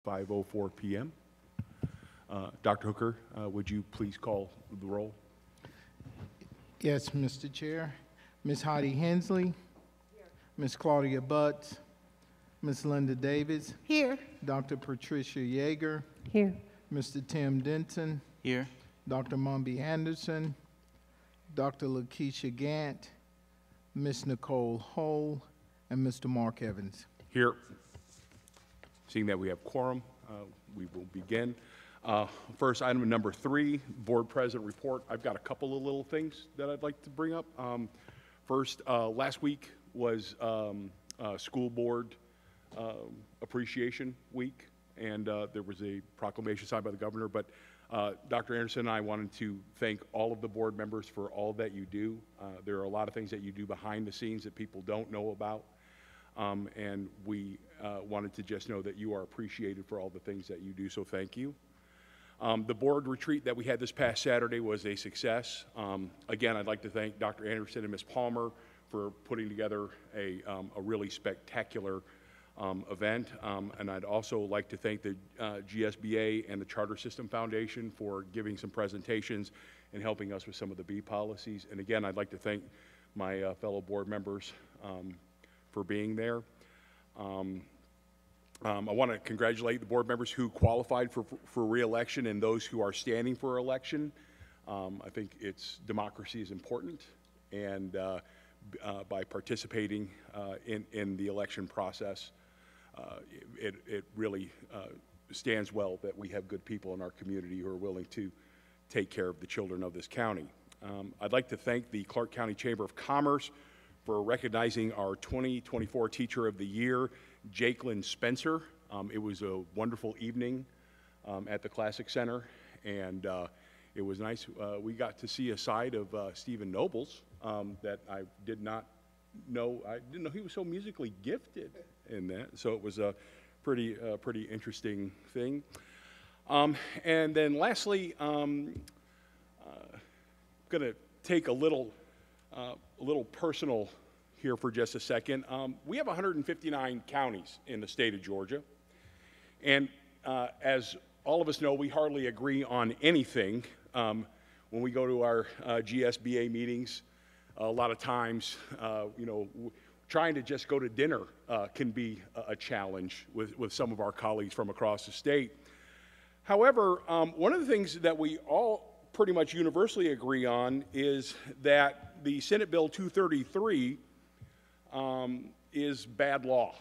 5:04 p.m. Dr. Hooker, would you please call the roll? Yes, Mr. Chair. Ms. Heidi Hensley. Here. Ms. Claudia Butts. Ms. Linda Davis. Here. Dr. Patricia Yeager. Here. Mr. Tim Denton. Here. Dr. Mumby Anderson. Dr. Lakeisha Gant. Ms. Nicole Hull. And Mr. Mark Evans. Here. Seeing that we have quorum, we will begin. First, item number 3, Board President Report. I've got a couple of little things that I'd like to bring up. First, last week was School Board Appreciation Week, and there was a proclamation signed by the governor. But Dr. Anderson and I wanted to thank all of the board members for all that you do. There are a lot of things that you do behind the scenes that people don't know about. And we wanted to just know that you are appreciated for all the things that you do, so thank you. The board retreat that we had this past Saturday was a success. Again, I'd like to thank Dr. Anderson and Ms. Palmer for putting together a really spectacular event. And I'd also like to thank the GSBA and the Charter System Foundation for giving some presentations and helping us with some of the B policies. And again, I'd like to thank my fellow board members for being there. I want to congratulate the board members who qualified for re-election and those who are standing for election. I think democracy is important, and by participating in the election process, it really stands well that we have good people in our community who are willing to take care of the children of this county. I'd like to thank the Clark County Chamber of Commerce for recognizing our 2024 Teacher of the Year, Jakelyn Spencer. It was a wonderful evening at the Classic Center, and it was nice. We got to see a side of Stephen Nobles that I did not know. I didn't know he was so musically gifted in that, so it was a pretty interesting thing. And then lastly, going to take a little personal here for just a second. We have 159 counties in the state of Georgia, and as all of us know, we hardly agree on anything. When we go to our GSBA meetings, a lot of times, trying to just go to dinner can be a challenge with some of our colleagues from across the state. However, one of the things that we all pretty much universally agree on is that the Senate Bill 233 is bad law.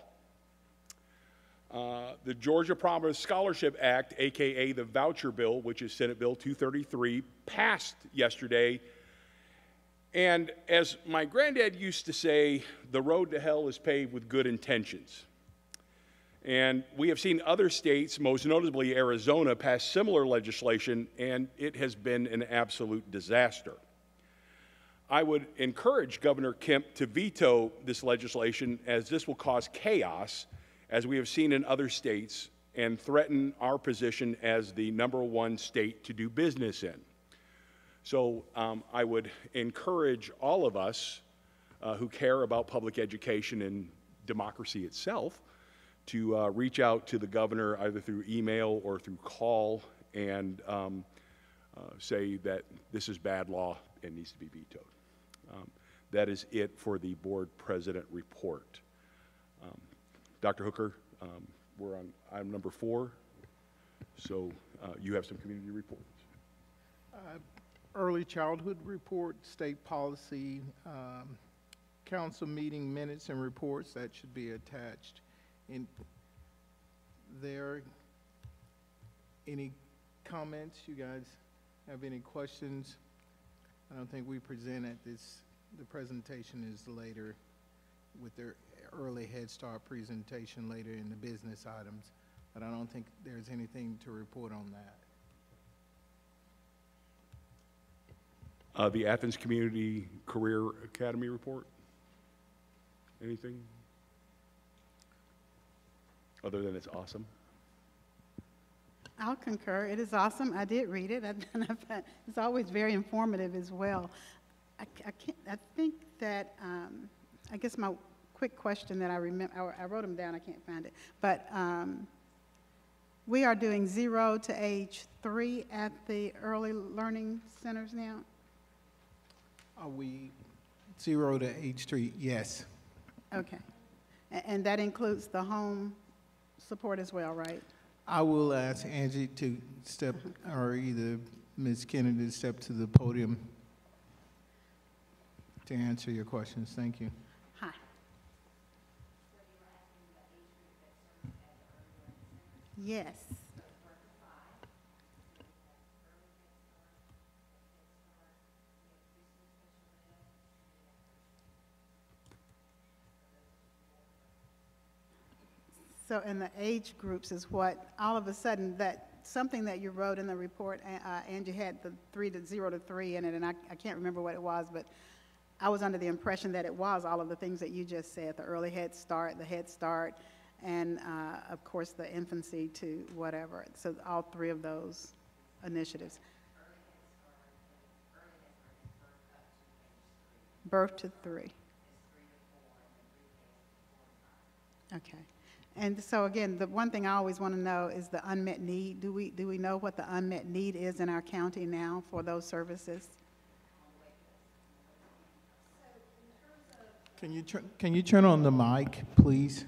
The Georgia Promise Scholarship Act, aka the Voucher Bill, which is Senate Bill 233, passed yesterday. And as my granddad used to say, the road to hell is paved with good intentions. And we have seen other states, most notably Arizona, pass similar legislation, and it has been an absolute disaster. I would encourage Governor Kemp to veto this legislation, as this will cause chaos, as we have seen in other states, and threaten our position as the #1 state to do business in. So I would encourage all of us who care about public education and democracy itself to reach out to the governor either through email or through call and say that this is bad law and needs to be vetoed. That is it for the board president report. Dr. Hooker, we're on item number 4, so you have some community reports. Early childhood report, state policy, council meeting minutes and reports that should be attached. In there, any comments? You guys have any questions? I don't think we present at this. The presentation is later with their early Head Start presentation later in the business items, but I don't think there's anything to report on that. The Athens Community Career Academy report? Anything? Other than it's awesome? I'll concur. It is awesome. I did read it. It's always very informative as well. I think that, I guess my quick question that I remember, I wrote them down, I can't find it, but We are doing 0 to age 3 at the early learning centers now? Are we 0 to age 3? Yes. Okay. And that includes the home support as well, right? I will ask Angie to step, or either Ms. Kennedy to step to the podium to answer your questions. Thank you. Hi. Yes. So in the age groups is what, all of a sudden, that, something that you wrote in the report, Angie had the 0 to 3 in it, and I can't remember what it was, but I was under the impression that it was all of the things that you just said, the early Head Start, the Head Start, and of course the infancy to whatever. So all 3 of those initiatives. Birth to 3. Okay. And so again, the one thing I always want to know is the unmet need. Do we know what the unmet need is in our county now for those services? Can you turn on the mic, please?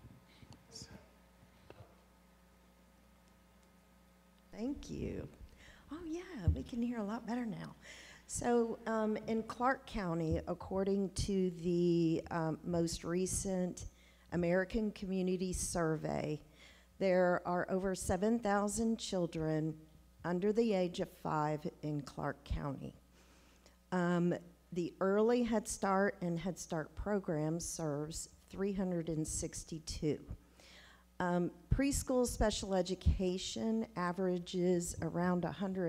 Thank you. Oh yeah, we can hear a lot better now. So in Clark County, according to the most recent American Community Survey, there are over 7,000 children under the age of 5 in Clark County. The Early Head Start and Head Start program serves 362. Preschool special education averages around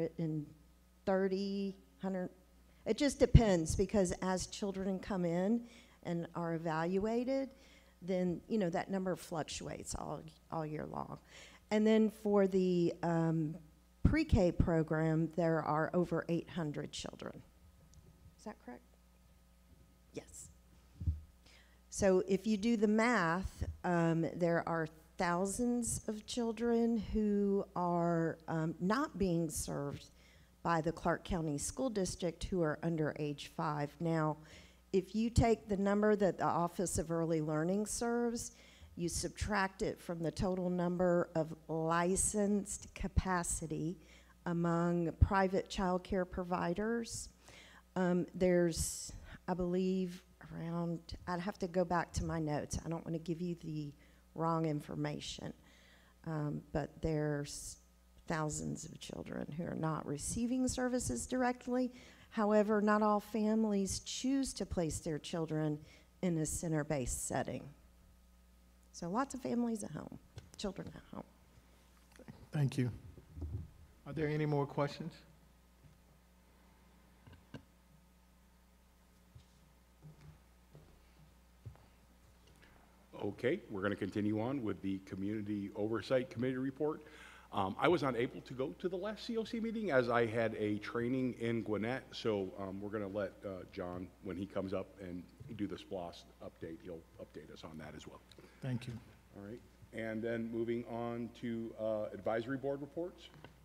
130, 100. It just depends, because as children come in and are evaluated, then that number fluctuates all year long. And then for the pre-K program, there are over 800 children. Is that correct? Yes. So if you do the math, there are thousands of children who are not being served by the Clark County School District who are under age 5. Now, if you take the number that the Office of Early Learning serves, you subtract it from the total number of licensed capacity among private child care providers. There's, I believe, around, I'd have to go back to my notes. I don't want to give you the wrong information, but there's thousands of children who are not receiving services directly. However, not all families choose to place their children in a center-based setting. So lots of families at home, children at home. Thank you. Are there any more questions? Okay, we're going to continue on with the Community Oversight Committee report. I was not able to go to the last COC meeting as I had a training in Gwinnett, so we're going to let John, when he comes up and do the SPLOST update, he'll update us on that as well. Thank you. All right, and then moving on to advisory board reports.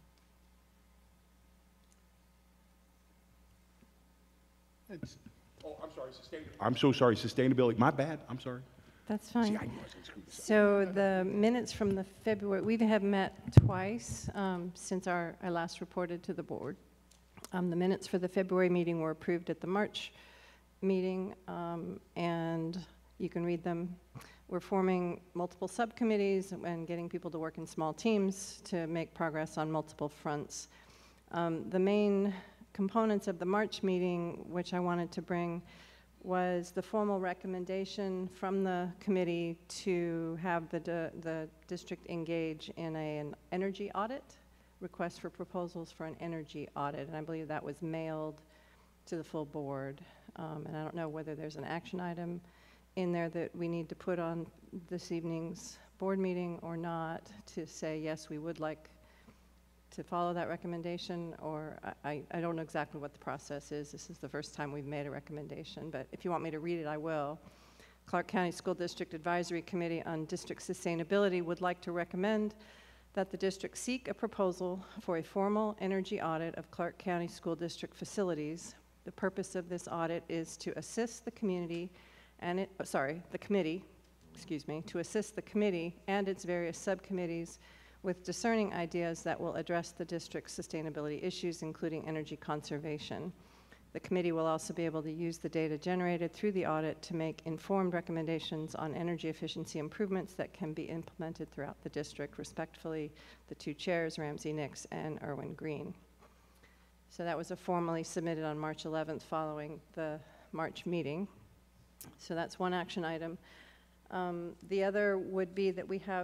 Oh, I'm sorry, I'm so sorry, sustainability, my bad, I'm sorry. That's fine. See, I knew I was gonna screw this up. So the minutes from the February, we have met twice since I last reported to the board. The minutes for the February meeting were approved at the March meeting, and you can read them. We're forming multiple subcommittees and getting people to work in small teams to make progress on multiple fronts. The main components of the March meeting, which I wanted to bring, was the formal recommendation from the committee to have the district engage in an energy audit, request for proposals for an energy audit, and I believe that was mailed to the full board. And I don't know whether there's an action item in there that we need to put on this evening's board meeting or not to say, yes, we would like to follow that recommendation, or I don't know exactly what the process is. This is the first time we've made a recommendation, but if you want me to read it, I will. Clark County School District Advisory Committee on District Sustainability would like to recommend that the district seek a proposal for a formal energy audit of Clark County School District facilities. The purpose of this audit is to assist the community and the committee, to assist the committee and its various subcommittees with discerning ideas that will address the district's sustainability issues, including energy conservation. The committee will also be able to use the data generated through the audit to make informed recommendations on energy efficiency improvements that can be implemented throughout the district. Respectfully, the two chairs, Ramsey Nix and Erwin Green. So that was formally submitted on March 11th following the March meeting. So that's one action item. The other would be that we have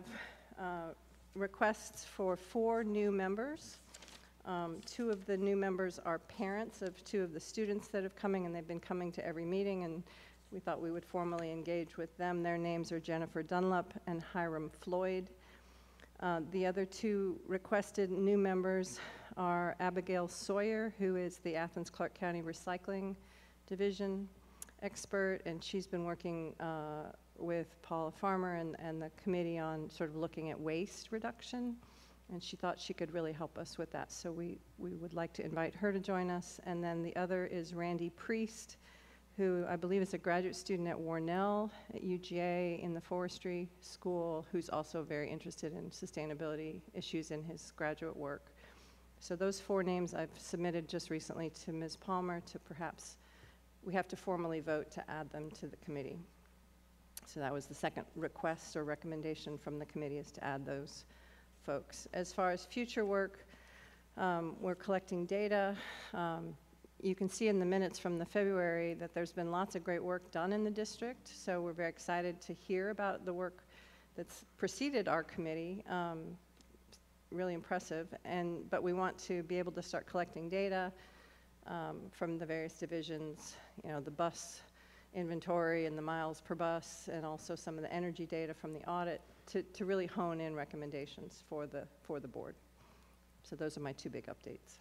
requests for 4 new members. 2 of the new members are parents of 2 of the students that have coming, and they've been coming to every meeting, and we thought we would formally engage with them. Their names are Jennifer Dunlap and Hiram Floyd. The other 2 requested new members are Abigail Sawyer, who is the Athens Clark County Recycling Division expert, and she's been working with Paula Farmer and the committee on sort of looking at waste reduction. And she thought she could really help us with that. So we would like to invite her to join us. And then the other is Randy Priest, who I believe is a graduate student at Warnell at UGA in the forestry school, who's also very interested in sustainability issues in his graduate work. So those 4 names I've submitted just recently to Ms. Palmer to perhaps, we have to formally vote to add them to the committee. So that was the second request or recommendation from the committee, is to add those folks. As far as future work, we're collecting data. You can see in the minutes from the February that there's been lots of great work done in the district, so we're very excited to hear about the work that's preceded our committee. Really impressive, but we want to be able to start collecting data from the various divisions, the bus inventory and the miles per bus, and also some of the energy data from the audit, to really hone in recommendations for the board. So those are my 2 big updates.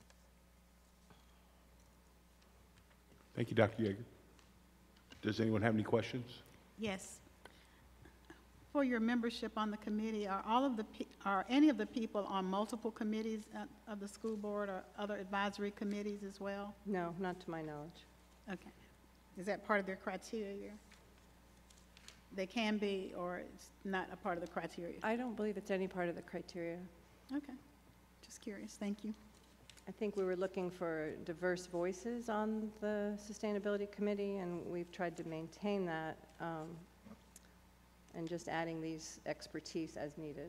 Thank you, Dr. Yeager. Does anyone have any questions? Yes. For your membership on the committee, are any of the people on multiple committees of the school board or other advisory committees as well? No, not to my knowledge. Okay. Is that part of their criteria? They can be, or it's not a part of the criteria? I don't believe it's any part of the criteria. Okay. Just curious. Thank you. I think we were looking for diverse voices on the sustainability committee, and we've tried to maintain that, and just adding these expertise as needed.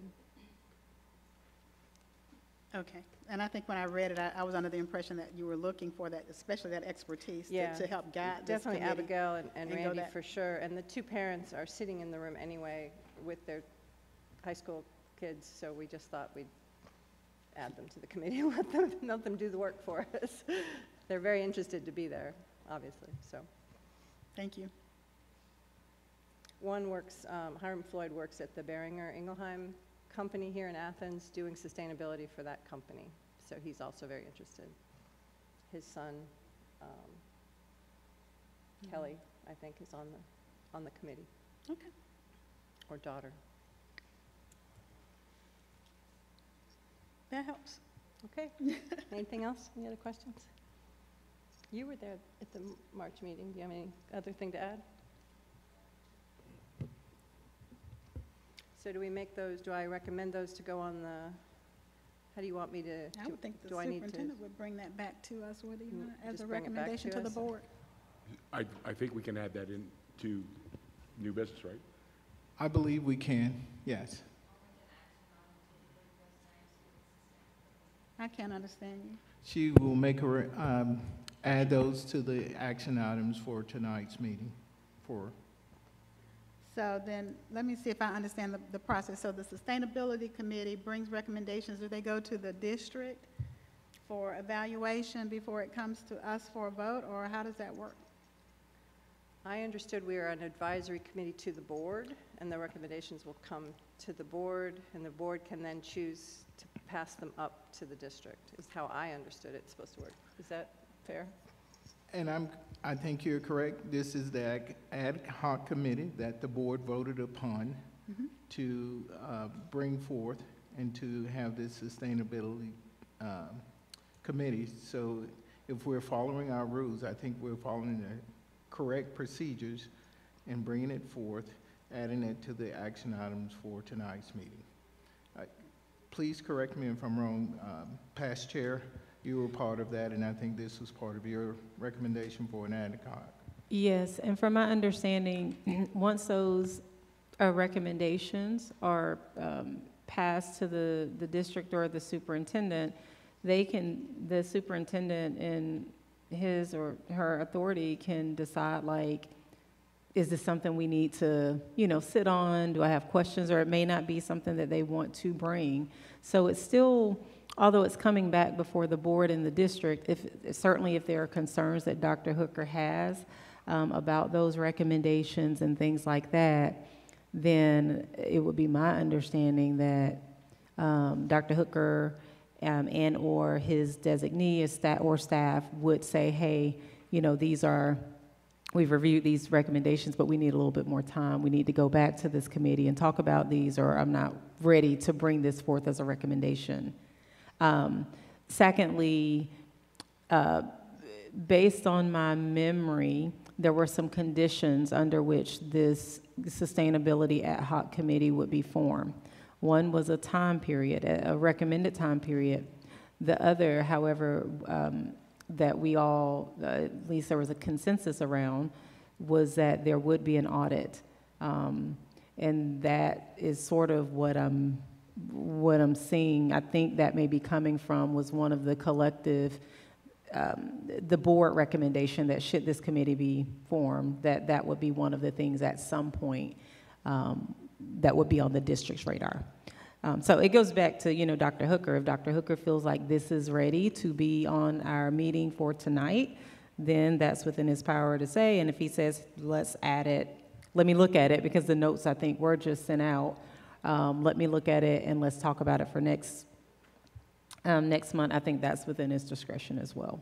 Okay. And I think when I read it, I was under the impression that you were looking for that, especially that expertise to help guide this Definitely committee. Abigail and Randy for sure. And the 2 parents are sitting in the room anyway with their high school kids, so we just thought we'd add them to the committee and let them do the work for us. They're very interested to be there, obviously. So, thank you. One works, Hiram Floyd works at the Beringer Ingelheim company here in Athens, doing sustainability for that company. So he's also very interested. His son, Kelly, I think, is on the committee. Okay. Or daughter. That helps. Okay. Anything else? Any other questions? You were there at the March meeting. Do you have any other thing to add? So do we make those, do I recommend those to go on the, how do you want me to? I would think the do I need to? superintendent would bring that back to us, whether you want, as Just a bring it back recommendation to to the us? board. I think we can add that into new business, right? I believe we can, yes. I can't understand you. She will make add those to the action items for tonight's meeting. So then, let me see if I understand the process. So the Sustainability Committee brings recommendations. Do they go to the district for evaluation before it comes to us for a vote, or how does that work? I understood we are an advisory committee to the board, and the recommendations will come to the board, and the board can then choose to pass them up to the district, is how I understood it's supposed to work. Is that fair? And I think you're correct. This is the ad hoc committee that the board voted upon to bring forth and to have this sustainability committee. So if we're following our rules, I think we're following the correct procedures and bringing it forth, adding it to the action items for tonight's meeting. Please correct me if I'm wrong. Past chair, you were part of that, and I think this was part of your recommendation for an ad hoc. Yes, and from my understanding, once those recommendations are passed to the district or the superintendent, the superintendent in his or her authority can decide, like, is this something we need to, sit on? Do I have questions? Or it may not be something that they want to bring. So it's still, although it's coming back before the board and the district, certainly if there are concerns that Dr. Hooker has about those recommendations and things like that, then it would be my understanding that Dr. Hooker and or his designee or staff would say, hey, we've reviewed these recommendations, but we need a little bit more time. We need to go back to this committee and talk about these, or I'm not ready to bring this forth as a recommendation. Secondly, based on my memory, there were some conditions under which this sustainability ad hoc committee would be formed. One was a time period, a recommended time period. The other, however, that we all, at least there was a consensus around, was that there would be an audit. And that is sort of what I'm seeing. I think that may be coming from was one of the collective, the board recommendation that should this committee be formed, that would be one of the things at some point that would be on the district's radar. So it goes back to, Dr. Hooker. If Dr. Hooker feels like this is ready to be on our meeting for tonight, then that's within his power to say. And if he says, let's add it, let me look at it, because the notes I think were just sent out. Let me look at it and let's talk about it for next month. I think that's within his discretion as well.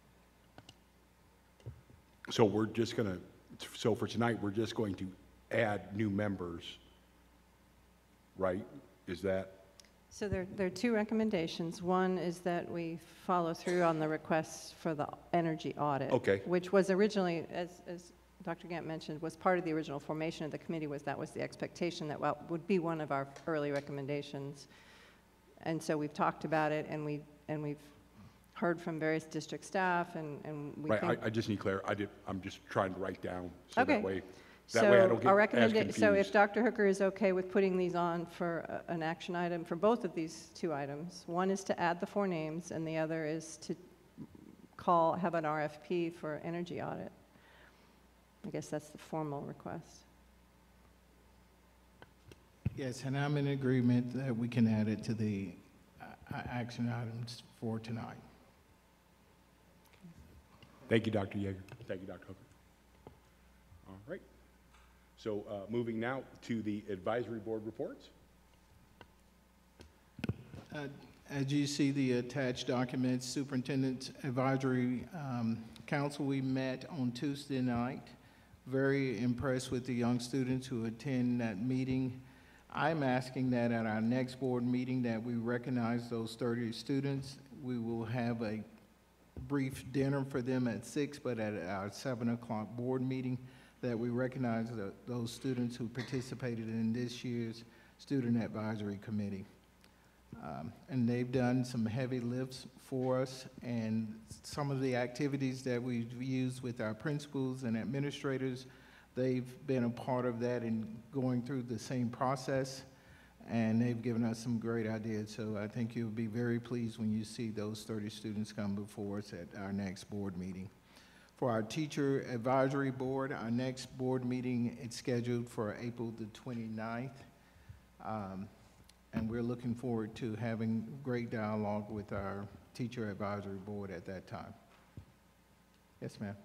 So we're just going to, so for tonight, we're just going to add new members, right? Is that? So there are two recommendations. One is that we follow through on the requests for the energy audit. Okay. Which was originally, as Dr. Gant mentioned, was part of the original formation of the committee, that was the expectation that would be one of our early recommendations. And so we've talked about it, and we've heard from various district staff, and we Right, think... I just need clarity. I'm just trying to write down, so Okay. that way I don't get as confused. So if Dr. Hooker is okay with putting these on for an action item for both of these two items, one is to add the 4 names, and the other is to have an RFP for energy audit. I guess that's the formal request. Yes, and I'm in agreement that we can add it to the action items for tonight. Thank you, Dr. Yeager. Thank you, Dr. Hooker. All right. So moving now to the advisory board reports. As you see the attached documents, Superintendent Advisory Council, we met on Tuesday night. Very impressed with the young students who attend that meeting. I'm asking that at our next board meeting that we recognize those 30 students. We will have a brief dinner for them at 6, but at our 7 o'clock board meeting, that we recognize those students who participated in this year's Student Advisory Committee. And they've done some heavy lifts for us, and some of the activities that we've used with our principals and administrators, they've been a part of that in going through the same process, and they've given us some great ideas. So I think you'll be very pleased when you see those 30 students come before us at our next board meeting. For our Teacher Advisory Board, our next board meeting is scheduled for April the 29th. And we're looking forward to having great dialogue with our Teacher Advisory Board at that time. Yes, ma'am.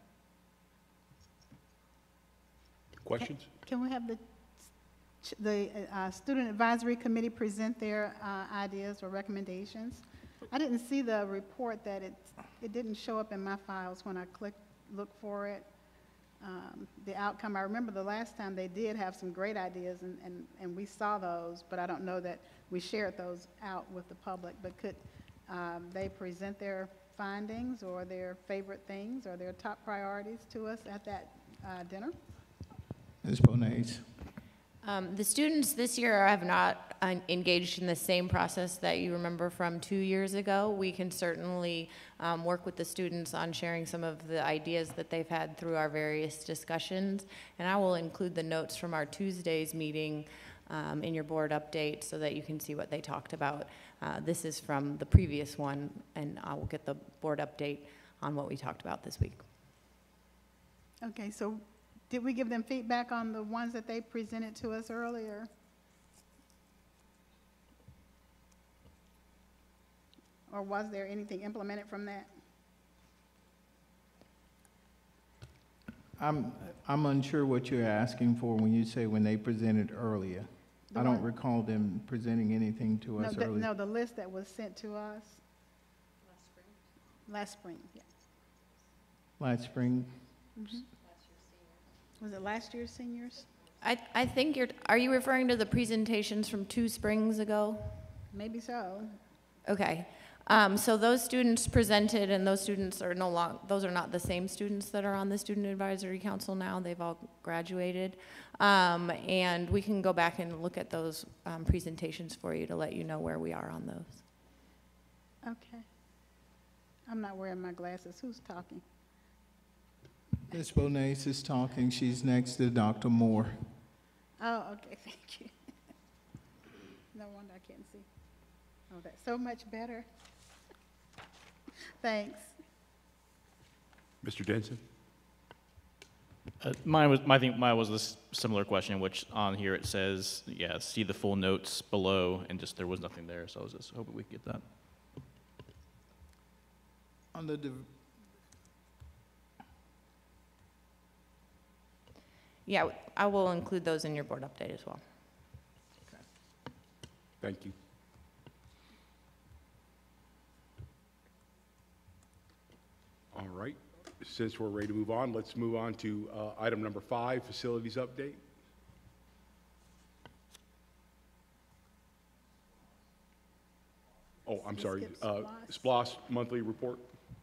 Questions? Can we have the Student Advisory Committee present their ideas or recommendations? I didn't see the report that it didn't show up in my files when I looked for it. the outcome. I remember the last time they did have some great ideas, and we saw those, but I don't know that we shared those out with the public. But could they present their findings or their favorite things or their top priorities to us at that dinner? Ms. Bonet. The students this year have not engaged in the same process that you remember from 2 years ago. We can certainly work with the students on sharing some of the ideas that they've had through our various discussions. And I will include the notes from our Tuesday's meeting in your board update so that you can see what they talked about. This is from the previous one, and I will get the board update on what we talked about this week. Okay, so did we give them feedback on the ones that they presented to us earlier? Or was there anything implemented from that? I'm unsure what you're asking for when you say when they presented earlier. I don't recall them presenting anything to us earlier. No, the list that was sent to us. Last spring, yeah. Last spring? Was it last year's seniors? I think are you referring to the presentations from 2 springs ago? Maybe so. Okay. So those students presented, and those students are those are not the same students that are on the Student Advisory Council now. They've all graduated. And we can go back and look at those presentations for you to let you know where we are on those. Okay. I'm not wearing my glasses. Who's talking? Ms. Bonet is talking. She's next to Dr. Moore. Oh, okay, thank you. No wonder I can't see. Oh, that's so much better. Thanks. Mr. Denson? Mine was this similar question, which on here it says, yeah, see the full notes below, and just there was nothing there, so I was just hoping we could get that. On the Yeah, I will include those in your board update as well. Thank you. All right. Since we're ready to move on, let's move on to item number 5, facilities update. Oh, I'm sorry. SPLOST monthly report.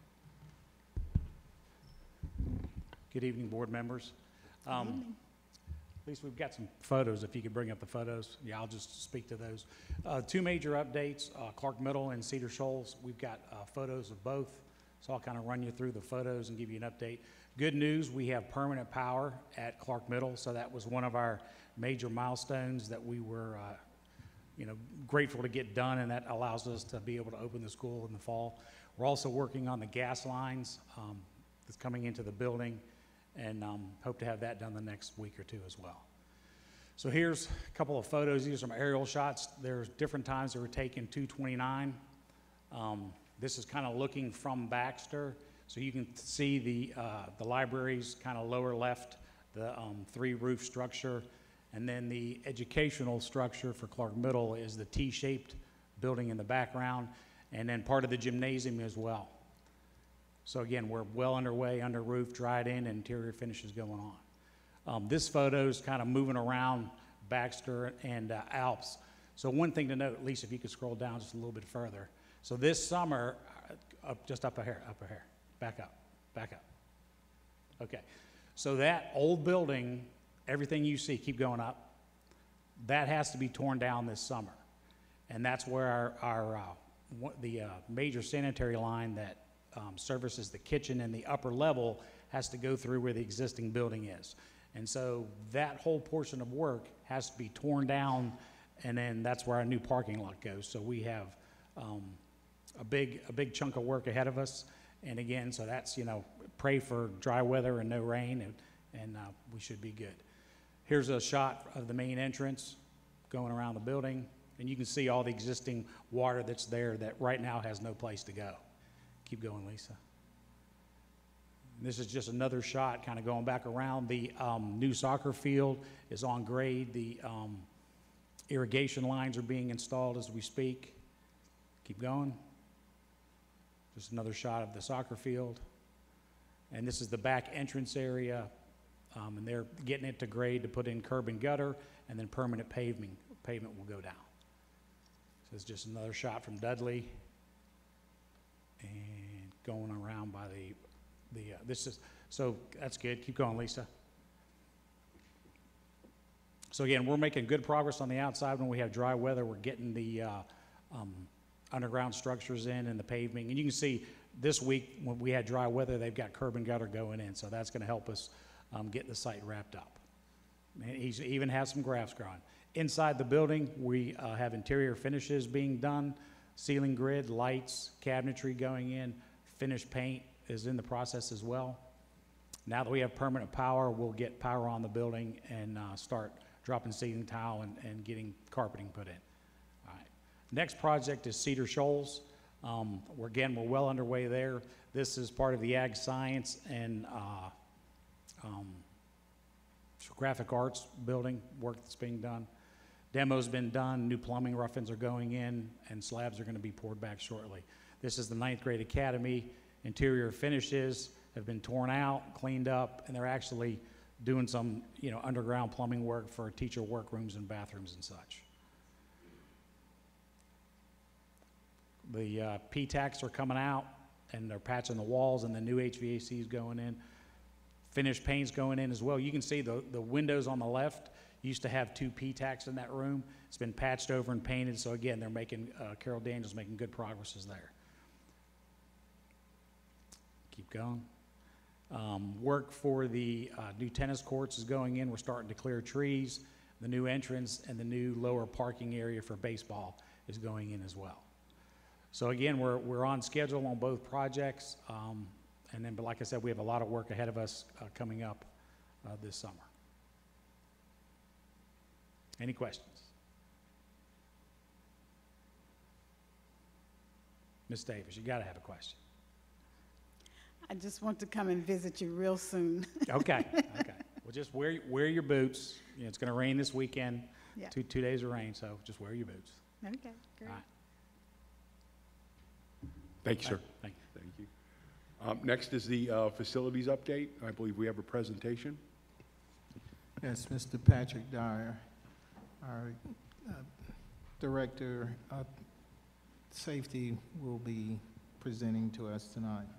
Good evening, board members. At least we've got some photos. If you could bring up the photos. Yeah, I'll just speak to those. 2 major updates, Clark Middle and Cedar Shoals. We've got photos of both, so I'll kind of run you through the photos and give you an update. Good news, we have permanent power at Clark Middle, so that was one of our major milestones that we were grateful to get done, and that allows us to be able to open the school in the fall. We're also working on the gas lines that's coming into the building, and hope to have that done the next week or 2 as well. So here's a couple of photos. These are some aerial shots. There's different times they were taken, 229. This is kind of looking from Baxter, so you can see the library's kind of lower left, the 3-roof structure, and then the educational structure for Clark Middle is the T-shaped building in the background, and then part of the gymnasium as well. So again, we're well underway, under roof, dried in, interior finishes going on. This photo is kind of moving around Baxter and Alps. So one thing to note, at least if you could scroll down just a little bit further. So this summer, just up here, back up. Okay, so that old building, everything you see, keep going up, that has to be torn down this summer. And that's where the major sanitary line that services the kitchen and the upper level has to go through where the existing building is. And so that whole portion of work has to be torn down, and then that's where our new parking lot goes. So we have a big chunk of work ahead of us. And again, so that's, pray for dry weather and no rain, and we should be good. Here's a shot of the main entrance going around the building, and you can see all the existing water that's there that right now has no place to go. Keep going, Lisa. This is just another shot kind of going back around. The new soccer field is on grade. The irrigation lines are being installed as we speak. Keep going. Just another shot of the soccer field. And this is the back entrance area And they're getting it to grade to put in curb and gutter, and then permanent pavement will go down. So it's just another shot from Dudley, and going around by so that's good. Keep going, Lisa. So again, we're making good progress on the outside. When we have dry weather, we're getting the underground structures in and the paving. And you can see this week when we had dry weather, they've got curb and gutter going in. So that's going to help us get the site wrapped up. And he even has some grass growing. Inside the building, we have interior finishes being done, ceiling grid, lights, cabinetry going in, finished paint is in the process as well. Now that we have permanent power, we'll get power on the building and start dropping ceiling tile and getting carpeting put in. All right. Next project is Cedar Shoals. We're well underway there. This is part of the Ag Science and graphic arts building work that's being done. Demo's been done, new plumbing rough-ins are going in, and slabs are going to be poured back shortly. This is the 9th grade academy. Interior finishes have been torn out, cleaned up, and they're actually doing some, underground plumbing work for teacher workrooms and bathrooms and such. The P-TACs are coming out, and they're patching the walls, and the new HVAC is going in. Finished paint's going in as well. You can see the windows on the left used to have 2 P-TACs in that room. It's been patched over and painted, so again, they're making, Carol Daniels making good progresses there. Keep going. Work for the new tennis courts is going in. We're starting to clear trees. The new entrance and the new lower parking area for baseball is going in as well. So again, we're on schedule on both projects. But like I said, we have a lot of work ahead of us coming up this summer. Any questions? Ms. Davis, you got to have a question. I just want to come and visit you real soon. Okay. Well, just wear your boots. It's going to rain this weekend. Yeah. Two days of rain, so just wear your boots. Okay, great. All right. Thank you, sir. Thank you. Thank you. Next is the facilities update. I believe we have a presentation. Yes, Mr. Patrick Dyer, our Director of Safety, will be presenting to us tonight.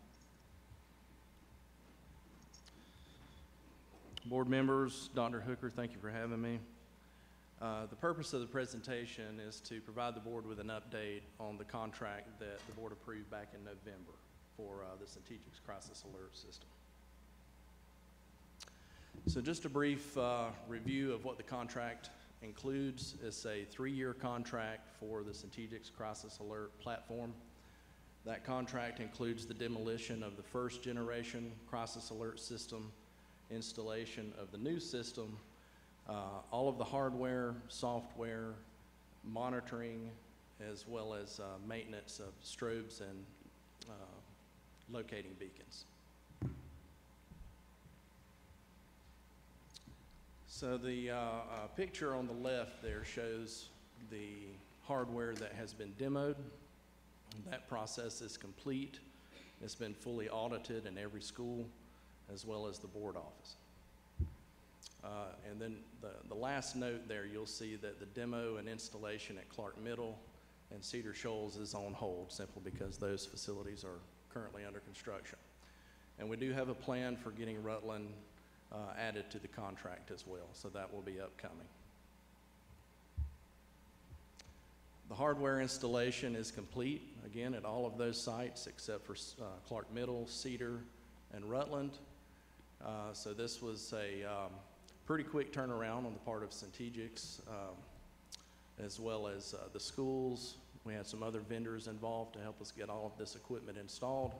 Board members, Dr. Hooker, thank you for having me. The purpose of the presentation is to provide the board with an update on the contract that the board approved back in November for the Strategic Crisis Alert System. So just a brief review of what the contract includes. It's a 3-year contract for the Strategic Crisis Alert platform. That contract includes the demolition of the first generation crisis alert system, installation of the new system, all of the hardware, software, monitoring, as well as maintenance of strobes and locating beacons. So the picture on the left there shows the hardware that has been demoed. That process is complete. It's been fully audited in every school, as well as the board office. And then the last note there, you'll see that the demo and installation at Clark Middle and Cedar Shoals is on hold, simply because those facilities are currently under construction. And we do have a plan for getting Rutland added to the contract as well, so that will be upcoming. The hardware installation is complete, again, at all of those sites except for Clark Middle, Cedar, and Rutland. So this was a pretty quick turnaround on the part of Strategics, as well as the schools. We had some other vendors involved to help us get all of this equipment installed.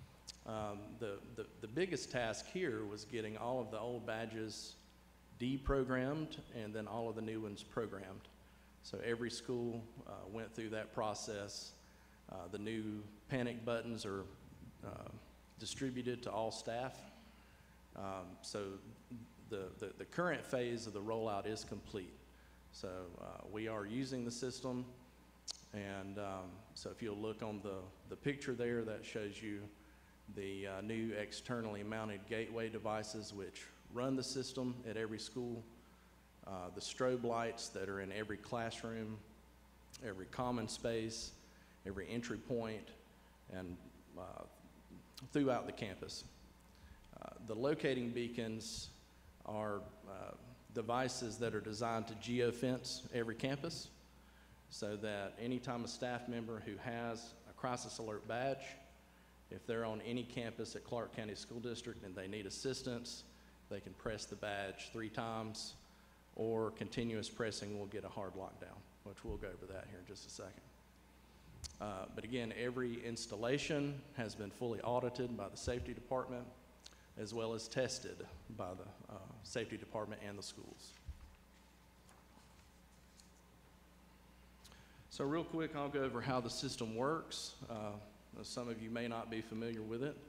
The biggest task here was getting all of the old badges deprogrammed and then all of the new ones programmed. So every school went through that process. The new panic buttons are distributed to all staff. So the current phase of the rollout is complete. So we are using the system, and so if you'll look on the picture there, that shows you the new externally mounted gateway devices, which run the system at every school. The strobe lights that are in every classroom, every common space, every entry point, and throughout the campus. The locating beacons are devices that are designed to geofence every campus, so that anytime a staff member who has a crisis alert badge, if they're on any campus at Clark County School District and they need assistance, they can press the badge 3 times, or continuous pressing will get a hard lockdown, which we'll go over that here in just a second. But again, every installation has been fully audited by the safety department, as well as tested by the safety department and the schools. So real quick, I'll go over how the system works. Some of you may not be familiar with it.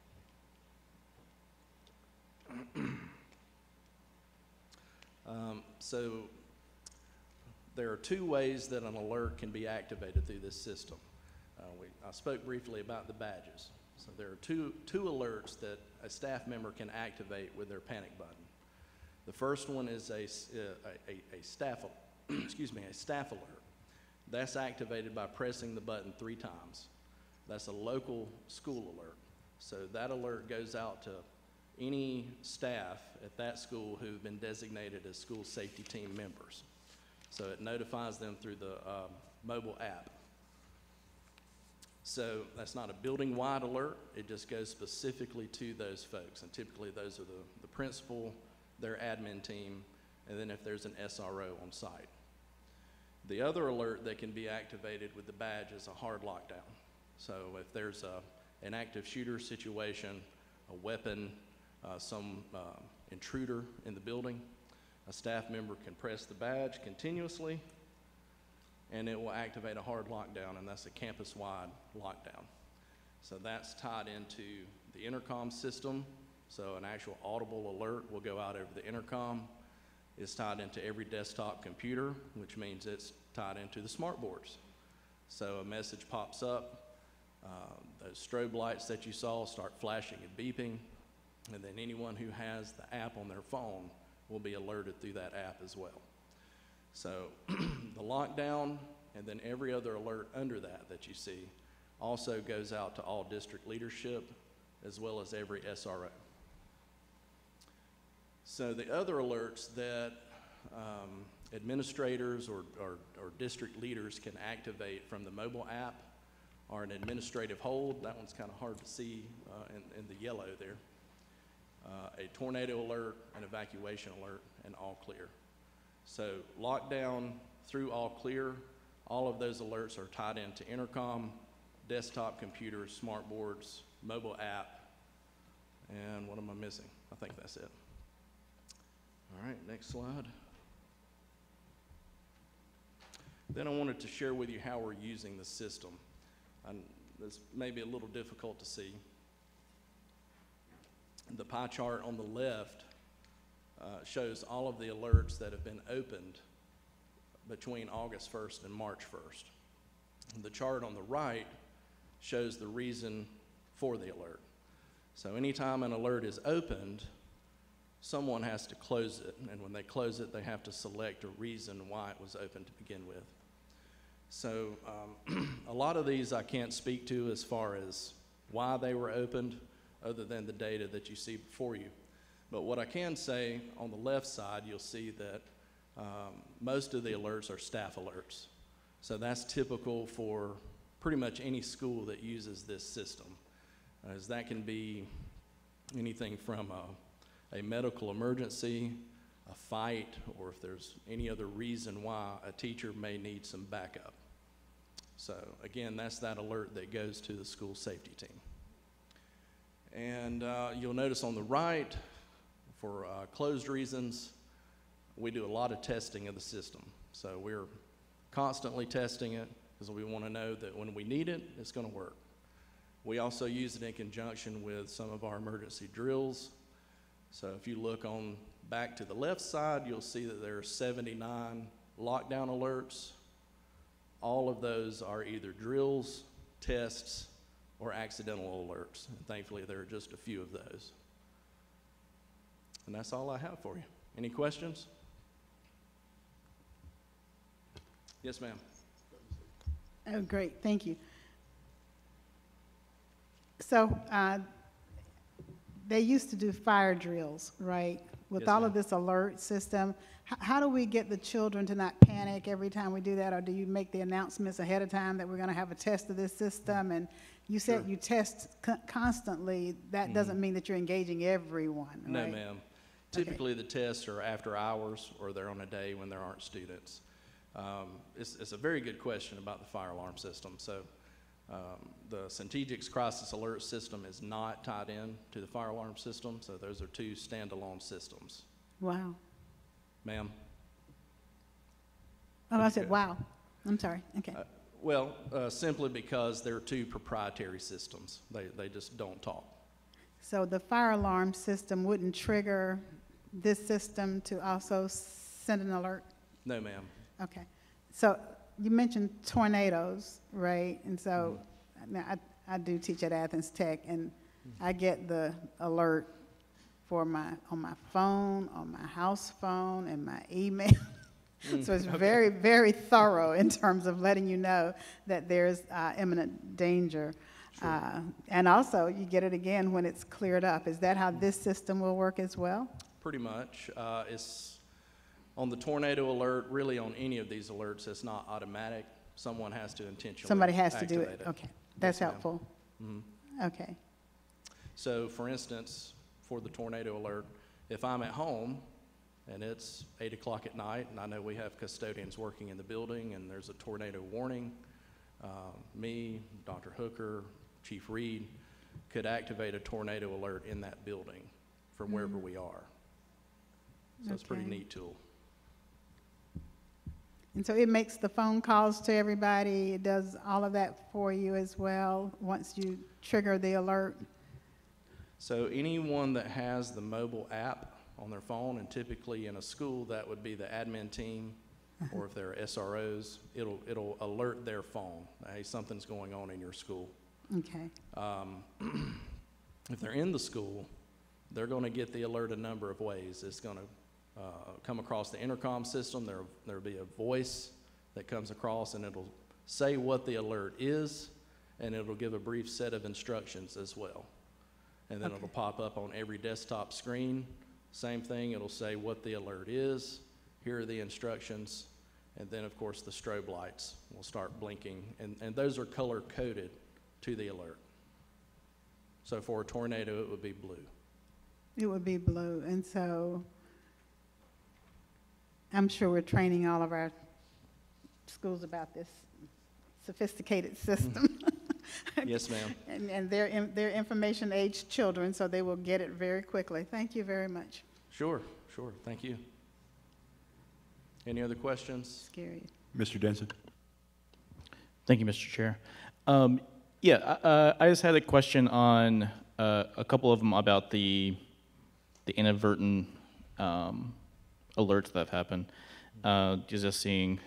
So there are 2 ways that an alert can be activated through this system. I spoke briefly about the badges. So there are two alerts that a staff member can activate with their panic button. The first one is a staff alert. That's activated by pressing the button 3 times. That's a local school alert. So that alert goes out to any staff at that school who've been designated as school safety team members. So it notifies them through the mobile app. So that's not a building-wide alert. It just goes specifically to those folks. And typically those are the principal, their admin team, and then if there's an SRO on site. The other alert that can be activated with the badge is a hard lockdown. So if there's an active shooter situation, a weapon, some intruder in the building, a staff member can press the badge continuously, and it will activate a hard lockdown, and that's a campus-wide lockdown. So that's tied into the intercom system. So an actual audible alert will go out over the intercom. It's tied into every desktop computer, which means it's tied into the smart boards. So a message pops up, those strobe lights that you saw start flashing and beeping, and then anyone who has the app on their phone will be alerted through that app as well. So the lockdown and then every other alert under that you see also goes out to all district leadership as well as every SRO. So the other alerts that administrators or district leaders can activate from the mobile app are an administrative hold. That one's kind of hard to see in the yellow there. A tornado alert, an evacuation alert, and all clear. So lockdown through all clear, all of those alerts are tied into intercom, desktop computers, smart boards, mobile app, and what am I missing? I think that's it. All right, next slide. Then I wanted to share with you how we're using the system. This may be a little difficult to see. The pie chart on the left shows all of the alerts that have been opened between August 1st and March 1st. The chart on the right shows the reason for the alert. So anytime an alert is opened, someone has to close it, and when they close it, they have to select a reason why it was opened to begin with. So a lot of these I can't speak to as far as why they were opened, other than the data that you see before you. But what I can say, on the left side, you'll see that most of the alerts are staff alerts. So that's typical for pretty much any school that uses this system, as that can be anything from a medical emergency, a fight, or if there's any other reason why a teacher may need some backup. So again, that's that alert that goes to the school safety team. And you'll notice on the right, for closed reasons, we do a lot of testing of the system. So we're constantly testing it because we want to know that when we need it, it's going to work. We also use it in conjunction with some of our emergency drills. So if you look on back to the left side, you'll see that there are 79 lockdown alerts. All of those are either drills, tests, or accidental alerts. And thankfully, there are just a few of those. And that's all I have for you. Any questions? Yes, ma'am. Oh, great, thank you. So, they used to do fire drills, right? With Yes, all ma'am. of this alert system, how do we get the children to not panic every time we do that? Or do you make the announcements ahead of time that we're gonna have a test of this system? And you said Sure. you test constantly. That doesn't mean that you're engaging everyone, right? No, ma'am. Typically, the tests are after hours or they're on a day when there aren't students. It's a very good question about the fire alarm system. So the Centegix Crisis Alert System is not tied in to the fire alarm system, so those are two standalone systems. Wow. Ma'am? Oh, I Okay. said, wow. I'm sorry, okay. Well, simply because they're two proprietary systems. They just don't talk. So the fire alarm system wouldn't trigger this system to also send an alert? No, ma'am. Okay. So you mentioned tornadoes, right? And so now I do teach at Athens Tech, and I get the alert for on my phone, on my house phone, and my email. So it's very, very thorough in terms of letting you know that there's imminent danger. Sure. And also, you get it again when it's cleared up. Is that how this system will work as well? Pretty much. It's on the tornado alert, really on any of these alerts, it's not automatic. Someone has to intentionally Somebody has to do activate it. Okay, that's Yes, ma'am. helpful. Okay. So for instance, for the tornado alert, if I'm at home and it's 8 o'clock at night and I know we have custodians working in the building and there's a tornado warning, me, Dr. Hooker, Chief Reed could activate a tornado alert in that building from wherever we are. So it's a pretty Okay. neat tool. And so it makes the phone calls to everybody, it does all of that for you as well, once you trigger the alert? So anyone that has the mobile app on their phone, and typically in a school, that would be the admin team, or if they're SROs, it'll alert their phone, hey, something's going on in your school. Okay, If they're in the school, they're gonna get the alert a number of ways. It's gonna come across the intercom system, there'll be a voice that comes across and it'll say what the alert is, and it'll give a brief set of instructions as well. And then it'll pop up on every desktop screen. Same thing, it'll say what the alert is, here are the instructions, and then of course the strobe lights will start blinking, and those are color coded to the alert. So for a tornado, it would be blue. it would be blue, and so I'm sure we're training all of our schools about this sophisticated system. Yes, ma'am. And they're information-age children, so they will get it very quickly. Thank you very much. Sure, thank you. Any other questions? Scary. Mr. Denson? Thank you, Mr. Chair. I just had a question on a couple of them about the inadvertent alerts that have happened. Just seeing,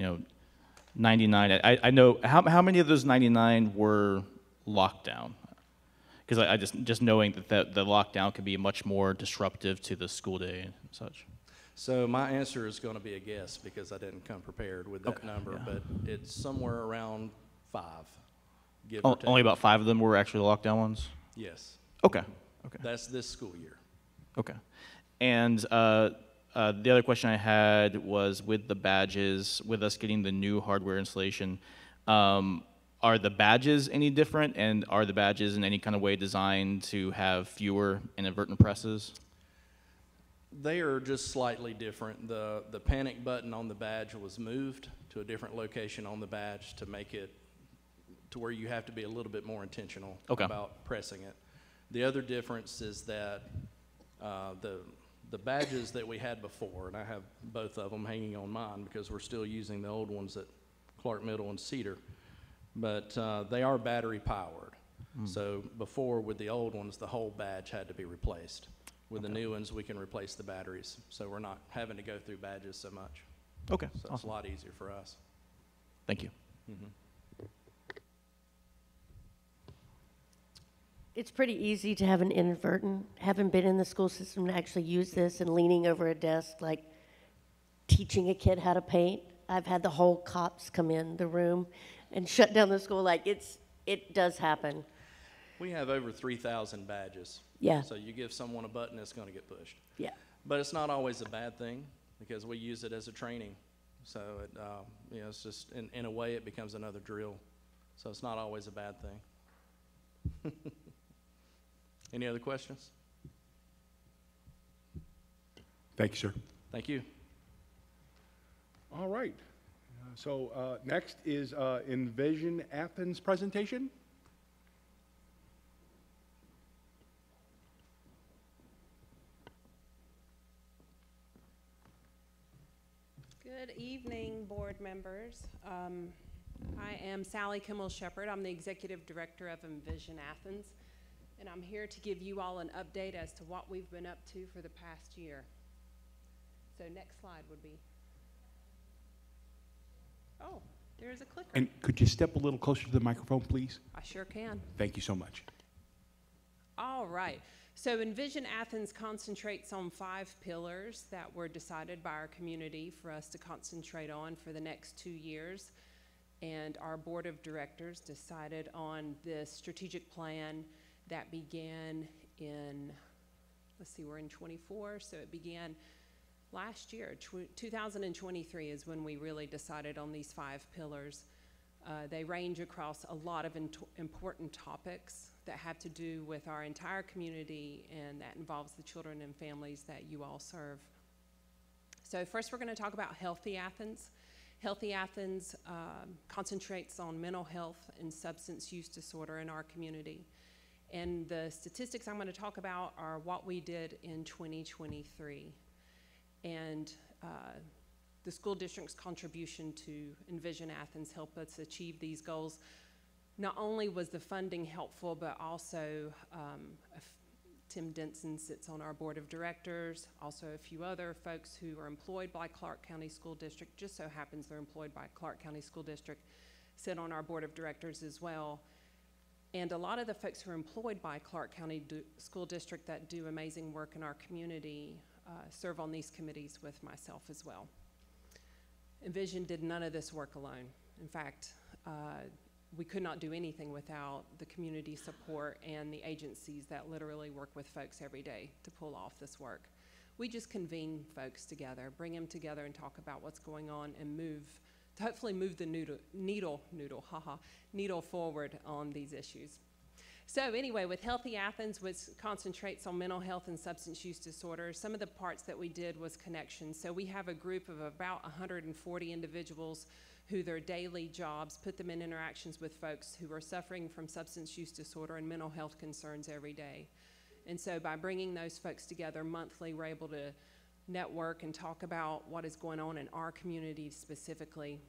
99. I know how many of those 99 were locked down? Because I just knowing that the lockdown could be much more disruptive to the school day and such. So my answer is going to be a guess because I didn't come prepared with that Okay, number, yeah. but it's somewhere around 5, give or take. Only about 5 of them were actually lockdown ones? Yes, Okay. that's this school year. Okay. And the other question I had was with the badges, with us getting the new hardware installation, are the badges any different, and are the badges in any kind of way designed to have fewer inadvertent presses? They are just slightly different. The panic button on the badge was moved to a different location on the badge to make it to where you have to be a little bit more intentional about pressing it. The other difference is that the badges that we had before, and I have both of them hanging on mine because we're still using the old ones at Clark Middle and Cedar, but they are battery powered. So before, with the old ones, the whole badge had to be replaced. With the new ones, we can replace the batteries, so we're not having to go through badges so much. Okay, So it's a awesome. lot easier for us. Thank you. It's pretty easy to have an inadvertent, having been in the school system to actually use this and leaning over a desk, like teaching a kid how to paint. I've had the whole cops come in the room and shut down the school. Like, it does happen. We have over 3,000 badges. Yeah. So you give someone a button, it's going to get pushed. Yeah. But it's not always a bad thing because we use it as a training. So, it's just, in a way, it becomes another drill. So it's not always a bad thing. Any other questions? Thank you, sir. Thank you. All right. So next is Envision Athens presentation. Good evening, board members. I am Sally Kimmel-Shepard. I'm the Executive Director of Envision Athens, and I'm here to give you all an update as to what we've been up to for the past year. So next slide would be. Oh, there's a clicker. And could you step a little closer to the microphone, please? I sure can. Thank you so much. All right. So Envision Athens concentrates on 5 pillars that were decided by our community for us to concentrate on for the next 2 years. And our board of directors decided on this strategic plan that began in, let's see, we're in 24, so it began last year. 2023 is when we really decided on these 5 pillars. They range across a lot of important topics that have to do with our entire community, and that involves the children and families that you all serve. So first we're going to talk about Healthy Athens. Healthy Athens concentrates on mental health and substance use disorder in our community. And the statistics I'm going to talk about are what we did in 2023. And the school district's contribution to Envision Athens helped us achieve these goals. Not only was the funding helpful, but also Tim Denson sits on our board of directors, also a few other folks who are employed by Clark County School District, just so happens they're employed by Clark County School District, sit on our board of directors as well. And a lot of the folks who are employed by Clark County School District that do amazing work in our community serve on these committees with myself as well. Envision did none of this work alone. In fact, we could not do anything without the community support and the agencies that literally work with folks every day to pull off this work. We just convene folks together, bring them together and talk about what's going on and hopefully move the needle forward on these issues. So anyway, with Healthy Athens, which concentrates on mental health and substance use disorders, some of the parts that we did was connections. So we have a group of about 140 individuals who their daily jobs put them in interactions with folks who are suffering from substance use disorder and mental health concerns every day. And so by bringing those folks together monthly, we're able to network and talk about what is going on in our community specifically.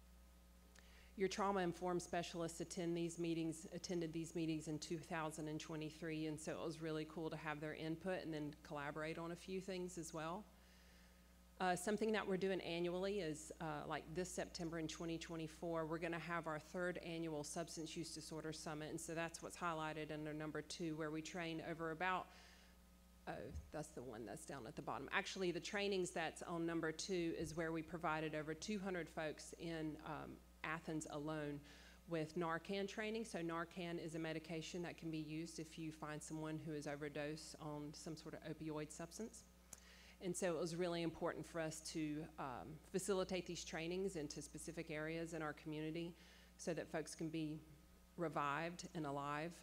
Your trauma-informed specialists attended these meetings in 2023, and so it was really cool to have their input and then collaborate on a few things as well. Something that we're doing annually is, like this September in 2024, we're going to have our 3rd annual Substance Use Disorder Summit, and so that's what's highlighted under number 2, where we train over about, that's the one that's down at the bottom. Actually, the trainings that's on number 2 is where we provided over 200 folks in Athens alone with Narcan training. So Narcan is a medication that can be used if you find someone who is overdosed on some sort of opioid substance. And so it was really important for us to facilitate these trainings into specific areas in our community so that folks can be revived and alive.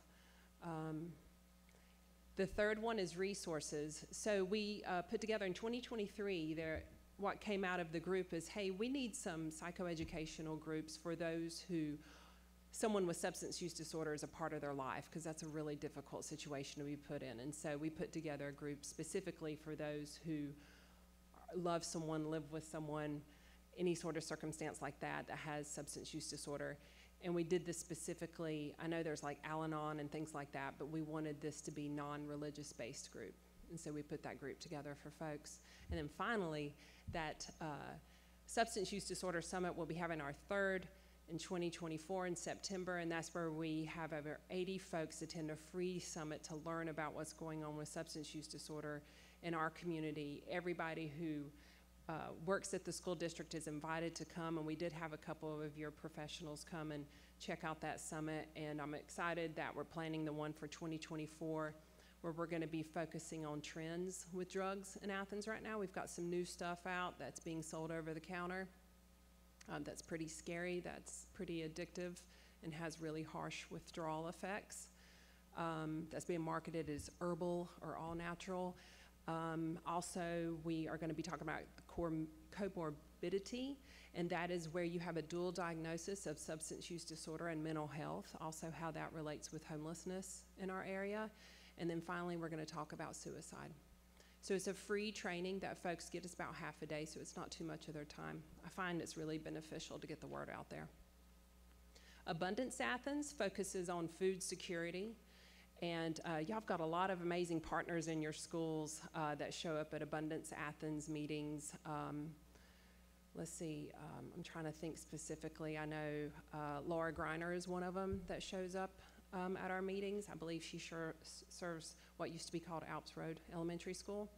The 3rd one is resources. So we put together in 2023, what came out of the group is, hey, we need some psychoeducational groups for those who someone with substance use disorder is a part of their life, because that's a really difficult situation to be put in. And so we put together a group specifically for those who love someone, live with someone, any sort of circumstance like that that has substance use disorder. And we did this specifically, I know there's like Al-Anon and things like that, but we wanted this to be non-religious based group. And so we put that group together for folks. And then finally, that Substance Use Disorder Summit will be having our 3rd in 2024 in September, and that's where we have over 80 folks attend a free summit to learn about what's going on with substance use disorder in our community. Everybody who works at the school district is invited to come, and we did have a couple of your professionals come and check out that summit, and I'm excited that we're planning the one for 2024 where we're going to be focusing on trends with drugs in Athens right now. We've got some new stuff out that's being sold over the counter that's pretty scary, that's pretty addictive, and has really harsh withdrawal effects. That's being marketed as herbal or all natural. Also, we are going to be talking about comorbidity, and that is where you have a dual diagnosis of substance use disorder and mental health, also how that relates with homelessness in our area. And then finally, we're going to talk about suicide. So it's a free training that folks get. It's about half a day, so it's not too much of their time. I find it's really beneficial to get the word out there. Abundance Athens focuses on food security. And y'all have got a lot of amazing partners in your schools that show up at Abundance Athens meetings. Let's see, I'm trying to think specifically. I know Laura Greiner is one of them that shows up at our meetings. I believe she serves what used to be called Alps Road Elementary School.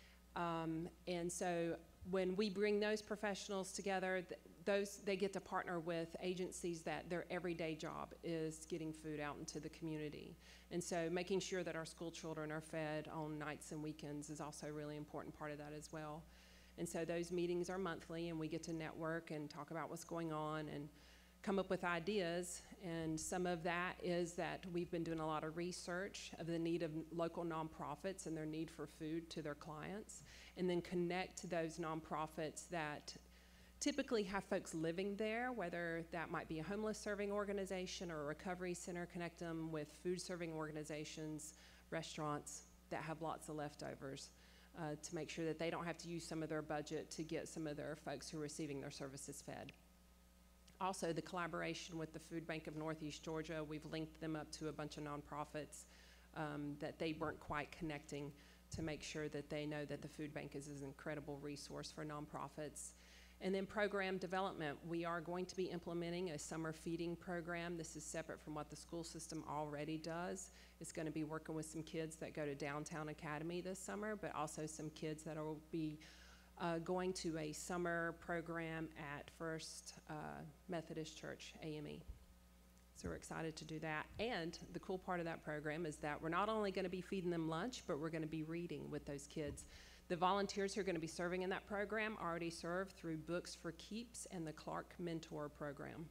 And so when we bring those professionals together, they get to partner with agencies that their everyday job is getting food out into the community. And so making sure that our school children are fed on nights and weekends is also a really important part of that as well. And so those meetings are monthly, and we get to network and talk about what's going on and come up with ideas. And some of that is that we've been doing a lot of research of the need of local nonprofits and their need for food to their clients, and then connect those nonprofits that typically have folks living there, whether that might be a homeless serving organization or a recovery center, connect them with food serving organizations, restaurants that have lots of leftovers to make sure that they don't have to use some of their budget to get some of their folks who are receiving their services fed. Also, the collaboration with the Food Bank of Northeast Georgia, we've linked them up to a bunch of nonprofits that they weren't quite connecting to make sure that they know that the food bank is an incredible resource for nonprofits. And then program development. We are going to be implementing a summer feeding program. This is separate from what the school system already does. It's going to be working with some kids that go to Downtown Academy this summer, but also some kids that will be going to a summer program at First Methodist Church, AME. So we're excited to do that. And the cool part of that program is that we're not only going to be feeding them lunch, but we're going to be reading with those kids. The volunteers who are going to be serving in that program already serve through Books for Keeps and the Clark Mentor Program.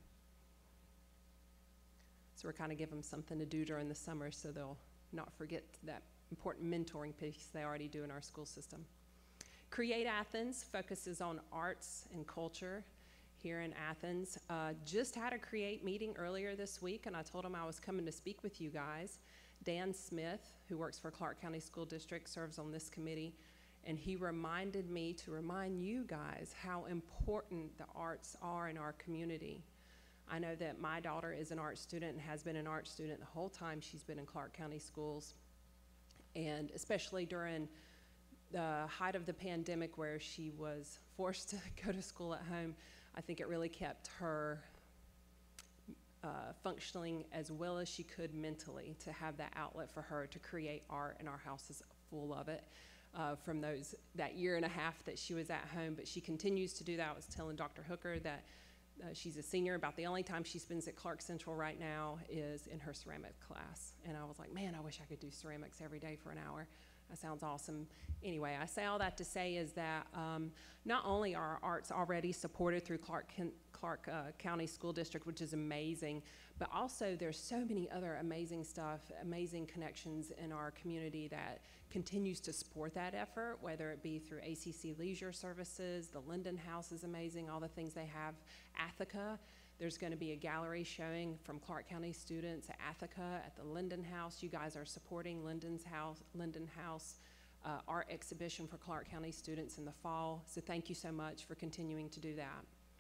So we're kind of giving them something to do during the summer so they'll not forget that important mentoring piece they already do in our school system. Create Athens focuses on arts and culture here in Athens. Just had a Create meeting earlier this week, and I told them I was coming to speak with you guys. Dan Smith, who works for Clark County School District, serves on this committee. And he reminded me to remind you guys how important the arts are in our community. I know that my daughter is an art student and has been an art student the whole time she's been in Clark County schools. And especially during the height of the pandemic where she was forced to go to school at home, I think it really kept her functioning as well as she could mentally, to have that outlet for her to create art, and our house is full of it. From that year and a half that she was at home, but she continues to do that. I was telling Dr. Hooker that she's a senior. About the only time she spends at Clark Central right now is in her ceramic class. And I was like, man, I wish I could do ceramics every day for an hour. That sounds awesome. Anyway, I say all that to say is that not only are arts already supported through Clark County School District, which is amazing, but also there's so many other amazing stuff, amazing connections in our community that continues to support that effort, whether it be through ACC Leisure Services, the Linden House is amazing, all the things they have. Athica, there's going to be a gallery showing from Clark County students at Athica at the Linden House. You guys are supporting Linden House art exhibition for Clark County students in the fall. So thank you so much for continuing to do that.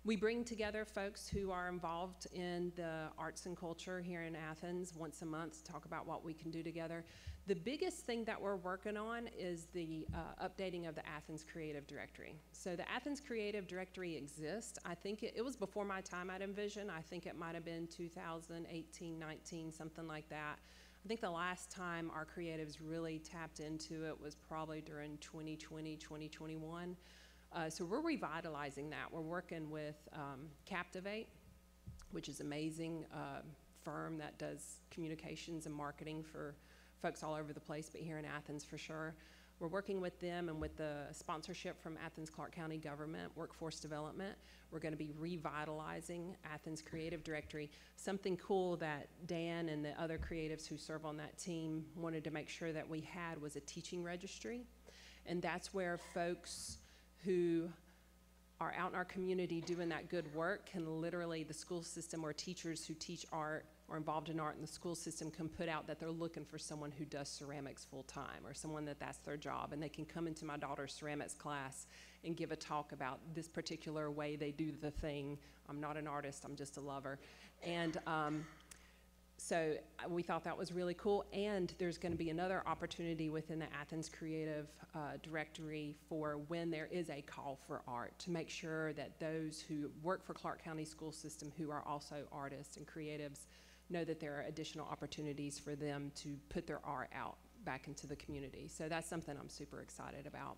We bring together folks who are involved in the arts and culture here in Athens once a month to talk about what we can do together. The biggest thing that we're working on is the updating of the Athens Creative Directory. So the Athens Creative Directory exists. I think it was before my time at Envision. I think it might have been 2018, 19, something like that. I think the last time our creatives really tapped into it was probably during 2020, 2021. So we're revitalizing that. We're working with Captivate, which is an amazing firm that does communications and marketing for folks all over the place, but here in Athens for sure. We're working with them and with the sponsorship from Athens Clarke County Government, Workforce Development. We're going to be revitalizing Athens Creative Directory. Something cool that Dan and the other creatives who serve on that team wanted to make sure that we had was a teaching registry. And that's where folks who are out in our community doing that good work can literally, the school system or teachers who teach art or involved in art in the school system can put out that they're looking for someone who does ceramics full time or someone that's their job, and they can come into my daughter's ceramics class and give a talk about this particular way they do the thing. I'm not an artist, I'm just a lover. And so we thought that was really cool, and there's going to be another opportunity within the Athens Creative Directory for when there is a call for art, to make sure that those who work for Clarke County School System who are also artists and creatives know that there are additional opportunities for them to put their art out back into the community. So that's something I'm super excited about.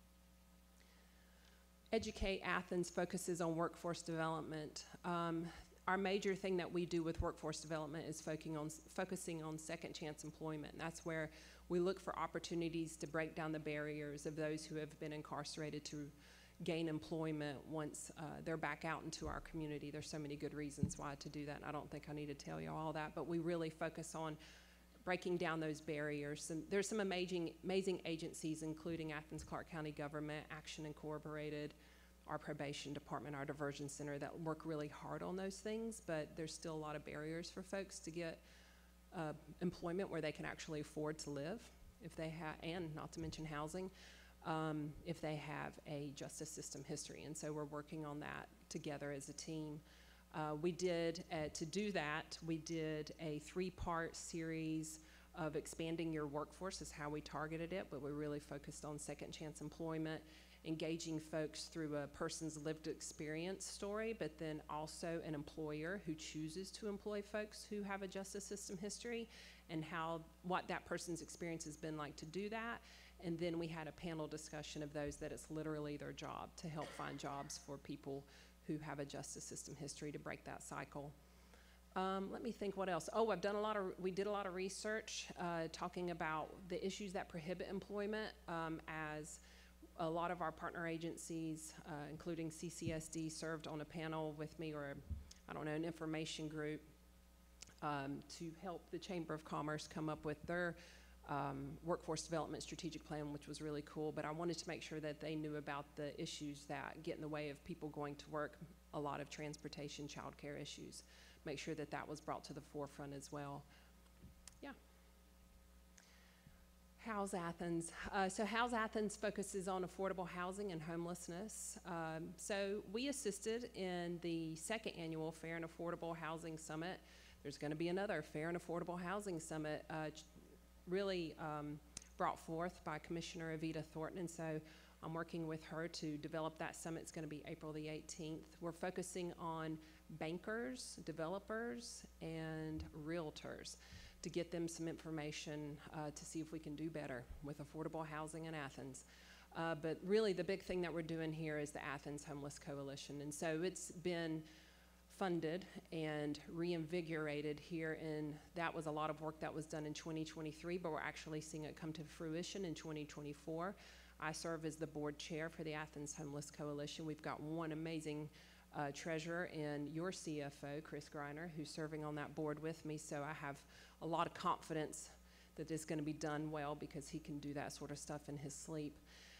Educate Athens focuses on workforce development. Our major thing that we do with workforce development is focusing on second chance employment. And that's where we look for opportunities to break down the barriers of those who have been incarcerated to gain employment once they're back out into our community. There's so many good reasons why to do that, and I don't think I need to tell you all that, but we really focus on breaking down those barriers. And there's some amazing agencies, including Athens Clarke County Government, Action Incorporated, our probation department, our diversion center, that work really hard on those things, but there's still a lot of barriers for folks to get employment where they can actually afford to live, if they have, and not to mention housing, if they have a justice system history. And so we're working on that together as a team. We did, to do that, we did a 3-part series of expanding your workforce is how we targeted it, but we really focused on second chance employment, engaging folks through a person's lived experience story, but then also an employer who chooses to employ folks who have a justice system history, and what that person's experience has been like to do that. And then we had a panel discussion of those that it's literally their job to help find jobs for people who have a justice system history to break that cycle. Let me think what else. Oh, we did a lot of research talking about the issues that prohibit employment, as a lot of our partner agencies, including CCSD, served on a panel with me, or an information group, to help the Chamber of Commerce come up with their workforce development strategic plan, which was really cool. But I wanted to make sure that they knew about the issues that get in the way of people going to work, a lot of transportation, childcare issues. Make sure that that was brought to the forefront as well. Yeah. House Athens. So House Athens focuses on affordable housing and homelessness. So we assisted in the second annual Fair and Affordable Housing Summit. There's going to be another Fair and Affordable Housing Summit, really brought forth by Commissioner Evita Thornton, and so I'm working with her to develop that summit. It's going to be April the 18th. We're focusing on bankers, developers, and realtors to get them some information to see if we can do better with affordable housing in Athens. But really the big thing that we're doing here is the Athens Homeless Coalition, and so it's been funded and reinvigorated here, and that was a lot of work that was done in 2023, but we're actually seeing it come to fruition in 2024. I serve as the board chair for the Athens Homeless Coalition. We've got one amazing treasurer and your CFO, Chris Greiner, who's serving on that board with me, so I have a lot of confidence that it's going to be done well because he can do that sort of stuff in his sleep.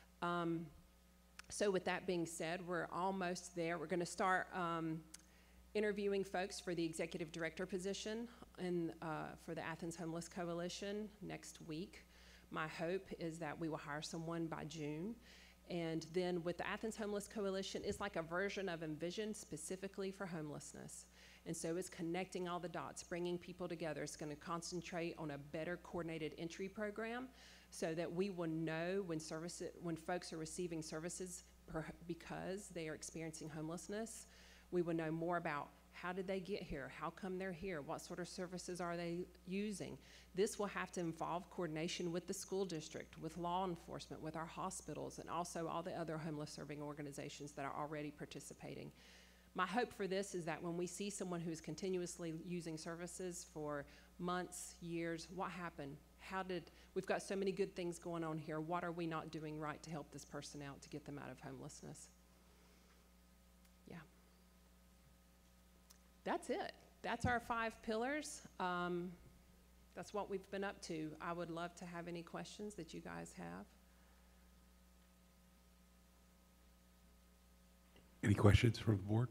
So with that being said, we're almost there. We're going to start interviewing folks for the executive director position for the Athens Homeless Coalition next week. My hope is that we will hire someone by June, And then with the Athens Homeless Coalition, it's like a version of Envision specifically for homelessness. And so it's connecting all the dots, bringing people together. It's going to concentrate on a better coordinated entry program so that we will know when folks are receiving services because they are experiencing homelessness. We will know more about how did they get here, how come they're here, what sort of services are they using. This will have to involve coordination with the school district, with law enforcement, with our hospitals, and also all the other homeless serving organizations that are already participating. My hope for this is that when we see someone who is continuously using services for months, years, what happened? We've got so many good things going on here. What are we not doing right to help this person out to get them out of homelessness? Yeah. That's it. That's our 5 pillars. That's what we've been up to. I would love to have any questions that you guys have. Any questions from the board?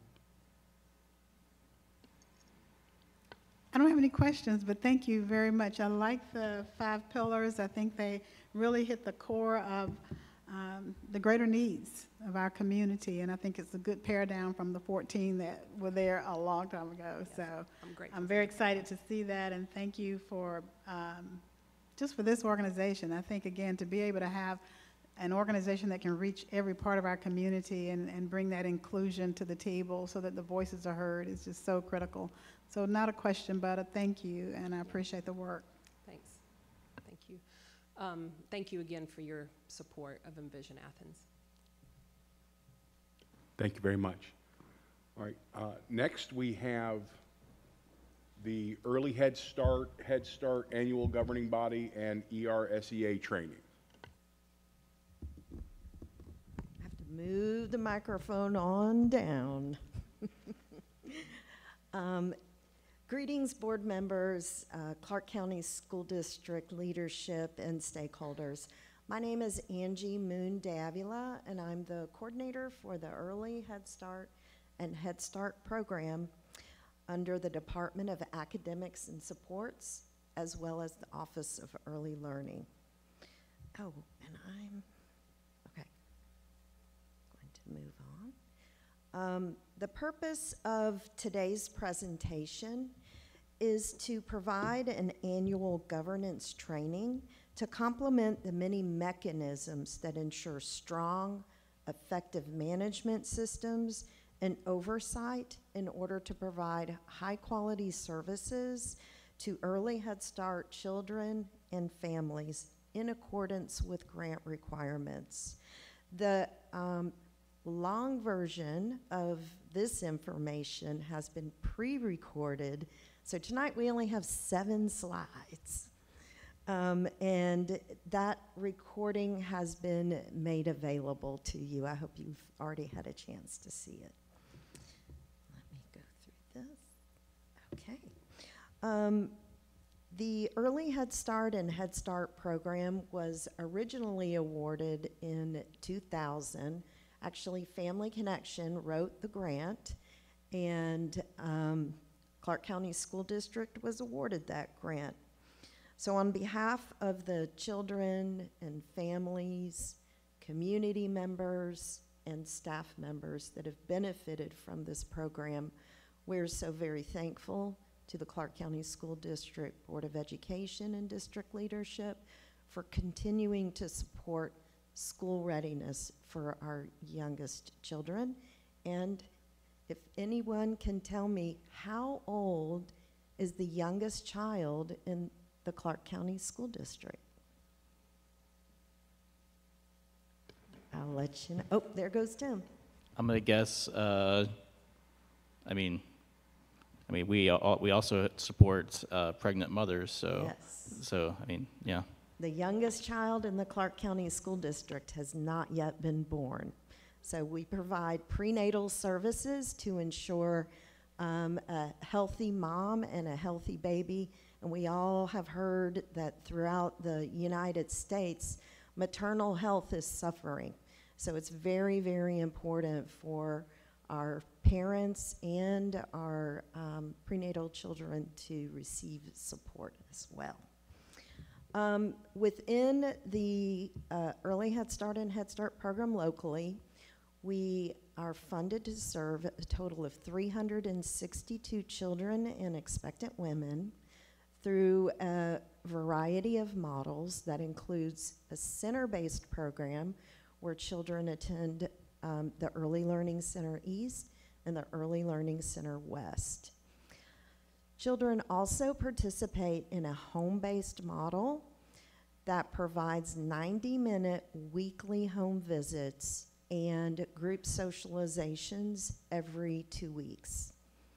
I don't have any questions, but thank you very much. I like the 5 pillars. I think they really hit the core of the greater needs of our community, and I think it's a good pare down from the 14 that were there a long time ago. Yes, So I'm very excited to see that, and thank you for just for this organization. I think, again, to be able to have an organization that can reach every part of our community and bring that inclusion to the table so that the voices are heard is just so critical. So not a question, but a thank you, and I appreciate the work. Thanks. Thank you. Thank you again for your support of Envision Athens. Thank you very much. All right, next we have the Early Head Start Annual Governing Body and ERSEA training. I have to move the microphone on down. Greetings, board members, Clark County School District leadership, and stakeholders. My name is Angie Moon Davila, and I'm the coordinator for the Early Head Start and Head Start program under the Department of Academics and Supports, as well as the Office of Early Learning. Oh, and I'm, okay, going to move on. The purpose of today's presentation is to provide an annual governance training to complement the many mechanisms that ensure strong, effective management systems and oversight in order to provide high-quality services to early Head Start children and families in accordance with grant requirements. The long version of this information has been pre-recorded, so tonight we only have 7 slides. And that recording has been made available to you. I hope you've already had a chance to see it. Let me go through this. Okay. The Early Head Start and Head Start program was originally awarded in 2000. Actually, Family Connection wrote the grant, and Clark County School District was awarded that grant. So on behalf of the children and families, community members, and staff members that have benefited from this program, we're so very thankful to the Clark County School District Board of Education and district leadership for continuing to support school readiness for our youngest children. And if anyone can tell me how old is the youngest child in the Clark County School District? I'll let you know. Oh, there goes Tim. I'm gonna guess. I mean, we also support pregnant mothers. So, Yes. So I mean, yeah. The youngest child in the Clark County School District has not yet been born. So we provide prenatal services to ensure a healthy mom and a healthy baby. And we all have heard that throughout the United States, maternal health is suffering. So it's very, very important for our parents and our prenatal children to receive support as well. Within the Early Head Start and Head Start program locally, we are funded to serve a total of 362 children and expectant women through a variety of models that includes a center-based program where children attend the Early Learning Center East and the Early Learning Center West. Children also participate in a home-based model that provides 90-minute weekly home visits and group socializations every 2 weeks.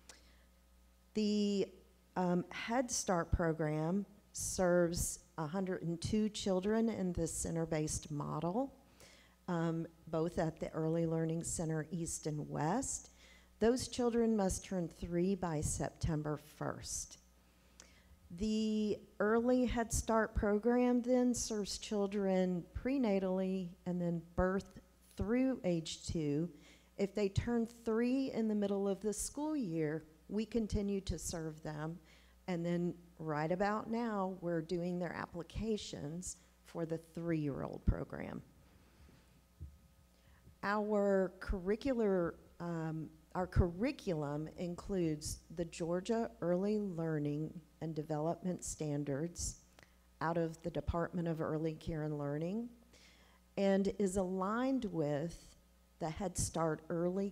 The Head Start program serves 102 children in the center-based model, both at the Early Learning Center East and West. Those children must turn 3 by September 1st. The Early Head Start program then serves children prenatally and then birth through age 2. If they turn 3 in the middle of the school year, we continue to serve them. And then right about now, we're doing their applications for the 3-year-old program. Our curriculum includes the Georgia Early Learning and Development Standards out of the Department of Early Care and Learning, and is aligned with the Head Start Early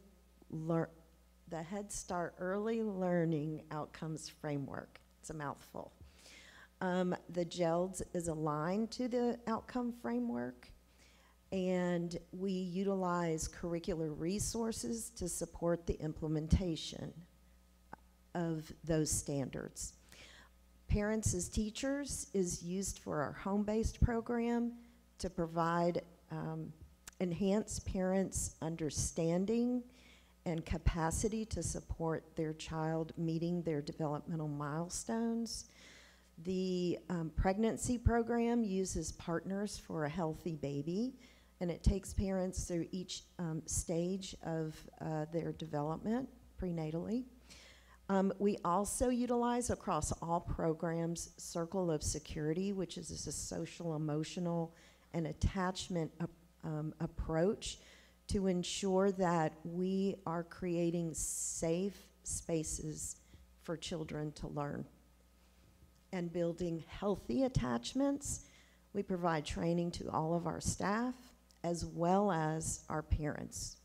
Learning Outcomes Framework. It's a mouthful. The GELDS is aligned to the outcome framework, and we utilize curricular resources to support the implementation of those standards. Parents as Teachers is used for our home-based program to provide enhance parents' understanding and capacity to support their child meeting their developmental milestones. The pregnancy program uses Partners for a Healthy Baby, and it takes parents through each stage of their development prenatally. We also utilize across all programs Circle of Security, which is a social, emotional, and attachment approach to ensure that we are creating safe spaces for children to learn. And building healthy attachments, we provide training to all of our staff as well as our parents.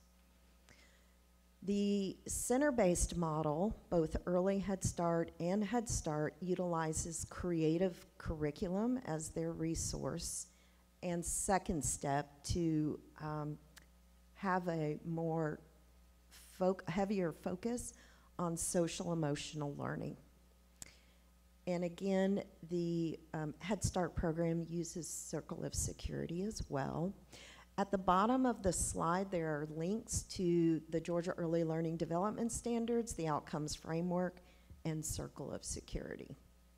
The center-based model, both Early Head Start and Head Start, utilizes creative curriculum as their resource, and Second Step to have a more heavier focus on social emotional learning. And again, the Head Start program uses Circle of Security as well. At the bottom of the slide, there are links to the Georgia Early Learning Development Standards, the Outcomes Framework, and Circle of Security.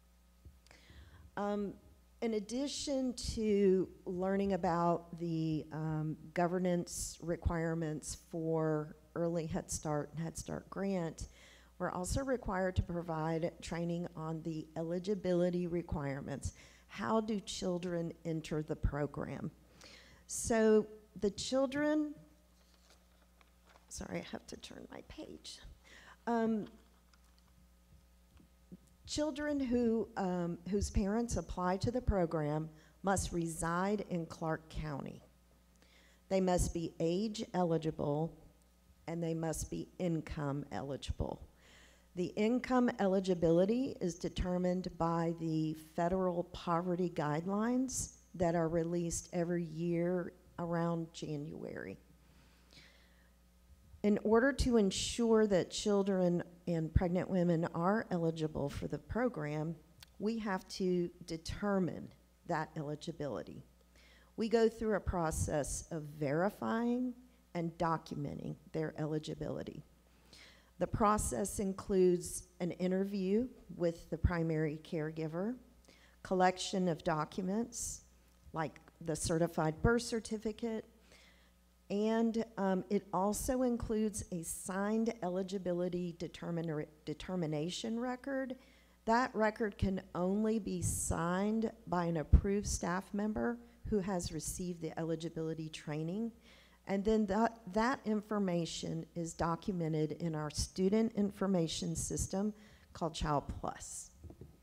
In addition to learning about the governance requirements for Early Head Start and Head Start Grant, we're also required to provide training on the eligibility requirements. How do children enter the program? So the children, sorry, I have to turn my page. Children whose parents apply to the program must reside in Clark County. They must be age eligible, and they must be income eligible. The income eligibility is determined by the federal poverty guidelines that are released every year around January. In order to ensure that children and pregnant women are eligible for the program, we have to determine that eligibility. We go through a process of verifying and documenting their eligibility. The process includes an interview with the primary caregiver, collection of documents like the certified birth certificate, and it also includes a signed eligibility determination record That record can only be signed by an approved staff member who has received the eligibility training. And then that information is documented in our student information system called Child Plus.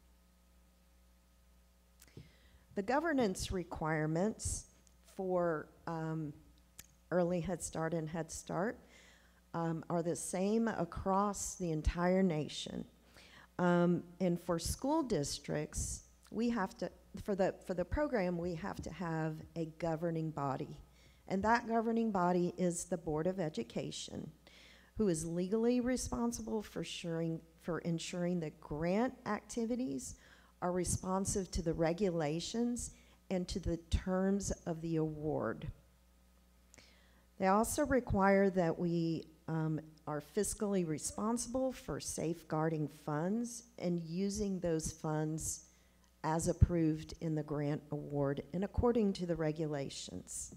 The governance requirements for early Head Start and Head Start are the same across the entire nation. And for school districts, we have to, for the program, we have to have a governing body. And that governing body is the Board of Education, who is legally responsible for ensuring that grant activities are responsive to the regulations and to the terms of the award. They also require that we are fiscally responsible for safeguarding funds and using those funds as approved in the grant award and according to the regulations.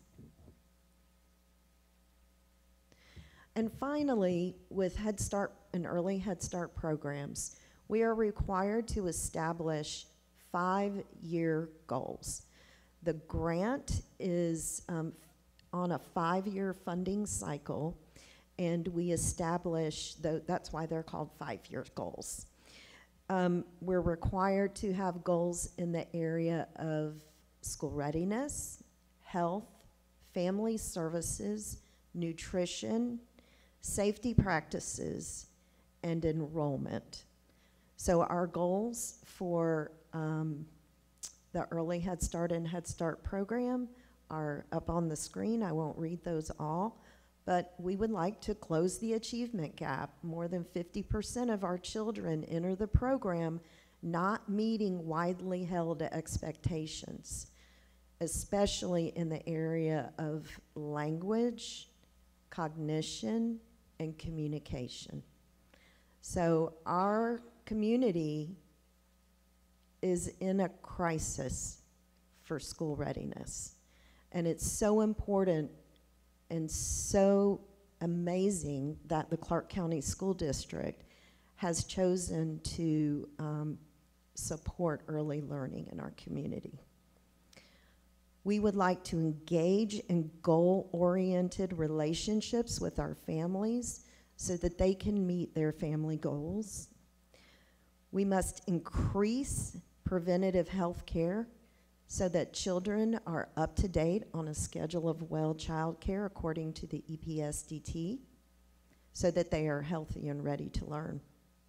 And finally, with Head Start and early Head Start programs, we are required to establish 5-year goals. The grant is on a 5-year funding cycle, and we establish, that's why they're called 5-year goals. We're required to have goals in the area of school readiness, health, family services, nutrition, safety practices, and enrollment. So our goals for the early Head Start and Head Start program are up on the screen. I won't read those all, but we would like to close the achievement gap. More than 50% of our children enter the program not meeting widely held expectations, especially in the area of language, cognition, and communication. So our community is in a crisis for school readiness. And it's so important and so amazing that the Clark County School District has chosen to support early learning in our community. We would like to engage in goal-oriented relationships with our families so that they can meet their family goals. We must increase preventative health care so that children are up to date on a schedule of well child care according to the EPSDT, so that they are healthy and ready to learn.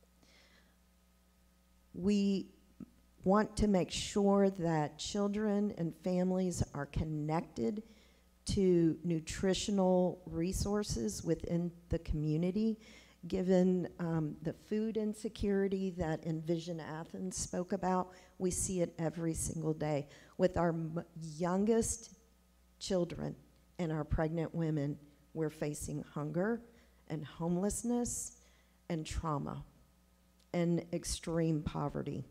We want to make sure that children and families are connected to nutritional resources within the community. Given the food insecurity that Envision Athens spoke about, we see it every single day. With our youngest children and our pregnant women, we're facing hunger and homelessness and trauma and extreme poverty.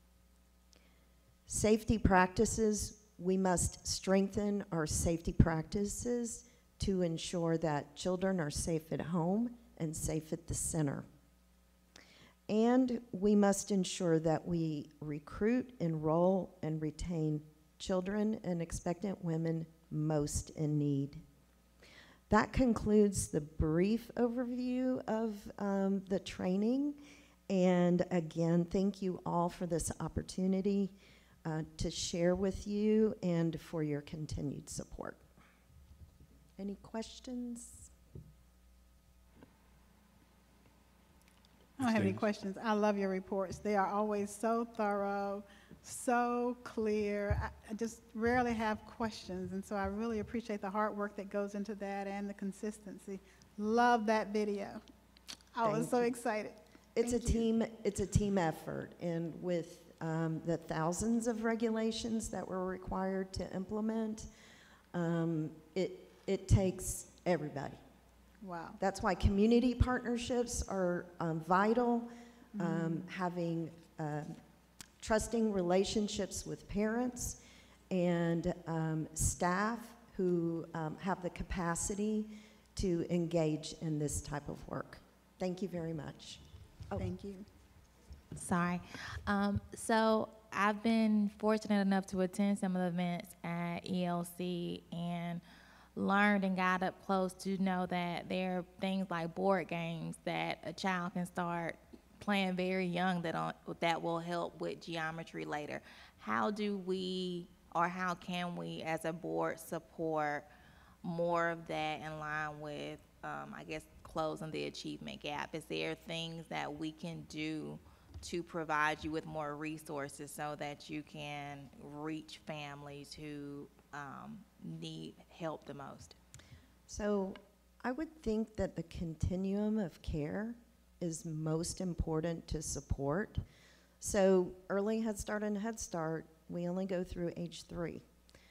Safety practices, we must strengthen our safety practices to ensure that children are safe at home and safe at the center. And we must ensure that we recruit, enroll, and retain children and expectant women most in need. That concludes the brief overview of the training. And again, thank you all for this opportunity to share with you and for your continued support. Any questions? I don't have any questions. I love your reports. They are always so thorough, so clear. I just rarely have questions, and so I really appreciate the hard work that goes into that and the consistency. Love that video. I was so excited. It's a team effort, and with the thousands of regulations that we're required to implement, it takes everybody. Wow. That's why community partnerships are vital. Having trusting relationships with parents and staff who have the capacity to engage in this type of work. Thank you very much. Thank you. Sorry. So I've been fortunate enough to attend some of the events at ELC and learned and got up close to know that there are things like board games that a child can start playing very young that will help with geometry later. How do we, or how can we as a board support more of that in line with, I guess, closing the achievement gap? Is there things that we can do to provide you with more resources so that you can reach families who need help the most? So I would think that the continuum of care is most important to support. So early Head Start and Head Start, we only go through age 3.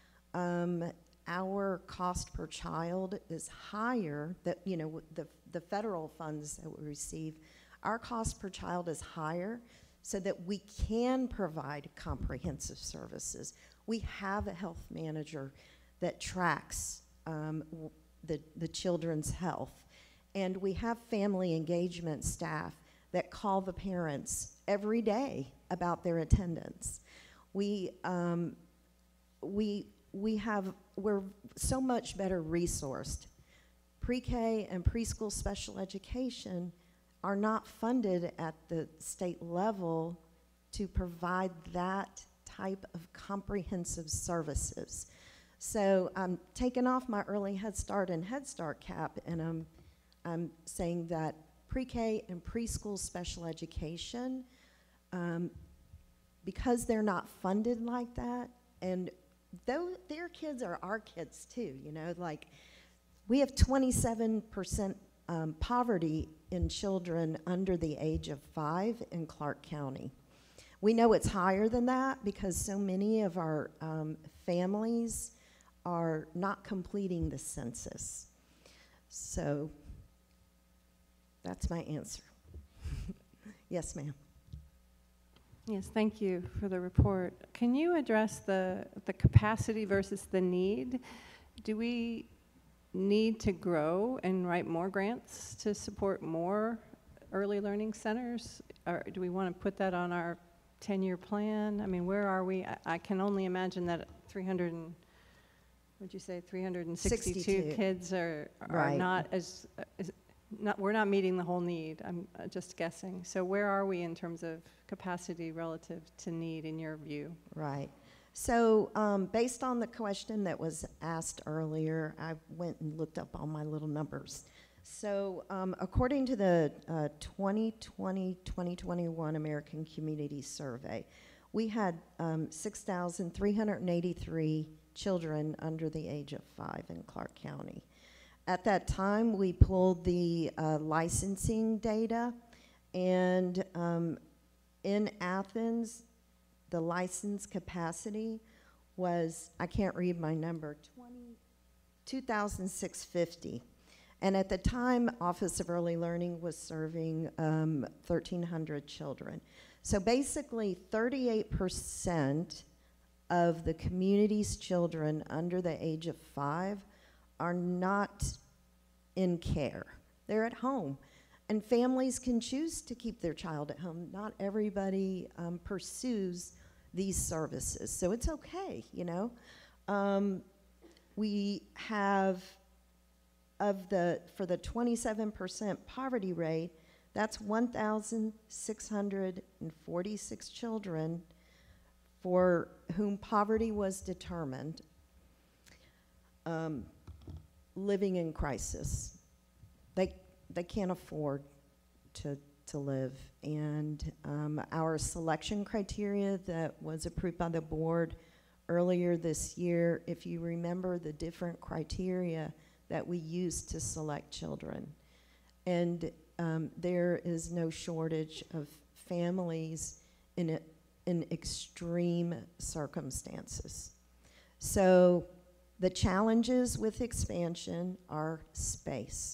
Our cost per child is higher, that, you know, the federal funds that we receive, our cost per child is higher so that we can provide comprehensive services. We have a health manager that tracks the children's health. And we have family engagement staff that call the parents every day about their attendance. We're so much better resourced. Pre-K and preschool special education are not funded at the state level to provide that type of comprehensive services. So I'm taking off my early Head Start and Head Start cap, and I'm saying that pre-K and preschool special education, because they're not funded like that, and though their kids are our kids too, you know, like we have 27% poverty in children under the age of 5 in Clark County. We know it's higher than that because so many of our families are not completing the census. So that's my answer. Yes, ma'am. Yes, thank you for the report. Can you address the capacity versus the need? Do we need to grow and write more grants to support more early learning centers? Or do we want to put that on our 10-year plan? I mean, where are we? I can only imagine that 362 kids are right. not as, we're not meeting the whole need. I'm just guessing. So where are we in terms of capacity relative to need in your view? Right. So based on the question that was asked earlier, I went and looked up all my little numbers. So according to the 2020-2021 American Community Survey, we had 6,383 children under the age of 5 in Clark County. At that time, we pulled the licensing data, and in Athens, the license capacity was, I can't read my number, 2,650. And at the time, Office of Early Learning was serving 1,300 children. So basically, 38% of the community's children under the age of 5 are not in care. They're at home. And families can choose to keep their child at home. Not everybody pursues these services. So it's okay, you know. We have, for the 27% poverty rate, that's 1,646 children for whom poverty was determined, living in crisis. They can't afford to live. And our selection criteria that was approved by the board earlier this year, if you remember the different criteria that we used to select children. And there is no shortage of families in extreme circumstances. So the challenges with expansion are space.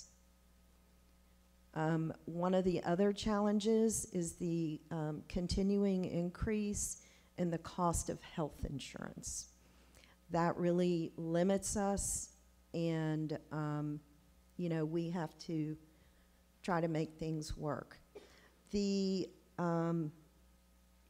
One of the other challenges is the continuing increase in the cost of health insurance. That really limits us, and you know, we have to try to make things work. The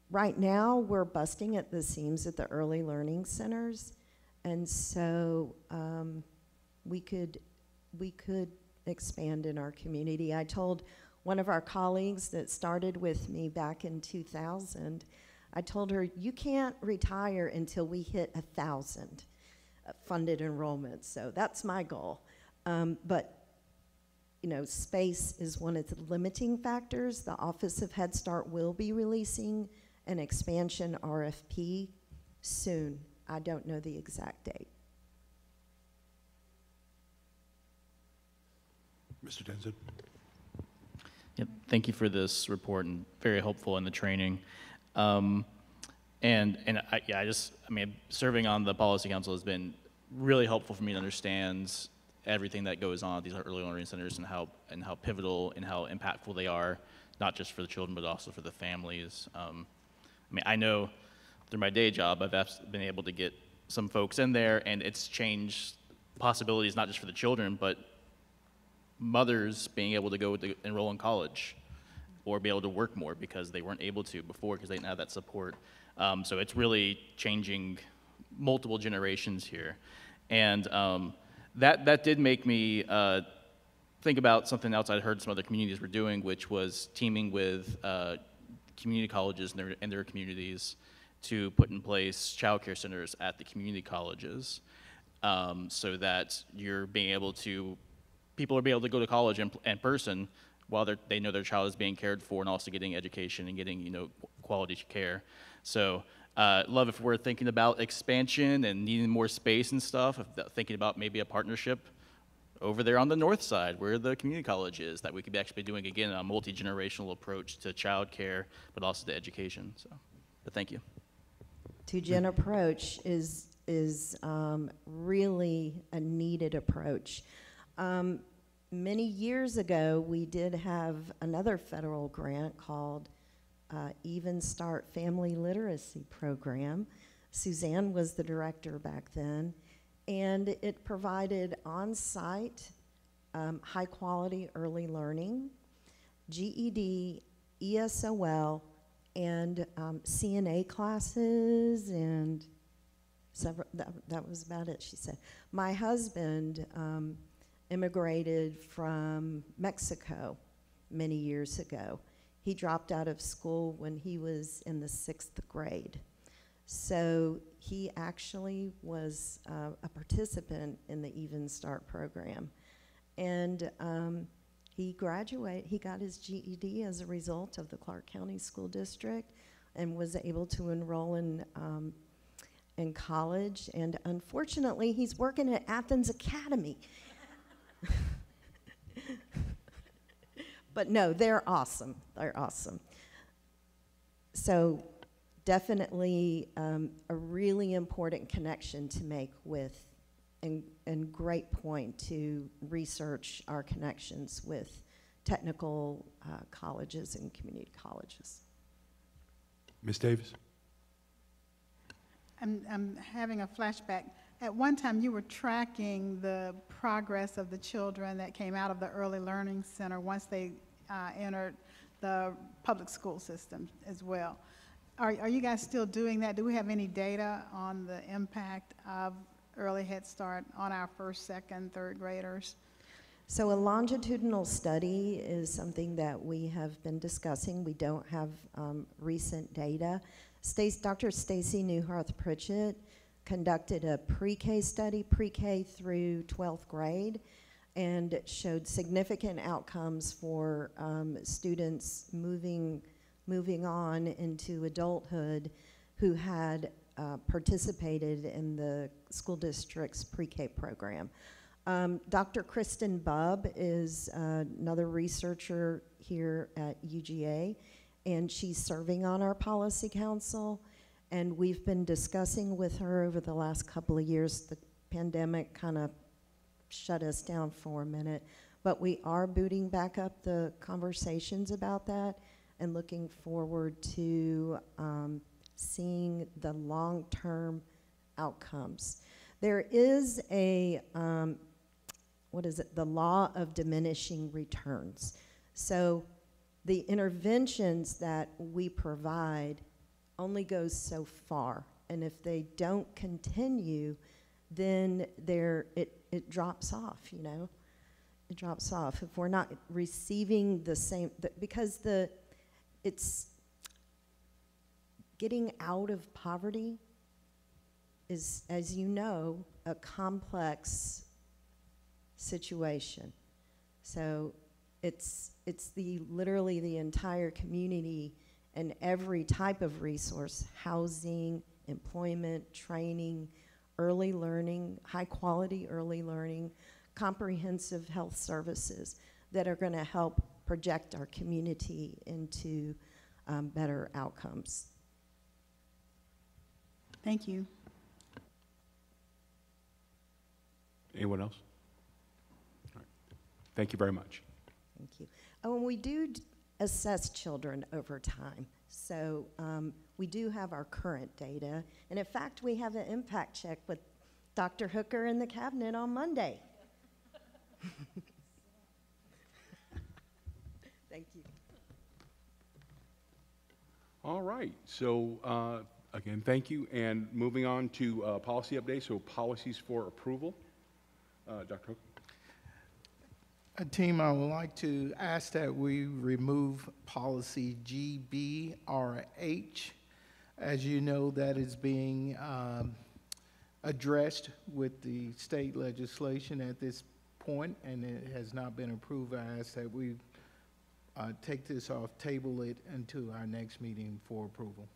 right now, we're busting at the seams at the early learning centers, and so we could expand in our community. I told one of our colleagues that started with me back in 2000, I told her, you can't retire until we hit 1,000 funded enrollment. So that's my goal. But you know, space is one of the limiting factors. The Office of Head Start will be releasing an expansion RFP soon. I don't know the exact date. Mr. Tenzin. Yep, thank you for this report and very helpful in the training. Serving on the policy council has been really helpful for me to understand everything that goes on at these early learning centers and how pivotal and how impactful they are, not just for the children, but also for the families. I know through my day job, I've been able to get some folks in there, and it's changed possibilities not just for the children, but mothers being able to go to enroll in college or be able to work more because they weren't able to before because they didn't have that support. So it's really changing multiple generations here. And that did make me think about something else I'd heard some other communities were doing, which was teaming with community colleges in their communities to put in place child care centers at the community colleges so that people are being able to go to college in person while they know their child is being cared for and also getting education and getting quality care. So love if we're thinking about expansion and needing more space and stuff, thinking about maybe a partnership over there on the north side where the community college is, that we could be actually doing, again, a multi-generational approach to child care, but also to education. So, but thank you. Two-gen approach is really a needed approach. Many years ago, we did have another federal grant called Even Start Family Literacy Program. Suzanne was the director back then, and it provided on-site, high-quality early learning, GED, ESOL, and CNA classes, and several, that was about it, she said. My husband immigrated from Mexico many years ago. He dropped out of school when he was in the 6th grade. So he actually was a participant in the Even Start program. And he got his GED as a result of the Clark County School District and was able to enroll in college. And unfortunately, he's working at Athens Academy. But no, they're awesome. They're awesome. So definitely a really important connection to make with, and great point to research our connections with technical colleges and community colleges. Ms. Davis? I'm having a flashback. At one time, you were tracking the progress of the children that came out of the early learning center once they entered the public school system as well. Are you guys still doing that? Do we have any data on the impact of early Head Start on our first, second, third graders? So a longitudinal study is something that we have been discussing. We don't have recent data. Dr. Stacy Newharth-Pritchett conducted a pre-K study, pre-K through 12th grade, and showed significant outcomes for students moving on into adulthood who had participated in the school district's pre-K program. Dr. Kristen Bubb is another researcher here at UGA, and she's serving on our policy council. And we've been discussing with her over the last couple of years. The pandemic kind of shut us down for a minute, but we are booting back up the conversations about that and looking forward to seeing the long-term outcomes. There is a, the law of diminishing returns. So the interventions that we provide only goes so far. And if they don't continue, then it drops off, you know? It drops off. If we're not receiving the same, because it's getting out of poverty is, as you know, a complex situation. So it's literally the entire community and every type of resource, housing, employment, training, early learning, high quality early learning, comprehensive health services that are going to help project our community into better outcomes. Thank you. Anyone else? All right. Thank you very much. Thank you. Oh, and we do assess children over time. So we do have our current data. And in fact, we have an impact check with Dr. Hooker in the cabinet on Monday. Thank you. All right. So again, thank you. And moving on to policy updates. So policies for approval. Dr. Hooker. Team, I would like to ask that we remove policy GBRH. As you know, that is being addressed with the state legislation at this point, and it has not been approved. I ask that we take this off, table it until our next meeting for approval.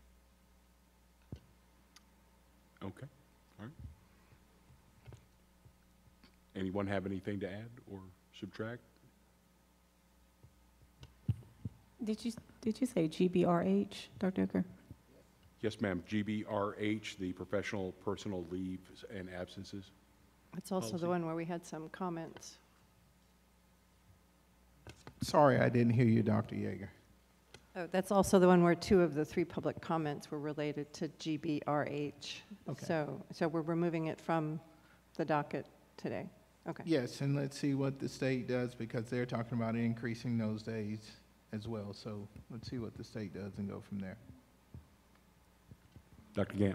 Okay. All right. Anyone have anything to add or subtract? Did you say GBRH, Dr. Hooker? Yes, ma'am. GBRH, the professional personal leaves and absences. It's also Policy. the one where we had some comments. Sorry, I didn't hear you, Dr. Yeager. Oh, that's also the one where 2 of the 3 public comments were related to GBRH. Okay. So we're removing it from the docket today. Okay. Yes, and let's see what the state does, because they're talking about increasing those days as well. So let's see what the state does and go from there. Dr. Gant.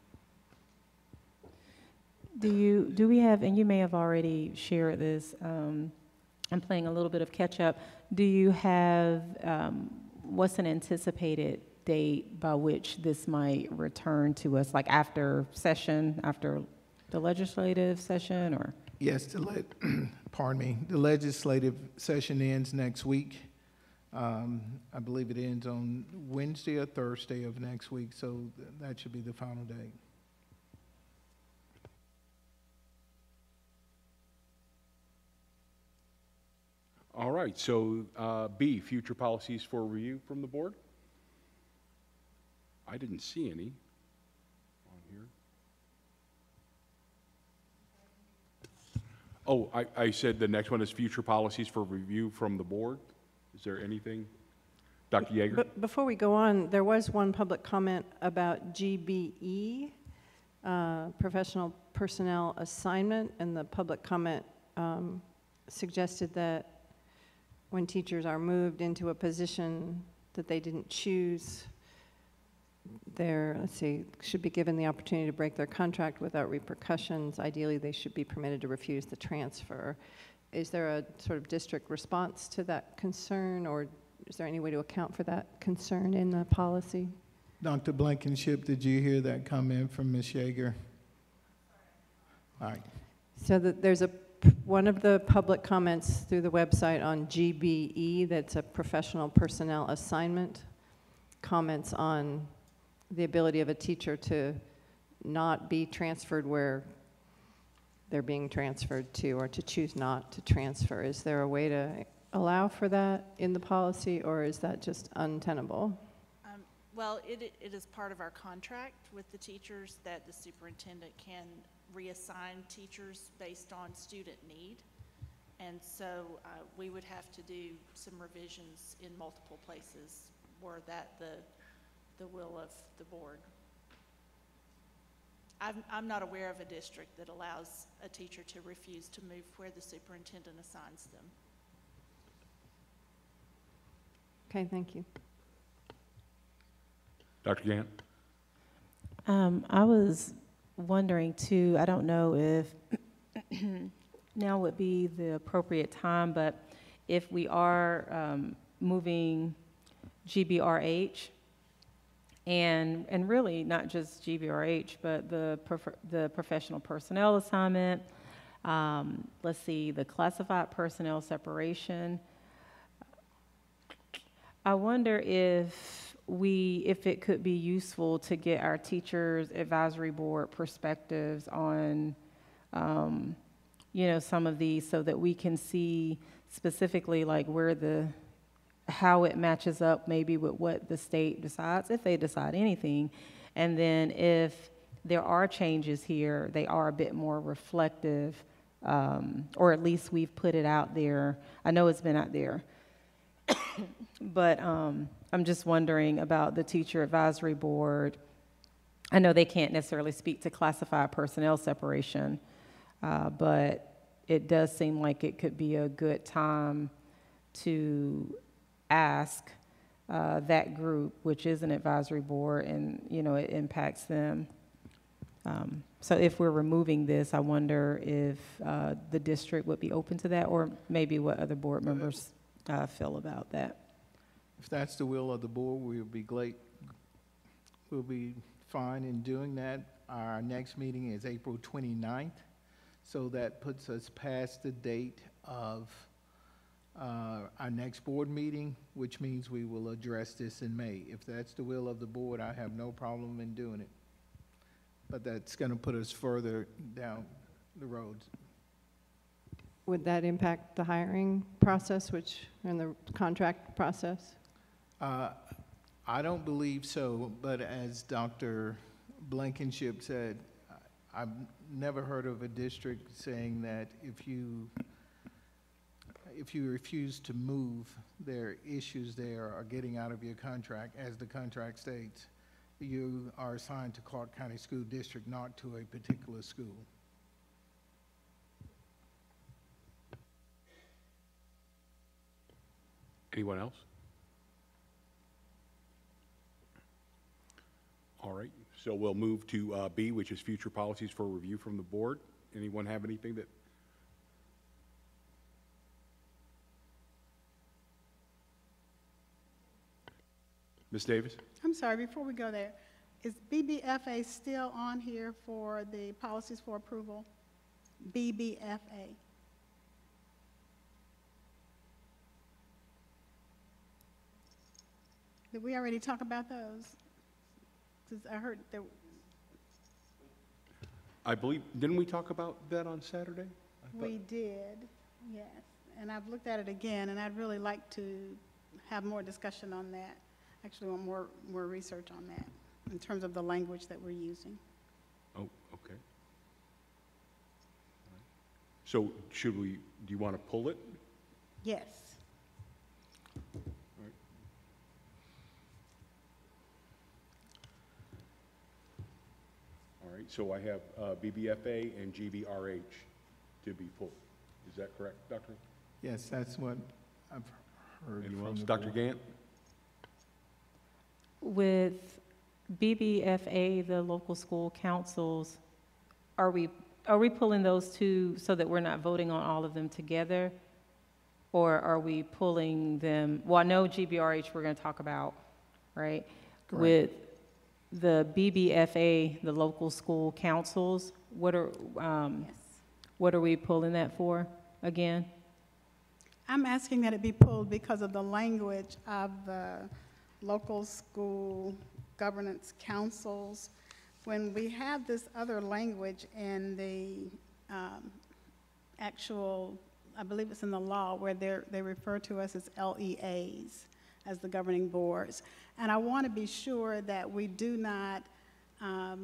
Do we have, and you may have already shared this, I'm playing a little bit of catch up. Do you have, what's an anticipated date by which this might return to us, like after session, after the legislative session, or? Yes, pardon me, the legislative session ends next week. I believe it ends on Wednesday or Thursday of next week, so that should be the final date. All right, so B, future policies for review from the board. I didn't see any on here. Oh, I said the next one is future policies for review from the board. Is there anything? Dr. Yeager? But before we go on, there was one public comment about GBE, professional personnel assignment, and the public comment suggested that when teachers are moved into a position that they didn't choose, should be given the opportunity to break their contract without repercussions. Ideally, they should be permitted to refuse the transfer. Is there a sort of district response to that concern, or is there any way to account for that concern in the policy? Dr. Blankenship, did you hear that comment from Ms. Yeager? All right. So there's one of the public comments through the website on GBE, that's a professional personnel assignment, comments on the ability of a teacher to not be transferred where they're being transferred to, or to choose not to transfer. Is there a way to allow for that in the policy, or is that just untenable? Well, it is part of our contract with the teachers that the superintendent can reassign teachers based on student need. And so we would have to do some revisions in multiple places were that the will of the board. I'm not aware of a district that allows a teacher to refuse to move where the superintendent assigns them. Okay, thank you. Dr. Gant? I was wondering too, I don't know if now would be the appropriate time, but if we are moving GBRH, and really not just GBRH, but the professional personnel assignment, let's see, the classified personnel separation. I wonder if it could be useful to get our teachers advisory board perspectives on, you know, some of these, so that we can see specifically like how it matches up maybe with what the state decides, if they decide anything. And then if there are changes here, they are a bit more reflective, or at least we've put it out there. I know it's been out there. But I'm just wondering about the teacher advisory board. I know they can't necessarily speak to classified personnel separation, but it does seem like it could be a good time to ask that group, which is an advisory board, and you know it impacts them. So if we're removing this, I wonder if the district would be open to that, or maybe what other board members feel about that. If that's the will of the board, we'll be fine in doing that. Our next meeting is April 29th, so that puts us past the date of our next board meeting, which means we will address this in May. If that's the will of the board, I have no problem in doing it. But that's going to put us further down the road. Would that impact the hiring process, and the contract process? I don't believe so, but as Dr. Blankenship said, I've never heard of a district saying that if you refuse to move, their issues there are getting out of your contract. As the contract states, you are assigned to Clark County School District, not to a particular school. Anyone else? All right, so we'll move to B, which is future policies for review from the board. Anyone have anything that? Ms. Davis? I'm sorry, before we go there, is BBFA still on here for the policies for approval? BBFA. Did we already talk about those? Because I heard there. I believe, didn't we talk about that on Saturday? We did, yes. And I've looked at it again, and I'd really like to have more discussion on that. Actually want more research on that in terms of the language that we're using. Oh, okay. So do you want to pull it? Yes. All right, so I have BBFA and GBRH to be pulled. Is that correct, Doctor? Yes, that's what I've heard. Anyone else? the Dr. board. Gant? With BBFA, the local school councils, are we pulling those two so that we're not voting on all of them together? Or are we pulling them, well, I know GBRH we're going to talk about, right? Correct. With the BBFA, the local school councils, what are we pulling that for again? I'm asking that it be pulled because of the language of the local school governance councils. When we have this other language in the actual, I believe it's in the law, where they refer to us as LEAs, as the governing boards. And I want to be sure that we do not, how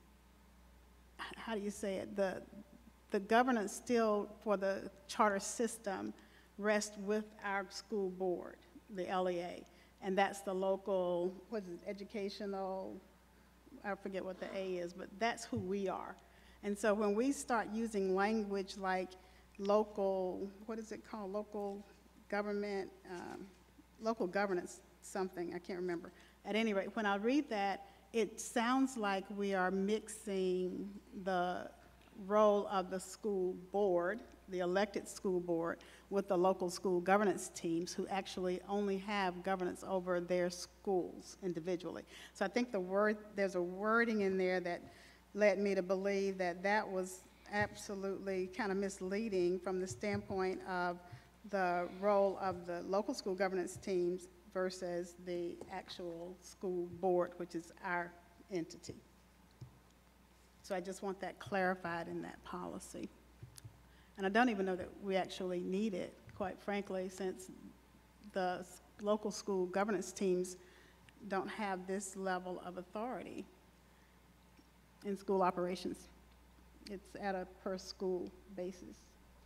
do you say it, the governance still for the charter system rests with our school board, the LEA. And that's the local, what is it, educational, I forget what the A is, but that's who we are. And so when we start using language like local, what is it called, local government, local governance something, I can't remember. at any rate, when I read that, it sounds like we are mixing the role of the school board, the elected school board, with the local school governance teams who actually only have governance over their schools individually. So I think there's a wording in there that led me to believe that that was absolutely kind of misleading from the standpoint of the role of the local school governance teams versus the actual school board, which is our entity. So I just want that clarified in that policy. And I don't even know that we actually need it, quite frankly, since the local school governance teams don't have this level of authority in school operations. It's at a per school basis.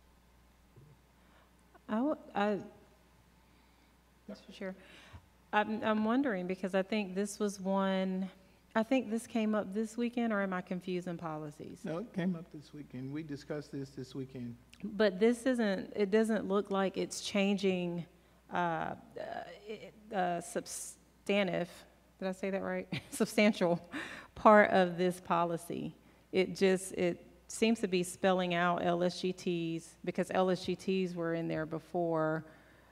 Mr. Chair, I'm wondering, because I think this was one, I think this came up this weekend, or am I confusing policies? No, it came up this weekend. We discussed this weekend. But this isn't, it doesn't look like it's changing substantive, did I say that right? Substantial part of this policy. It seems to be spelling out LSGTs, because LSGTs were in there before,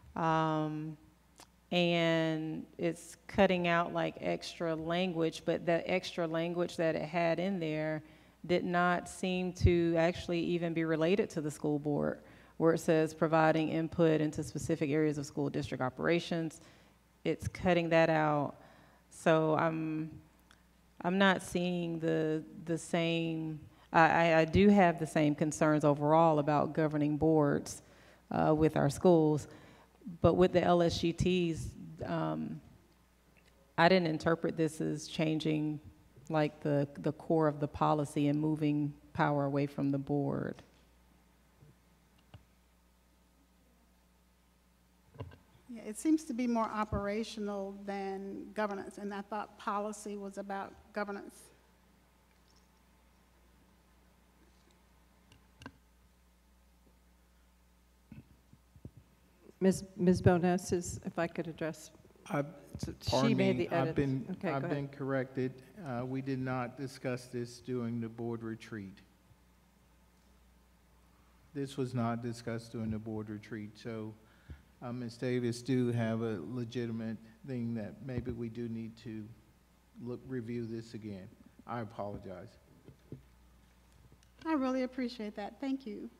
and it's cutting out like extra language, but that extra language that it had in there did not seem to actually even be related to the school board, where it says providing input into specific areas of school district operations. It's cutting that out. So I'm not seeing the same, I do have the same concerns overall about governing boards with our schools, but with the LSGTs, I didn't interpret this as changing like the core of the policy and moving power away from the board. Yeah, it seems to be more operational than governance, and I thought policy was about governance. Ms. Bonas, if I could address. Pardon made me, the edits. Okay, I've go been ahead. corrected. We did not discuss this during the board retreat. This was not discussed during the board retreat, so Ms. Davis do have a legitimate thing that maybe we do need to review this again. I apologize. I really appreciate that. Thank you.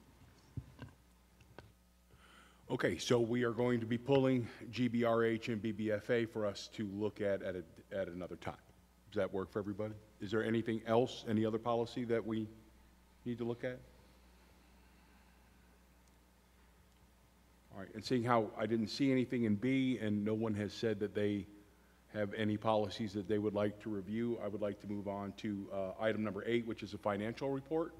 Okay, so we are going to be pulling GBRH and BBFA for us to look at another time. Does that work for everybody? Is there anything else, any other policy that we need to look at? All right, and seeing how I didn't see anything in B and no one has said that they have any policies that they would like to review, I would like to move on to item number 8, which is a financial report.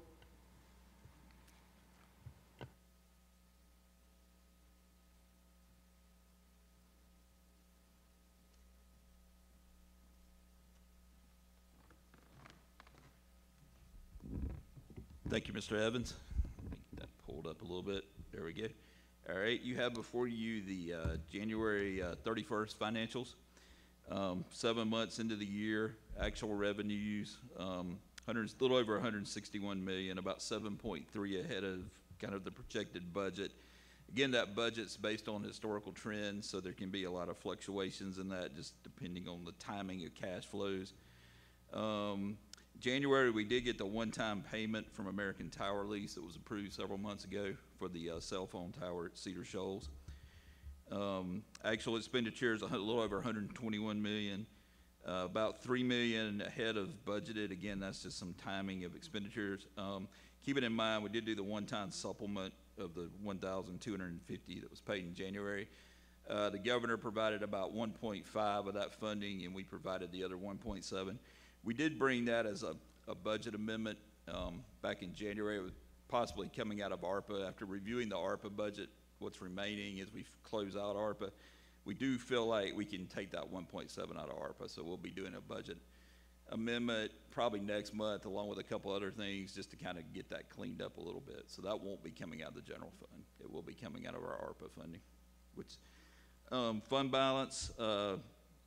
Thank you, Mr. Evans. Get that pulled up a little bit. There we go. All right, you have before you the January 31st financials. 7 months into the year, actual revenues, a little over 161 million, about 7.3 ahead of kind of the projected budget. Again, that budget's based on historical trends, so there can be a lot of fluctuations in that, just depending on the timing of cash flows. January, we did get the one-time payment from American Tower Lease that was approved several months ago for the cell phone tower at Cedar Shoals. Actual expenditures, a little over 121 million, about 3 million ahead of budgeted. Again, that's just some timing of expenditures. Keeping in mind, we did do the one-time supplement of the 1,250 that was paid in January. The governor provided about 1.5 of that funding, and we provided the other 1.7. We did bring that as a budget amendment back in January. It was possibly coming out of ARPA. After reviewing the ARPA budget, what's remaining as we close out ARPA, we do feel like we can take that 1.7 out of ARPA, so we'll be doing a budget amendment probably next month along with a couple other things just to kind of get that cleaned up a little bit. So that won't be coming out of the general fund. It will be coming out of our ARPA funding, which fund balance,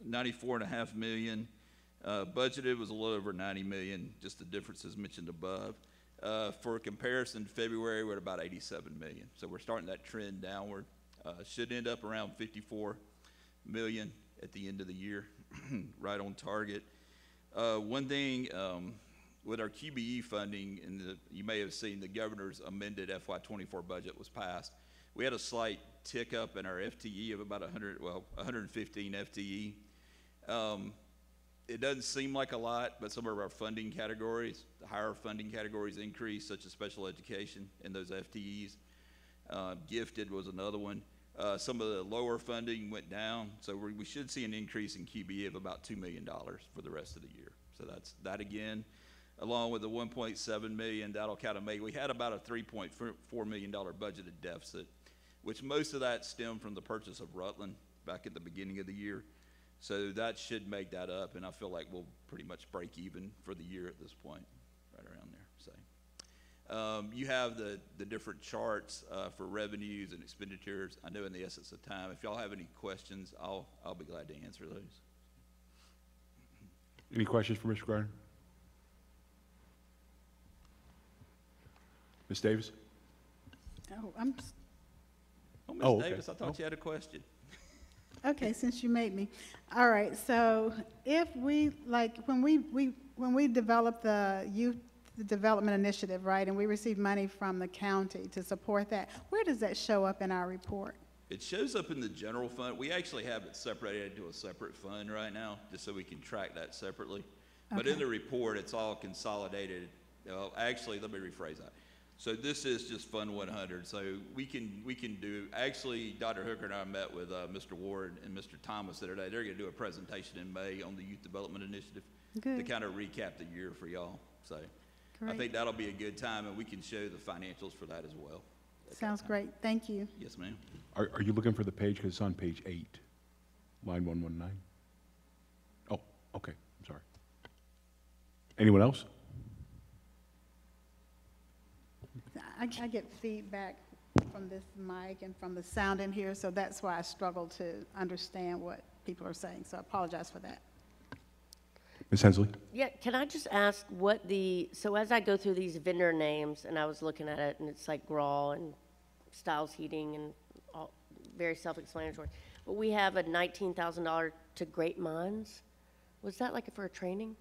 94.5 million. Budgeted was a little over 90 million, just the differences mentioned above. For comparison, February we're at about 87 million. So we're starting that trend downward. Should end up around 54 million at the end of the year, right on target. One thing, with our QBE funding, and you may have seen the governor's amended FY24 budget was passed. We had a slight tick up in our FTE of about 115 FTE. It doesn't seem like a lot, but some of our funding categories, the higher funding categories increased, such as special education and those FTEs. Gifted was another one. Some of the lower funding went down, so we should see an increase in QBE of about $2 million for the rest of the year. So that's that again, along with the 1.7 million, that'll kind of make, we had about a $3.4 million budgeted deficit, which most of that stemmed from the purchase of Rutland back at the beginning of the year. So that should make that up, and I feel like we'll pretty much break even for the year at this point, right around there. So you have the different charts for revenues and expenditures. I know in the essence of time, if y'all have any questions, I'll be glad to answer those. Any questions for Mr. Gardner? Ms. Davis? Oh, Ms. Davis, I thought you had a question. Okay, since you made me. All right, so if we, like, when we developed the youth development initiative, right, and we received money from the county to support that, where does that show up in our report? It shows up in the general fund. We actually have it separated into a separate fund right now, just so we can track that separately. But in the report, it's all consolidated. Actually, let me rephrase that. So this is just Fund 100. So we can do, actually, Dr. Hooker and I met with Mr. Ward and Mr. Thomas the other day. They're going to do a presentation in May on the Youth Development Initiative to kind of recap the year for y'all. So I think that'll be a good time, and we can show the financials for that as well. Sounds great. Thank you. Yes, ma'am. Are you looking for the page? Because it's on page 8, line 119. Oh, okay. I'm sorry. Anyone else? I get feedback from this mic and from the sound in here, so that's why I struggle to understand what people are saying. So I apologize for that. Ms. Hensley? Yeah, can I just ask what so as I go through these vendor names, and I was looking at it, and it's like Grawl and Styles Heating and all, very self-explanatory. But we have a $19,000 to Great Minds. Was that like for a training?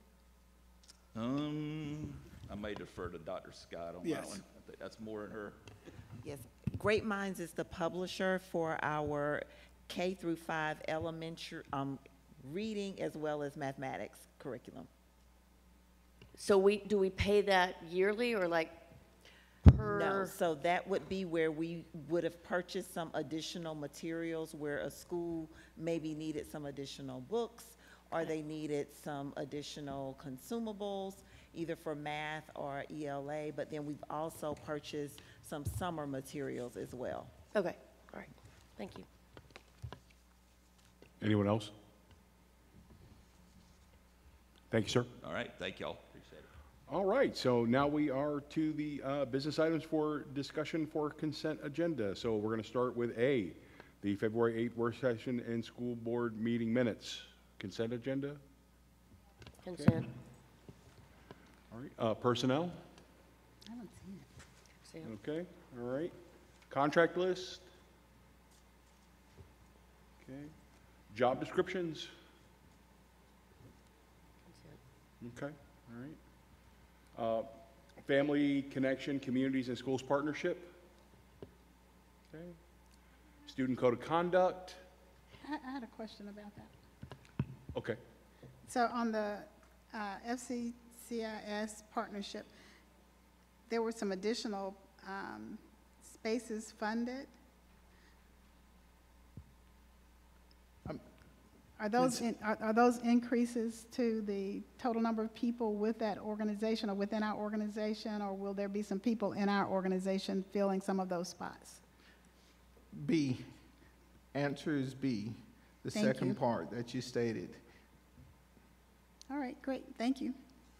I may defer to Dr. Scott on that one. I think that's more in her. Yes, Great Minds is the publisher for our K through 5 elementary reading as well as mathematics curriculum. So do we pay that yearly or like per? No, so that would be where we would have purchased some additional materials where a school maybe needed some additional books or they needed some additional consumables, either for math or ELA, but then we've also purchased some summer materials as well. Okay, all right, thank you. Anyone else? Thank you, sir. All right, thank y'all. Appreciate it. All right, so now we are to the business items for discussion for consent agenda. So we're going to start with A, the February 8th work session and school board meeting minutes. Consent agenda? Consent. Okay. All right, personnel? I haven't seen it. Okay, all right. Contract list? Okay. Job descriptions? Okay, all right. Family connection, communities and schools partnership? Okay. Student code of conduct? I had a question about that. Okay. So on the FCCIS partnership, there were some additional spaces funded. Are those increases to the total number of people with that organization or within our organization, or will there be some people in our organization filling some of those spots? B. Answer is B, the second part that you stated. All right, great. Thank you.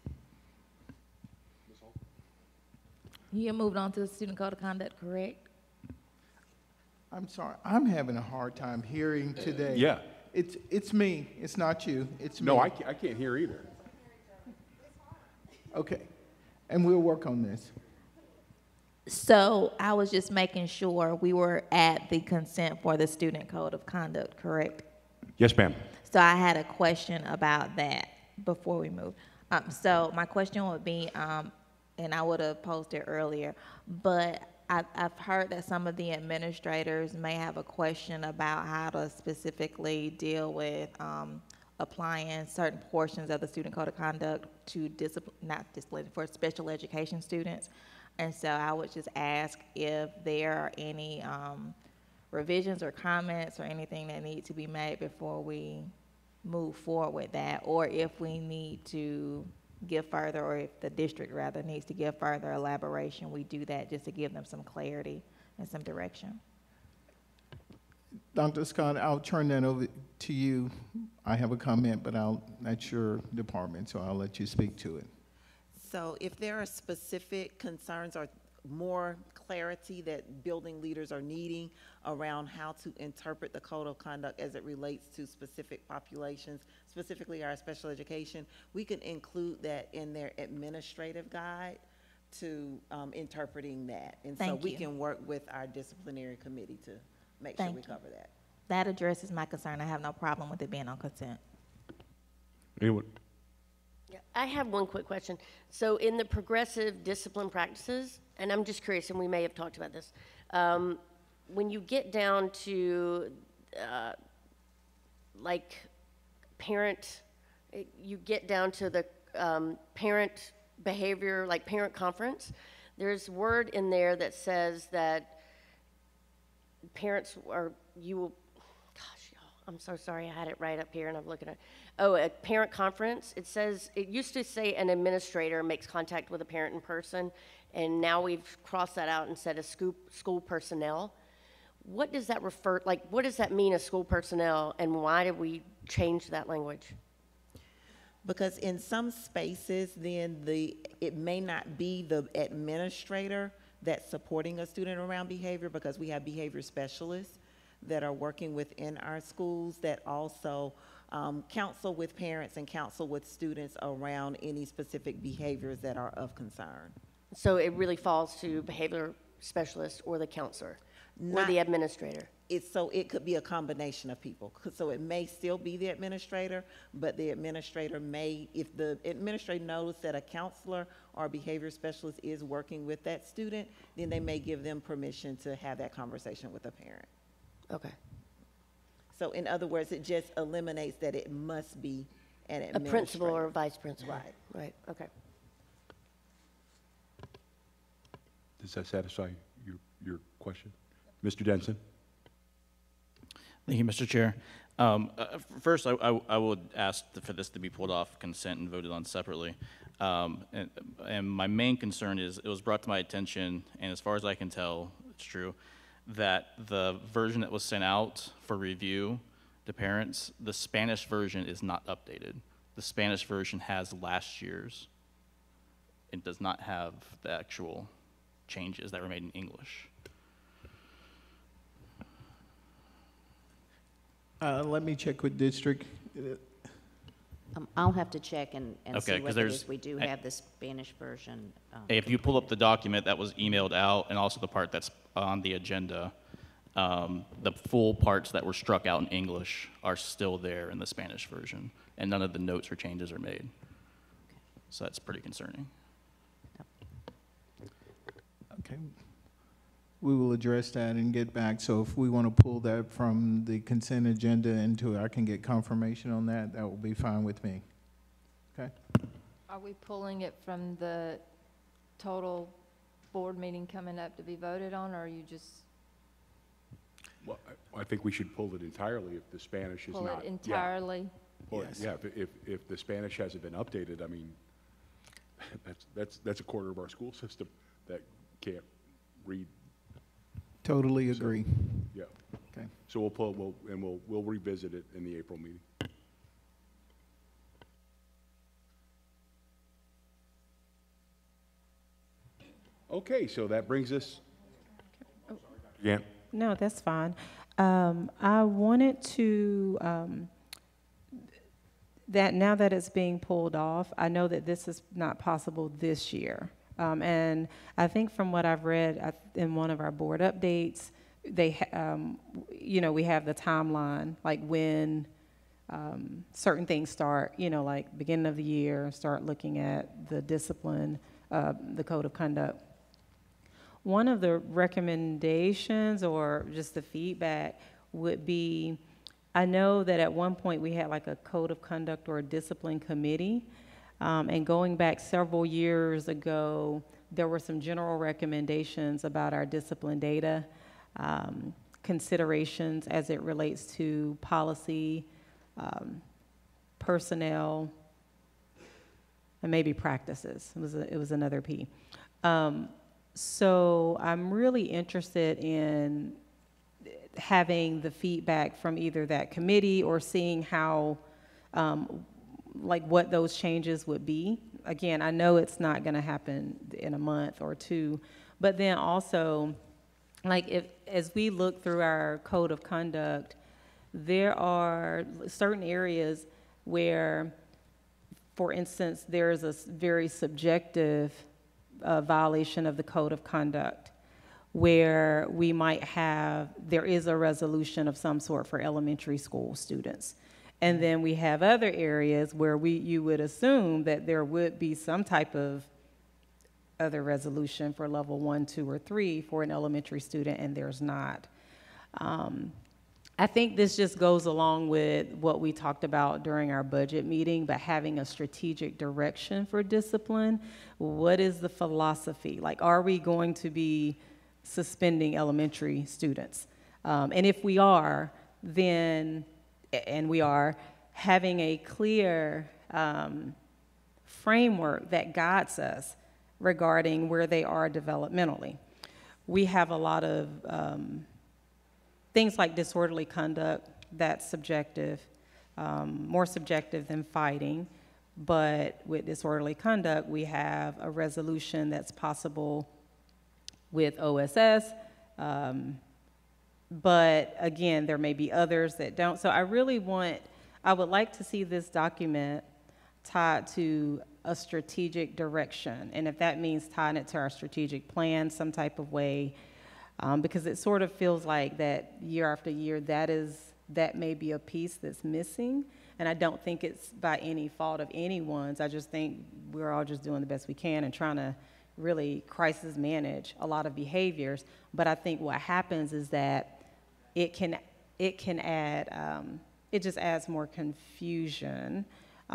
You moved on to the student code of conduct, correct? I'm sorry, I'm having a hard time hearing today. Yeah. It's me, it's not you, it's me. No, I can't hear either. Okay, and we'll work on this. So I was just making sure we were at the consent for the student code of conduct, correct? Yes, ma'am. So I had a question about that before we move. So my question would be, and I would have posed it earlier, but I've heard that some of the administrators may have a question about how to specifically deal with applying certain portions of the student code of conduct to for special education students. And so I would just ask if there are any revisions or comments or anything that need to be made before we move forward with that, or if we need to give further, or if the district rather needs to give further elaboration, we do that just to give them some clarity and some direction. Dr. Scott, I'll turn that over to you. I have a comment, but that's your department, so I'll let you speak to it. So if there are specific concerns or more clarity that building leaders are needing around how to interpret the code of conduct as it relates to specific populations, specifically our special education, we can include that in their administrative guide to interpreting that. And so we can work with our disciplinary committee to make sure we cover that. That addresses my concern. I have no problem with it being on consent. Anyone? Yeah, I have one quick question. So in the progressive discipline practices, and I'm just curious, and we may have talked about this, when you get down to like parent, you get down to the parent behavior, like parent conference, there's word in there that says that parents are, you will, gosh, y'all, I'm so sorry, I had it right up here and I'm looking at, oh, a parent conference. It says, it used to say an administrator makes contact with a parent in person, and now we've crossed that out and said a school personnel. What does that refer, like, what does that mean, a school personnel, and why did we change that language? Because in some spaces, then it may not be the administrator that's supporting a student around behavior, because we have behavior specialists that are working within our schools that also counsel with parents and counsel with students around any specific behaviors that are of concern. So it really falls to behavior specialist or the counselor or the administrator? So it could be a combination of people. So it may still be the administrator, but the administrator may, if the administrator knows that a counselor or a behavior specialist is working with that student, then they may give them permission to have that conversation with a parent. Okay. So in other words, it just eliminates that it must be an administrator. A principal or a vice principal. Right. Right, okay. Does that satisfy your question? Mr. Denson? Thank you, Mr. Chair. First, I would ask for this to be pulled off consent and voted on separately. And my main concern is, it was brought to my attention, and as far as I can tell, it's true, that the version that was sent out for review to parents, the Spanish version is not updated. The Spanish version has last year's. It does not have the actual changes that were made in English. Let me check with district. I'll have to check and Okay, see 'cause whether it is we do have the Spanish version. If you pull up the document that was emailed out, and also the part that's on the agenda, the full parts that were struck out in English are still there in the Spanish version, and none of the notes or changes are made. So that's pretty concerning. Okay. We will address that and get back. So if we want to pull that from the consent agenda into, I can get confirmation on that, that will be fine with me. Okay? Are we pulling it from the total board meeting coming up to be voted on, or are you just? Well, I think we should pull it entirely if the Spanish is not. Pull it entirely? Yeah, Yes. yeah, if the Spanish hasn't been updated, I mean, that's a quarter of our school system that can't read. Totally agree. Yeah. Okay. So we'll revisit it in the April meeting. Okay, so that brings us. Yeah. No, that's fine. I wanted to, that now that it's being pulled off, I know that this is not possible this year. And I think from what I've read in one of our board updates, they, you know, we have the timeline, like when certain things start, you know, like beginning of the year, start looking at the discipline, the code of conduct. One of the recommendations or just the feedback would be, I know that at one point we had like a code of conduct or a discipline committee. And going back several years ago, there were some general recommendations about our discipline data, considerations as it relates to policy, personnel, and maybe practices. It was another P. So I'm really interested in having the feedback from either that committee or seeing how, like what those changes would be. Again, I know it's not going to happen in a month or two, but then also, like as we look through our code of conduct, there are certain areas where, for instance, there is a very subjective violation of the code of conduct where we might have, there is a resolution of some sort for elementary school students. And then we have other areas where you would assume that there would be some type of other resolution for level 1, 2, or 3 for an elementary student, and there's not. I think this just goes along with what we talked about during our budget meeting, but having a strategic direction for discipline. What is the philosophy? Like, are we going to be suspending elementary students? And if we are, then, and we are, having a clear framework that guides us regarding where they are developmentally. We have a lot of things like disorderly conduct, that's subjective, more subjective than fighting. But with disorderly conduct, we have a resolution that's possible with OSS. But again, there may be others that don't. So I would like to see this document tied to a strategic direction. And if that means tying it to our strategic plan some type of way, because it sort of feels like that year after year, that may be a piece that's missing. And I don't think it's by any fault of anyone's. I just think we're all just doing the best we can and trying to really crisis manage a lot of behaviors. But I think what happens is that it can add, it just adds more confusion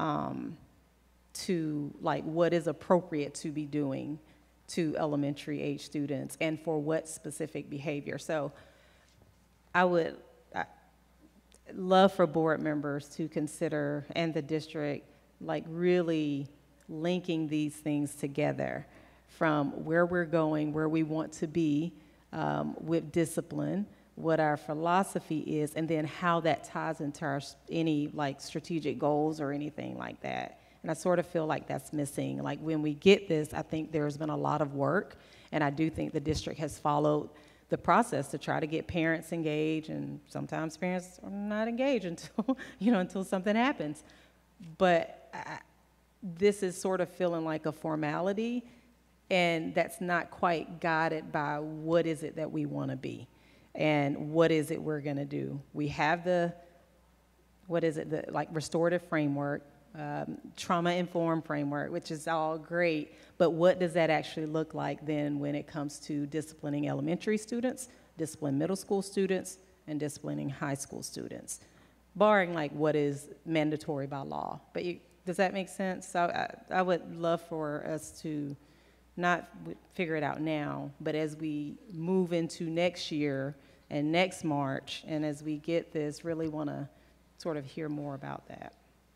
to like what is appropriate to be doing to elementary age students and for what specific behavior. So I would love for board members to consider, and the district, like really linking these things together from where we're going, where we want to be with discipline, what our philosophy is, and then how that ties into our any like strategic goals or anything like that. And I sort of feel like that's missing. Like when we get this, I think there's been a lot of work, and I do think the district has followed the process to try to get parents engaged, and sometimes parents are not engaged until, until something happens. But this is sort of feeling like a formality, and that's not quite guided by what is it that we want to be and what is it we're going to do. We have the restorative framework, trauma-informed framework, which is all great, but what does that actually look like then when it comes to disciplining elementary students, disciplining middle school students, and disciplining high school students, barring like what is mandatory by law. But does that make sense? So I would love for us to not figure it out now, but as we move into next year and next March, and as we get this, really want to sort of hear more about that.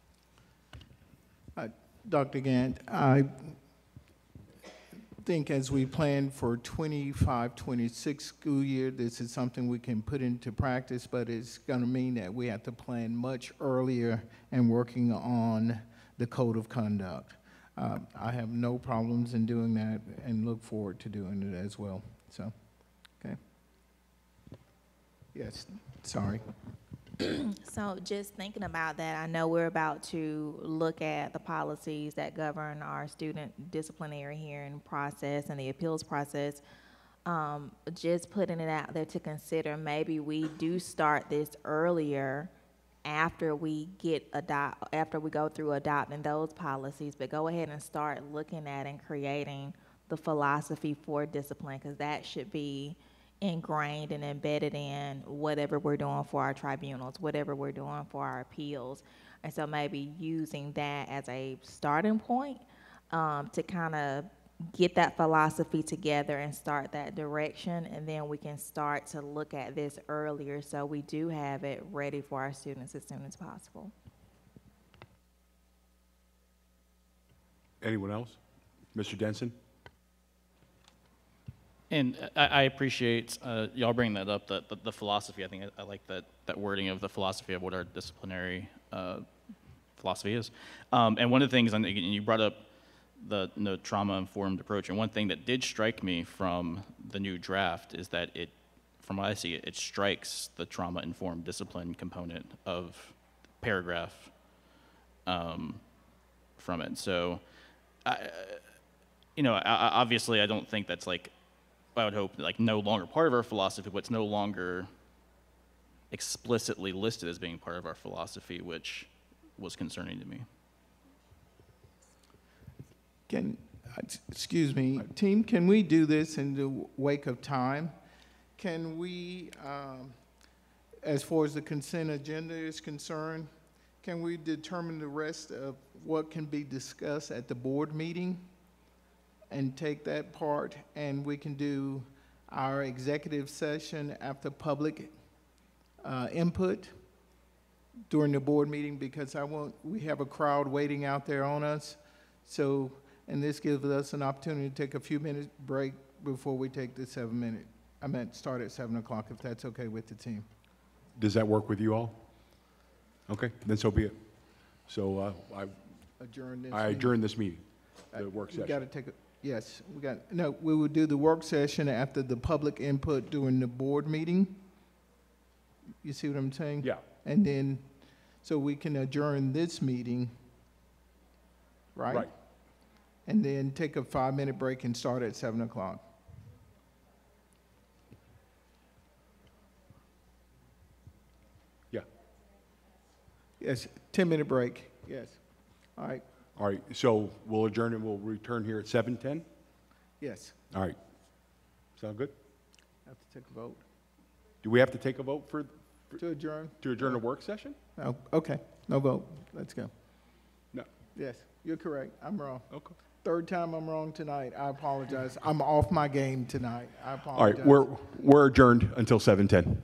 Dr. Gant, I think as we plan for 25-26 school year, this is something we can put into practice, but it's going to mean that we have to plan much earlier and working on the code of conduct. I have no problems in doing that and look forward to doing it as well. So, okay. Yes, sorry. So just thinking about that, I know we're about to look at the policies that govern our student disciplinary hearing process and the appeals process. Just putting it out there to consider, maybe we do start this earlier after we after we go through adopting those policies, but go ahead and start looking at and creating the philosophy for discipline, because that should be ingrained and embedded in whatever we're doing for our tribunals, whatever we're doing for our appeals. And so maybe using that as a starting point to kind of get that philosophy together and start that direction, and then we can start to look at this earlier so we do have it ready for our students as soon as possible. Anyone else? Mr. Denson? And I appreciate y'all bringing that up, the philosophy. I think I like that wording of the philosophy of what our disciplinary philosophy is. And one of the things, and you brought up the trauma-informed approach, and one thing that did strike me from the new draft is that it, from what I see, it strikes the trauma-informed discipline component of paragraph from it. So, obviously I don't think that's like, I would hope, like, no longer part of our philosophy, but it's no longer explicitly listed as being part of our philosophy, which was concerning to me. Excuse me, team, can we do this in the wake of time? Can we, as far as the consent agenda is concerned, can we determine the rest of what can be discussed at the board meeting and take that part, and we can do our executive session after public input during the board meeting, because we have a crowd waiting out there on us. So, and this gives us an opportunity to take a few minutes break before we take the start at 7 o'clock, if that's okay with the team. Does that work with you all? Okay, then so be it. So I adjourn this meeting, the work session. We got to take a, yes, we will do the work session after the public input during the board meeting. You see what I'm saying? Yeah. And then, so we can adjourn this meeting, right? Right. And then take a 5-minute break and start at 7 o'clock. Yeah. Yes, 10-minute break, yes. All right. All right, so we'll adjourn and we'll return here at 7:10? Yes. All right. Sound good? Have to take a vote. Do we have to take a vote To adjourn? to adjourn a work session? Oh, okay, no vote, let's go. No. Yes, you're correct, I'm wrong. Okay. Third time I'm wrong tonight, I apologize. I'm off my game tonight, I All apologize. right, we're adjourned until 7:10.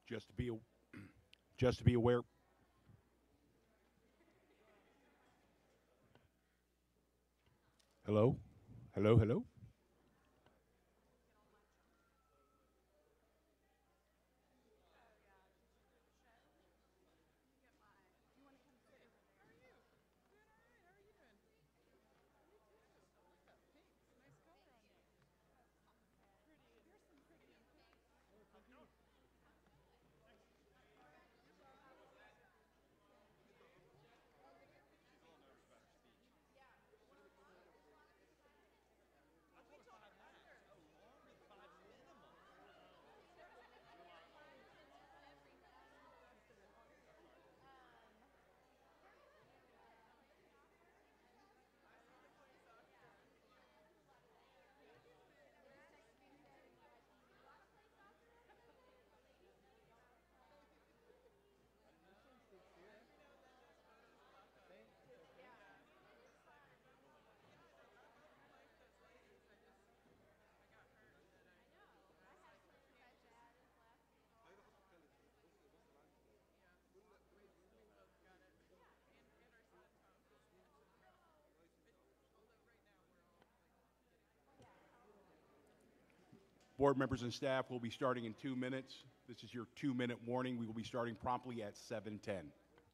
Just to be aware. Hello? Hello, hello? Board members and staff will be starting in 2 minutes. This is your 2-minute warning. We will be starting promptly at 7:10.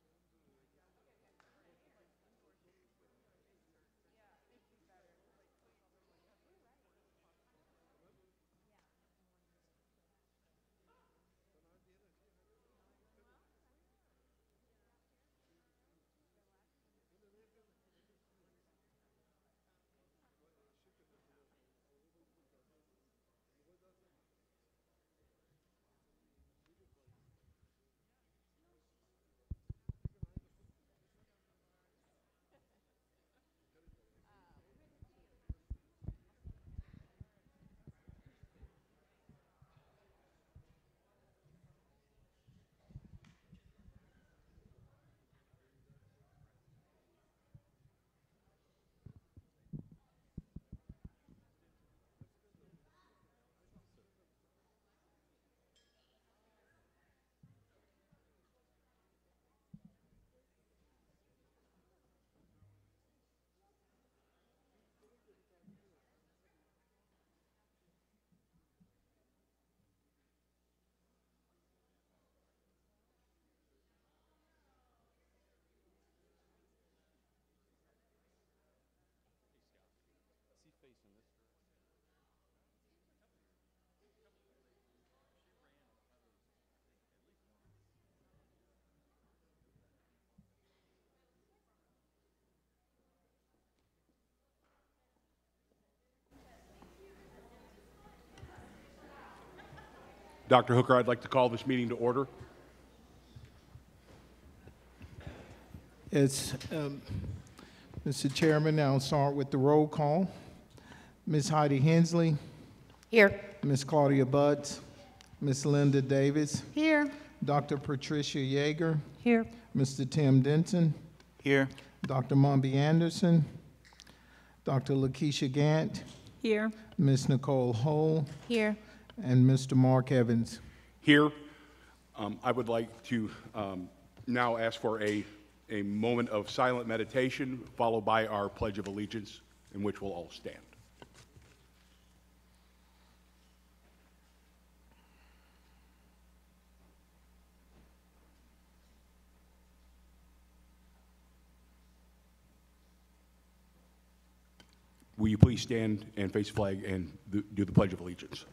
Dr. Hooker, I'd like to call this meeting to order. It's, Mr. Chairman, I'll start with the roll call. Ms. Heidi Hensley. Here. Ms. Claudia Butts. Ms. Linda Davis. Here. Dr. Patricia Yeager. Here. Mr. Tim Denton. Here. Dr. Mombi Anderson. Dr. Lakeisha Gant. Here. Ms. Nicole Hull. Here. And Mr. Mark Evans. Here, I would like to now ask for a moment of silent meditation, followed by our Pledge of Allegiance, in which we'll all stand. Will you please stand and face the flag and do the Pledge of Allegiance?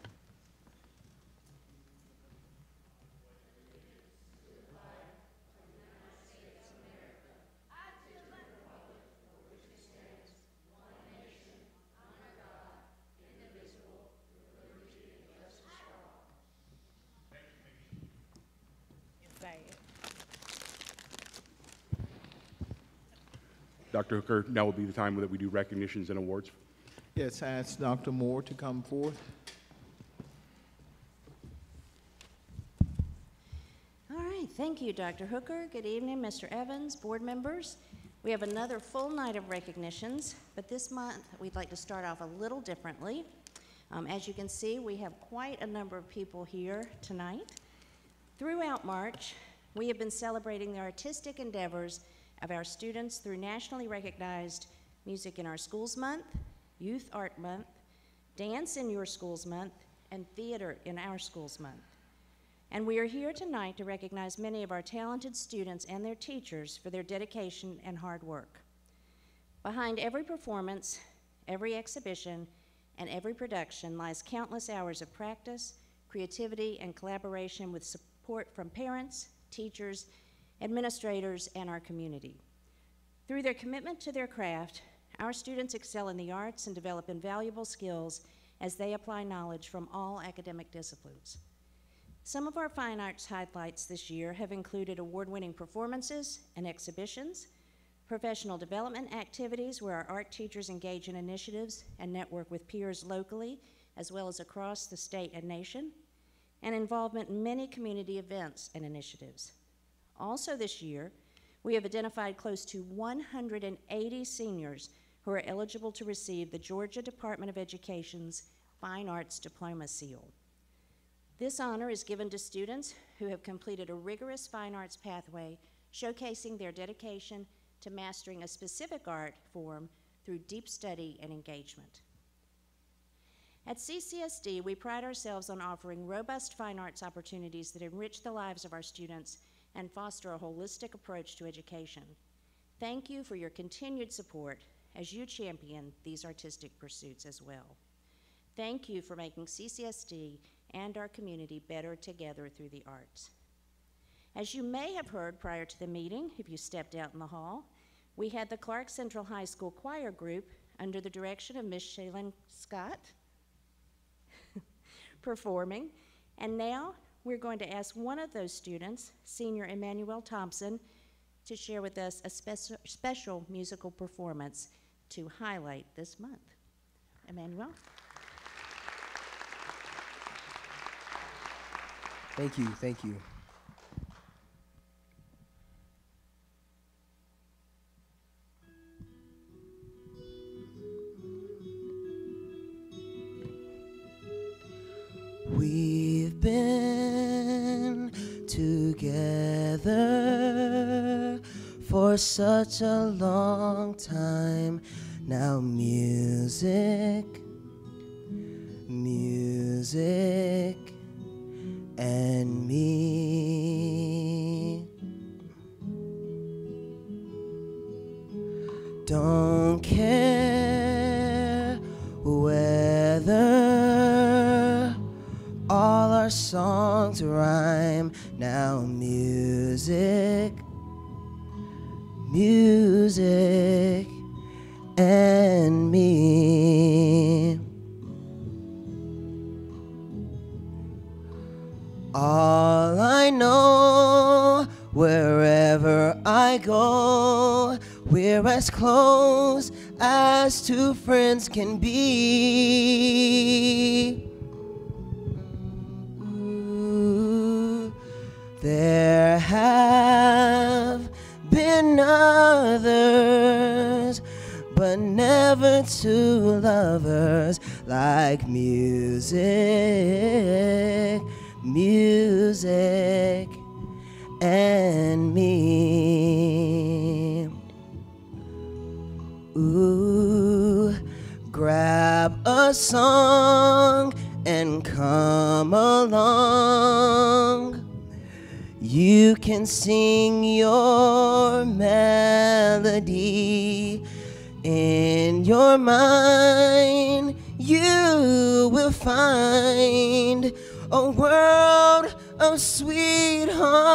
Dr. Hooker, now will be the time that we do recognitions and awards. Yes, I ask Dr. Moore to come forth. All right, thank you, Dr. Hooker. Good evening, Mr. Evans, board members. We have another full night of recognitions, but this month we'd like to start off a little differently. As you can see, we have quite a number of people here tonight. Throughout March, we have been celebrating the artistic endeavors of our students through nationally recognized Music in Our Schools Month, Youth Art Month, Dance in Your Schools Month, and Theater in Our Schools Month. And we are here tonight to recognize many of our talented students and their teachers for their dedication and hard work. Behind every performance, every exhibition, and every production lies countless hours of practice, creativity, and collaboration with support from parents, teachers, administrators, and our community. Through their commitment to their craft, our students excel in the arts and develop invaluable skills as they apply knowledge from all academic disciplines. Some of our fine arts highlights this year have included award-winning performances and exhibitions, professional development activities where our art teachers engage in initiatives and network with peers locally as well as across the state and nation, and involvement in many community events and initiatives. Also this year, we have identified close to 180 seniors who are eligible to receive the Georgia Department of Education's Fine Arts Diploma Seal. This honor is given to students who have completed a rigorous fine arts pathway, showcasing their dedication to mastering a specific art form through deep study and engagement. At CCSD, we pride ourselves on offering robust fine arts opportunities that enrich the lives of our students and foster a holistic approach to education. Thank you for your continued support as you champion these artistic pursuits as well. Thank you for making CCSD and our community better together through the arts. As you may have heard prior to the meeting, if you stepped out in the hall, we had the Clark Central High School Choir Group under the direction of Miss Shaylin Scott performing, and now we're going to ask one of those students, senior Emmanuel Thompson, to share with us a special musical performance to highlight this month. Emmanuel. Thank you, thank you. We've been together for such a long time now. Music, music, and me. Don't care whether all our songs rhyme now. Music, music, and me. All I know, wherever I go, we're as close as two friends can be. There have been others, but never two lovers like music, music, and me. Ooh, grab a song and come along. You can sing your melody in your mind. You will find a world of sweet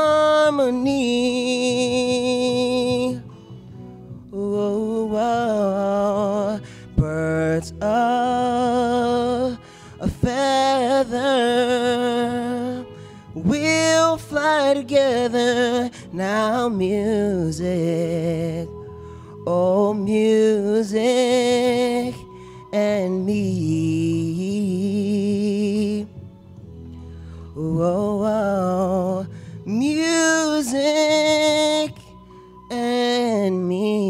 harmony. Oh, oh, birds of a feather will fly together now. Music, oh, music, and me. Oh, oh, music and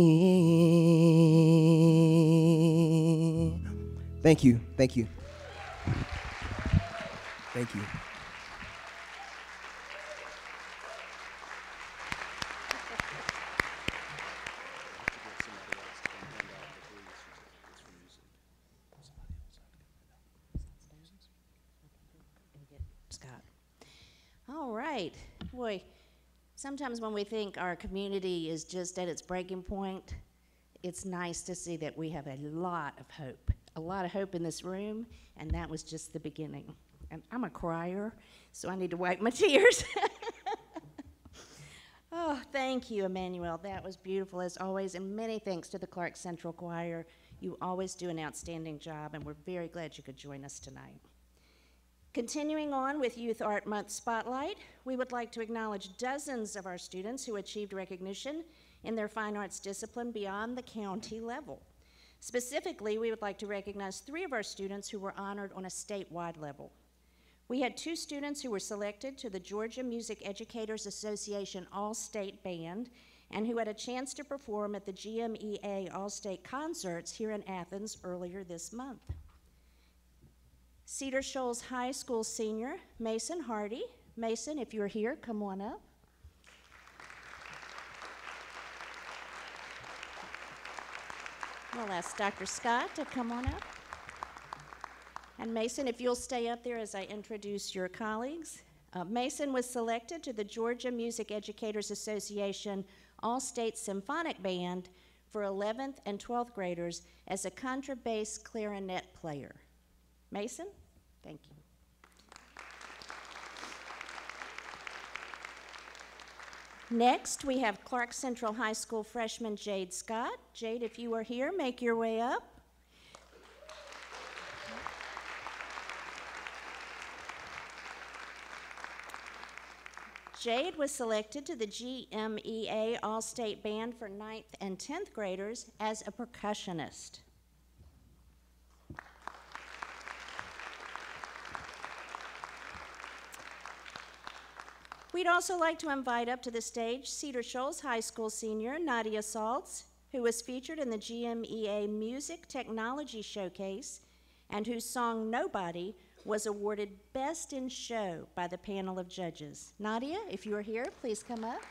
me. Thank you, thank you. Thank you. boy, sometimes when we think our community is just at its breaking point, it's nice to see that we have a lot of hope in this room, and that was just the beginning. And I'm a crier, so I need to wipe my tears. Oh, thank you, Emmanuel. That was beautiful as always, and many thanks to the Clark Central Choir. You always do an outstanding job, and we're very glad you could join us tonight. Continuing on with Youth Art Month Spotlight, we would like to acknowledge dozens of our students who achieved recognition in their fine arts discipline beyond the county level. Specifically, we would like to recognize 3 of our students who were honored on a statewide level. We had 2 students who were selected to the Georgia Music Educators Association All-State Band and who had a chance to perform at the GMEA All-State Concerts here in Athens earlier this month. Cedar Shoals High School senior Mason Hardy. Mason, if you're here, come on up. We'll ask Dr. Scott to come on up. And Mason, if you'll stay up there as I introduce your colleagues. Mason was selected to the Georgia Music Educators Association All-State Symphonic Band for 11th and 12th graders as a contrabass clarinet player. Mason, thank you. Next, we have Clark Central High School freshman Jade Scott. Jade, if you are here, make your way up. Jade was selected to the GMEA All-State Band for 9th and 10th graders as a percussionist. We'd also like to invite up to the stage Cedar Shoals High School senior Nadia Saltz, who was featured in the GMEA Music Technology Showcase and whose song Nobody was awarded Best in Show by the panel of judges. Nadia, if you are here, please come up.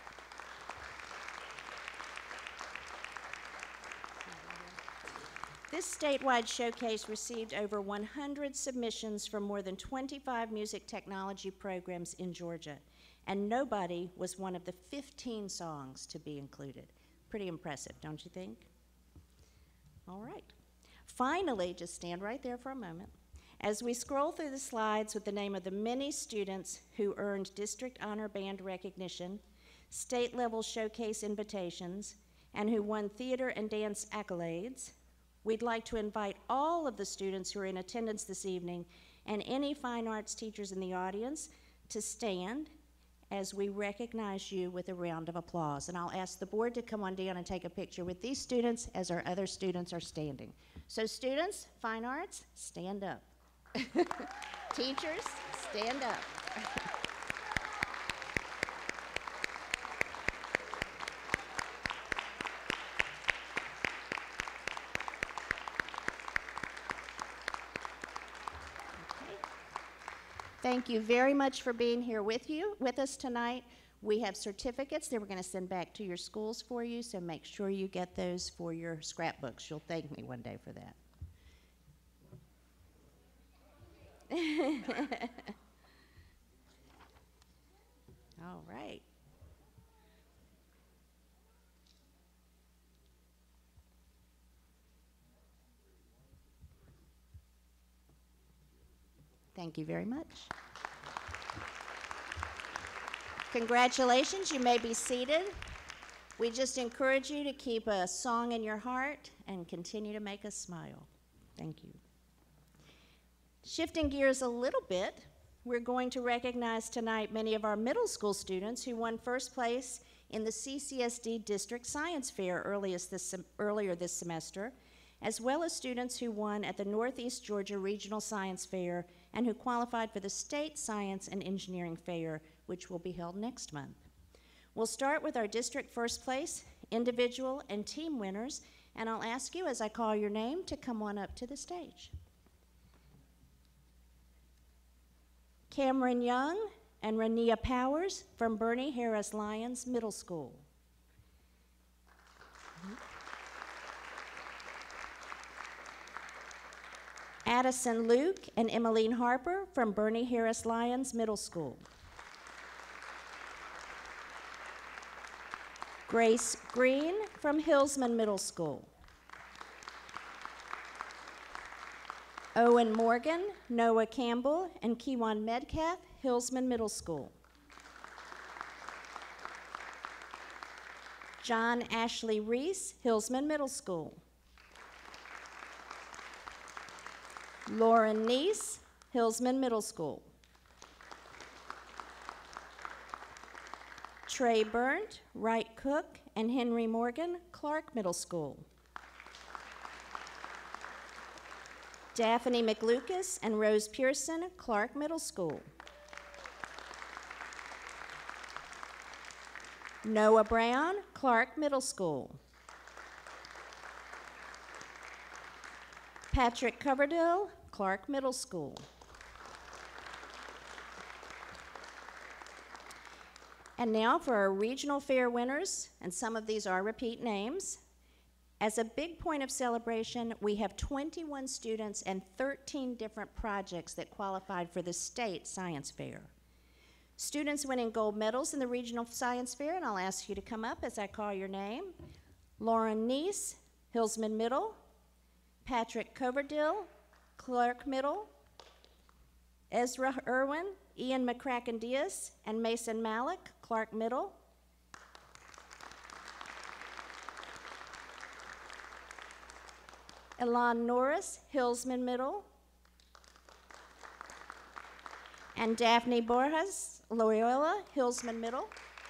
This statewide showcase received over 100 submissions from more than 25 music technology programs in Georgia, and Nobody was one of the 15 songs to be included. Pretty impressive, don't you think? All right. Finally, just stand right there for a moment. As we scroll through the slides with the name of the many students who earned District Honor Band recognition, state-level showcase invitations, and who won theater and dance accolades, we'd like to invite all of the students who are in attendance this evening and any fine arts teachers in the audience to stand as we recognize you with a round of applause. And I'll ask the board to come on down and take a picture with these students as our other students are standing. So students, fine arts, stand up. Teachers, stand up. Thank you very much for being here with us tonight. We have certificates that we're going to send back to your schools for you, so make sure you get those for your scrapbooks. You'll thank me one day for that. All right. Thank you very much. Congratulations, you may be seated. We just encourage you to keep a song in your heart and continue to make us smile. Thank you. Shifting gears a little bit, we're going to recognize tonight many of our middle school students who won first place in the CCSD District Science Fair earlier this semester, as well as students who won at the Northeast Georgia Regional Science Fair and who qualified for the State Science and Engineering Fair, which will be held next month. We'll start with our district first place, individual and team winners, and I'll ask you as I call your name to come on up to the stage. Cameron Young and Rania Powers from Bernie Harris Lyons Middle School. Addison Luke and Emmeline Harper from Bernie Harris Lyons Middle School. Grace Green from Hillsman Middle School. Owen Morgan, Noah Campbell, and Kiwan Medcalf, Hillsman Middle School. John Ashley Reese, Hillsman Middle School. Lauren Neese, Hillsman Middle School. Trey Burnt, Wright Cook, and Henry Morgan, Clark Middle School. Daphne McLucas and Rose Pearson, Clark Middle School. Noah Brown, Clark Middle School. Patrick Coverdale, Clark Middle School. And now for our regional fair winners, and some of these are repeat names. As a big point of celebration, we have 21 students and 13 different projects that qualified for the state science fair. Students winning gold medals in the regional science fair, and I'll ask you to come up as I call your name. Lauren Neese, Hillsman Middle. Patrick Coverdale, Clark Middle. Ezra Irwin, Ian McCracken Diaz, and Mason Malik, Clark Middle. Elan Norris, Hillsman Middle. And Daphne Borges, Loyola, Hillsman Middle.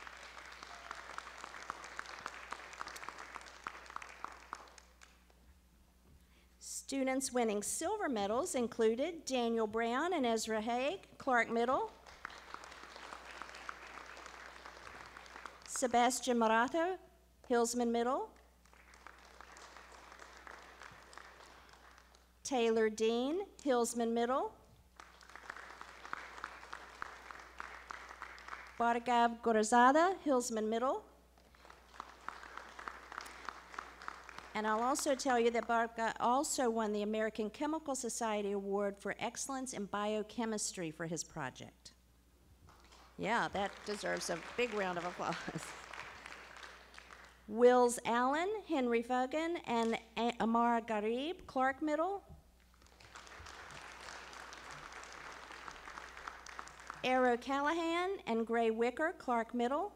Students winning silver medals included Daniel Brown and Ezra Haig, Clark Middle. Sebastian Marato, Hillsman Middle. Taylor Dean, Hillsman Middle. Bargav Gorazada, Hillsman Middle. And I'll also tell you that Barga also won the American Chemical Society Award for Excellence in Biochemistry for his project. Yeah, that deserves a big round of applause. Wills Allen, Henry Fogan, and Amara Garib, Clark Middle. Arrow Callahan and Gray Wicker, Clark Middle.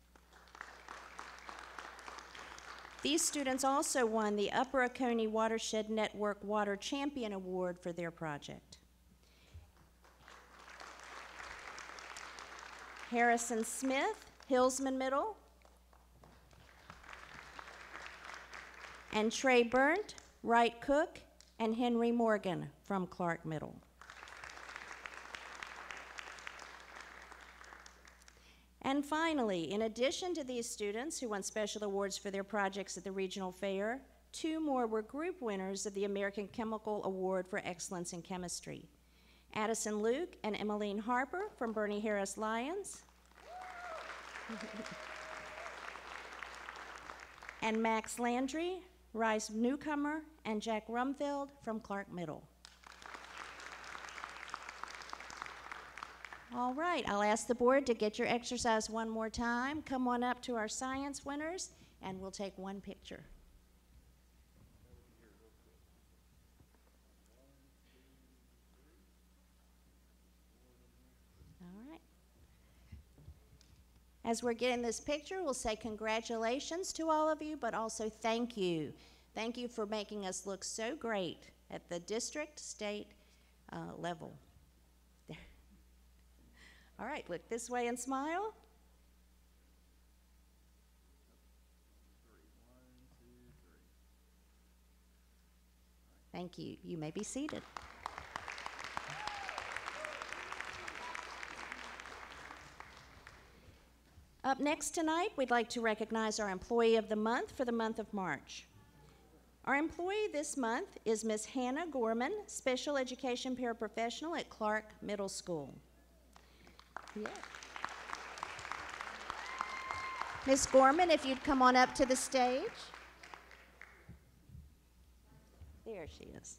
These students also won the Upper Oconee Watershed Network Water Champion Award for their project. Harrison Smith, Hillsman Middle. And Trey Burnt, Wright Cook, and Henry Morgan from Clark Middle. And finally, in addition to these students who won special awards for their projects at the regional fair, 2 more were group winners of the American Chemical Award for Excellence in Chemistry. Addison Luke and Emmeline Harper from Bernie Harris Lyons. And Max Landry, Rice Newcomer, and Jack Rumfeld from Clark Middle. All right, I'll ask the board to get your exercise one more time. Come on up to our science winners, and we'll take one picture. All right. As we're getting this picture, we'll say congratulations to all of you, but also thank you. Thank you for making us look so great at the district, state level. All right, look this way and smile. Thank you. You may be seated. Up next tonight, we'd like to recognize our Employee of the Month for the month of March. Our employee this month is Ms. Hannah Gorman, Special Education Paraprofessional at Clark Middle School. Yeah. Ms. Gorman, if you'd come on up to the stage. There she is.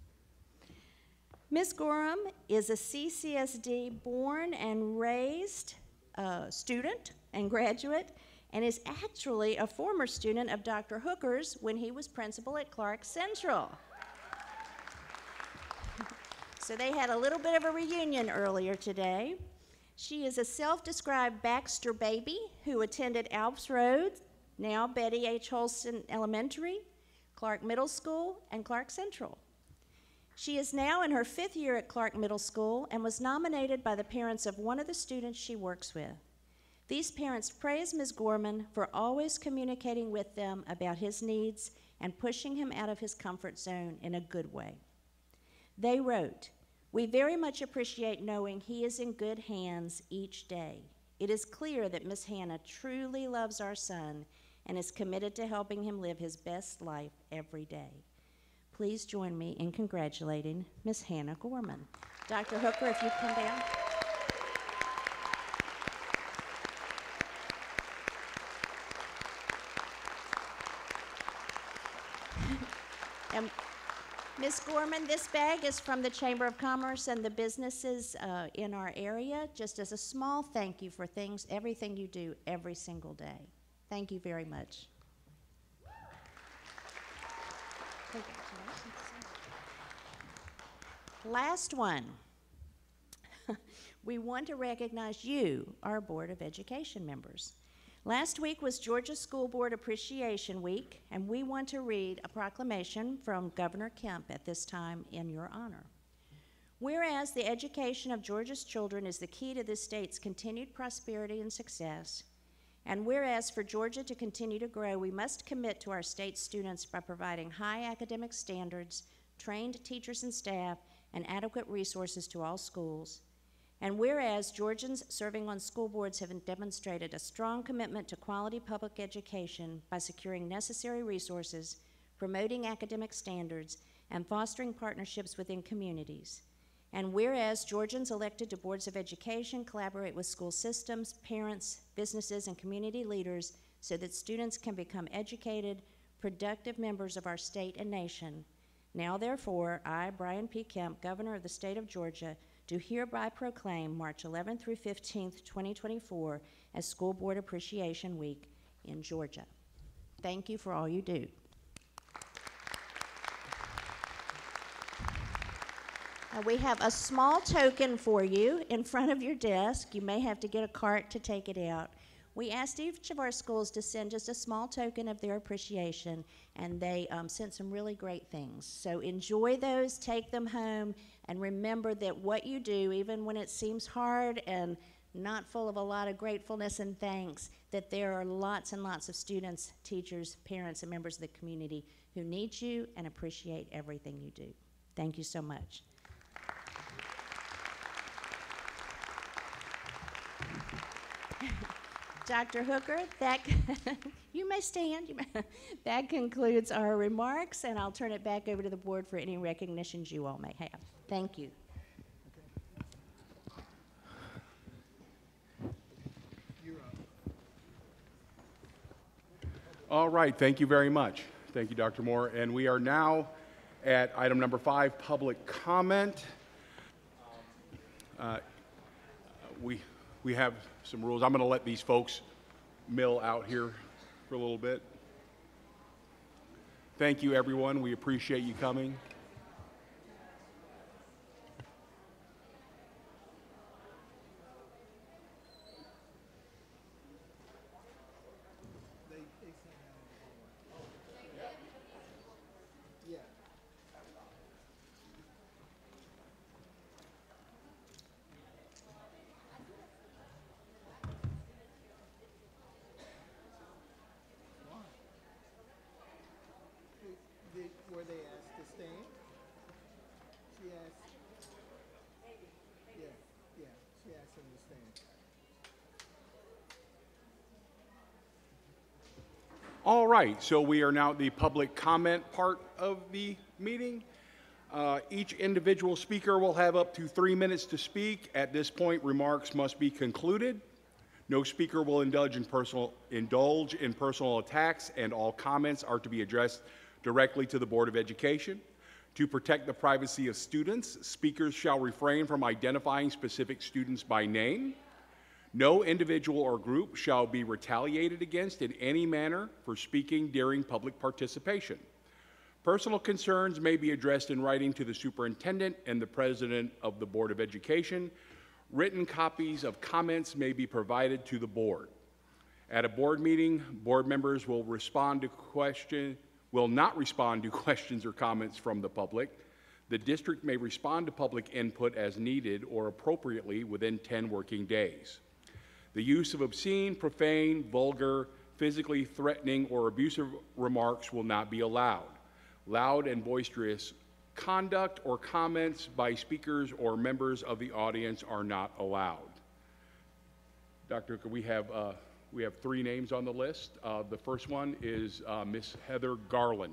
Ms. Gorham is a CCSD born and raised student and graduate, and is actually a former student of Dr. Hooker's when he was principal at Clark Central. So they had a little bit of a reunion earlier today. She is a self-described Baxter baby who attended Alps Road, now Betty H. Holston Elementary, Clark Middle School, and Clark Central. She is now in her 5th year at Clark Middle School and was nominated by the parents of one of the students she works with. These parents praise Ms. Gorman for always communicating with them about his needs and pushing him out of his comfort zone in a good way. They wrote, "We very much appreciate knowing he is in good hands each day. It is clear that Ms. Hannah truly loves our son and is committed to helping him live his best life every day. Please join me in congratulating Ms. Hannah Gorman." Dr. Hooker, if you come down. And Ms. Gorman, this bag is from the Chamber of Commerce and the businesses in our area, just as a small thank you for everything you do every single day. Thank you very much. Congratulations. Last one. We want to recognize you, our Board of Education members. Last week was Georgia School Board Appreciation Week, and we want to read a proclamation from Governor Kemp at this time in your honor. Whereas the education of Georgia's children is the key to this state's continued prosperity and success, and whereas for Georgia to continue to grow, we must commit to our state students by providing high academic standards, trained teachers and staff, and adequate resources to all schools. And whereas Georgians serving on school boards have demonstrated a strong commitment to quality public education by securing necessary resources, promoting academic standards, and fostering partnerships within communities. And whereas Georgians elected to boards of education collaborate with school systems, parents, businesses, and community leaders so that students can become educated, productive members of our state and nation. Now therefore, I, Brian P. Kemp, Governor of the State of Georgia, do hereby proclaim March 11th through 15th, 2024 as School Board Appreciation Week in Georgia. Thank you for all you do. Now we have a small token for you in front of your desk. You may have to get a cart to take it out. We asked each of our schools to send just a small token of their appreciation, and they sent some really great things. So enjoy those, take them home, and remember that what you do, even when it seems hard and not full of a lot of gratefulness and thanks, that there are lots and lots of students, teachers, parents, and members of the community who need you and appreciate everything you do. Thank you so much. Dr. Hooker, you may stand. That concludes our remarks, and I'll turn it back over to the board for any recognitions you all may have. Thank you. All right, thank you very much. Thank you, Dr. Moore. And we are now at item number 5, public comment. We have some rules. I'm going to let these folks mill out here for a little bit. Thank you, everyone. We appreciate you coming. Were they asked to stand? She asked. Yeah, she asked them to stand. All right, so we are now at the public comment part of the meeting. Each individual speaker will have up to 3 minutes to speak. At this point, remarks must be concluded. No speaker will indulge in personal attacks, and all comments are to be addressed directly to the Board of Education. To protect the privacy of students, speakers shall refrain from identifying specific students by name. No individual or group shall be retaliated against in any manner for speaking during public participation. Personal concerns may be addressed in writing to the superintendent and the president of the Board of Education. Written copies of comments may be provided to the board. At a board meeting, board members will not respond to questions or comments from the public. The district may respond to public input as needed or appropriately within 10 working days. The use of obscene, profane, vulgar, physically threatening, or abusive remarks will not be allowed. Loud and boisterous conduct or comments by speakers or members of the audience are not allowed. Dr. Hooker, we have 3 names on the list. The first one is Miss Heather Garland.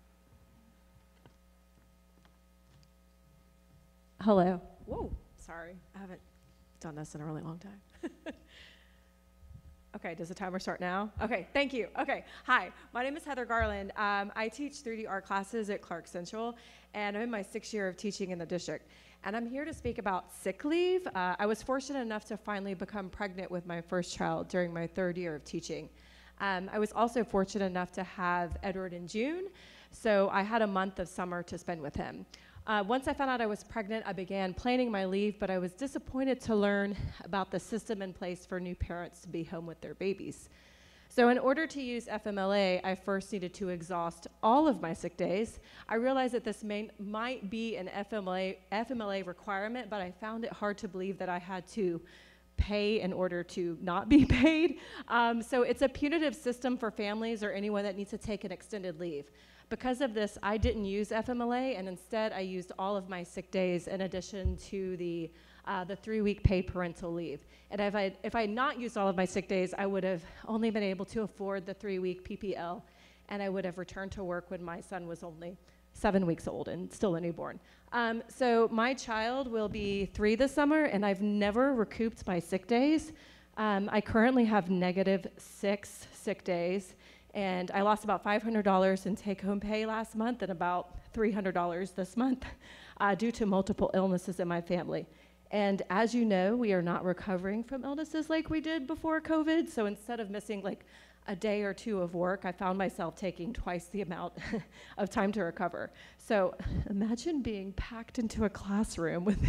Hello. Whoa, sorry. I haven't done this in a really long time. Okay, does the timer start now? Okay, thank you. Okay, hi, my name is Heather Garland. I teach 3D art classes at Clark Central, and I'm in my 6th year of teaching in the district. And I'm here to speak about sick leave. I was fortunate enough to finally become pregnant with my first child during my 3rd year of teaching. I was also fortunate enough to have Edward in June, so I had a month of summer to spend with him. Once I found out I was pregnant, I began planning my leave, but I was disappointed to learn about the system in place for new parents to be home with their babies. So in order to use FMLA, I first needed to exhaust all of my sick days. I realized that this might be an FMLA requirement, but I found it hard to believe that I had to pay in order to not be paid. So it's a punitive system for families or anyone that needs to take an extended leave. Because of this, I didn't use FMLA, and instead I used all of my sick days in addition to the 3-week paid parental leave. And if I had not used all of my sick days, I would have only been able to afford the 3-week PPL, and I would have returned to work when my son was only 7 weeks old and still a newborn. So my child will be 3 this summer, and I've never recouped my sick days. I currently have -6 sick days. And I lost about $500 in take-home pay last month and about $300 this month due to multiple illnesses in my family. And as you know, we are not recovering from illnesses like we did before COVID. So instead of missing like a day or 2 of work, I found myself taking twice the amount of time to recover. So imagine being packed into a classroom with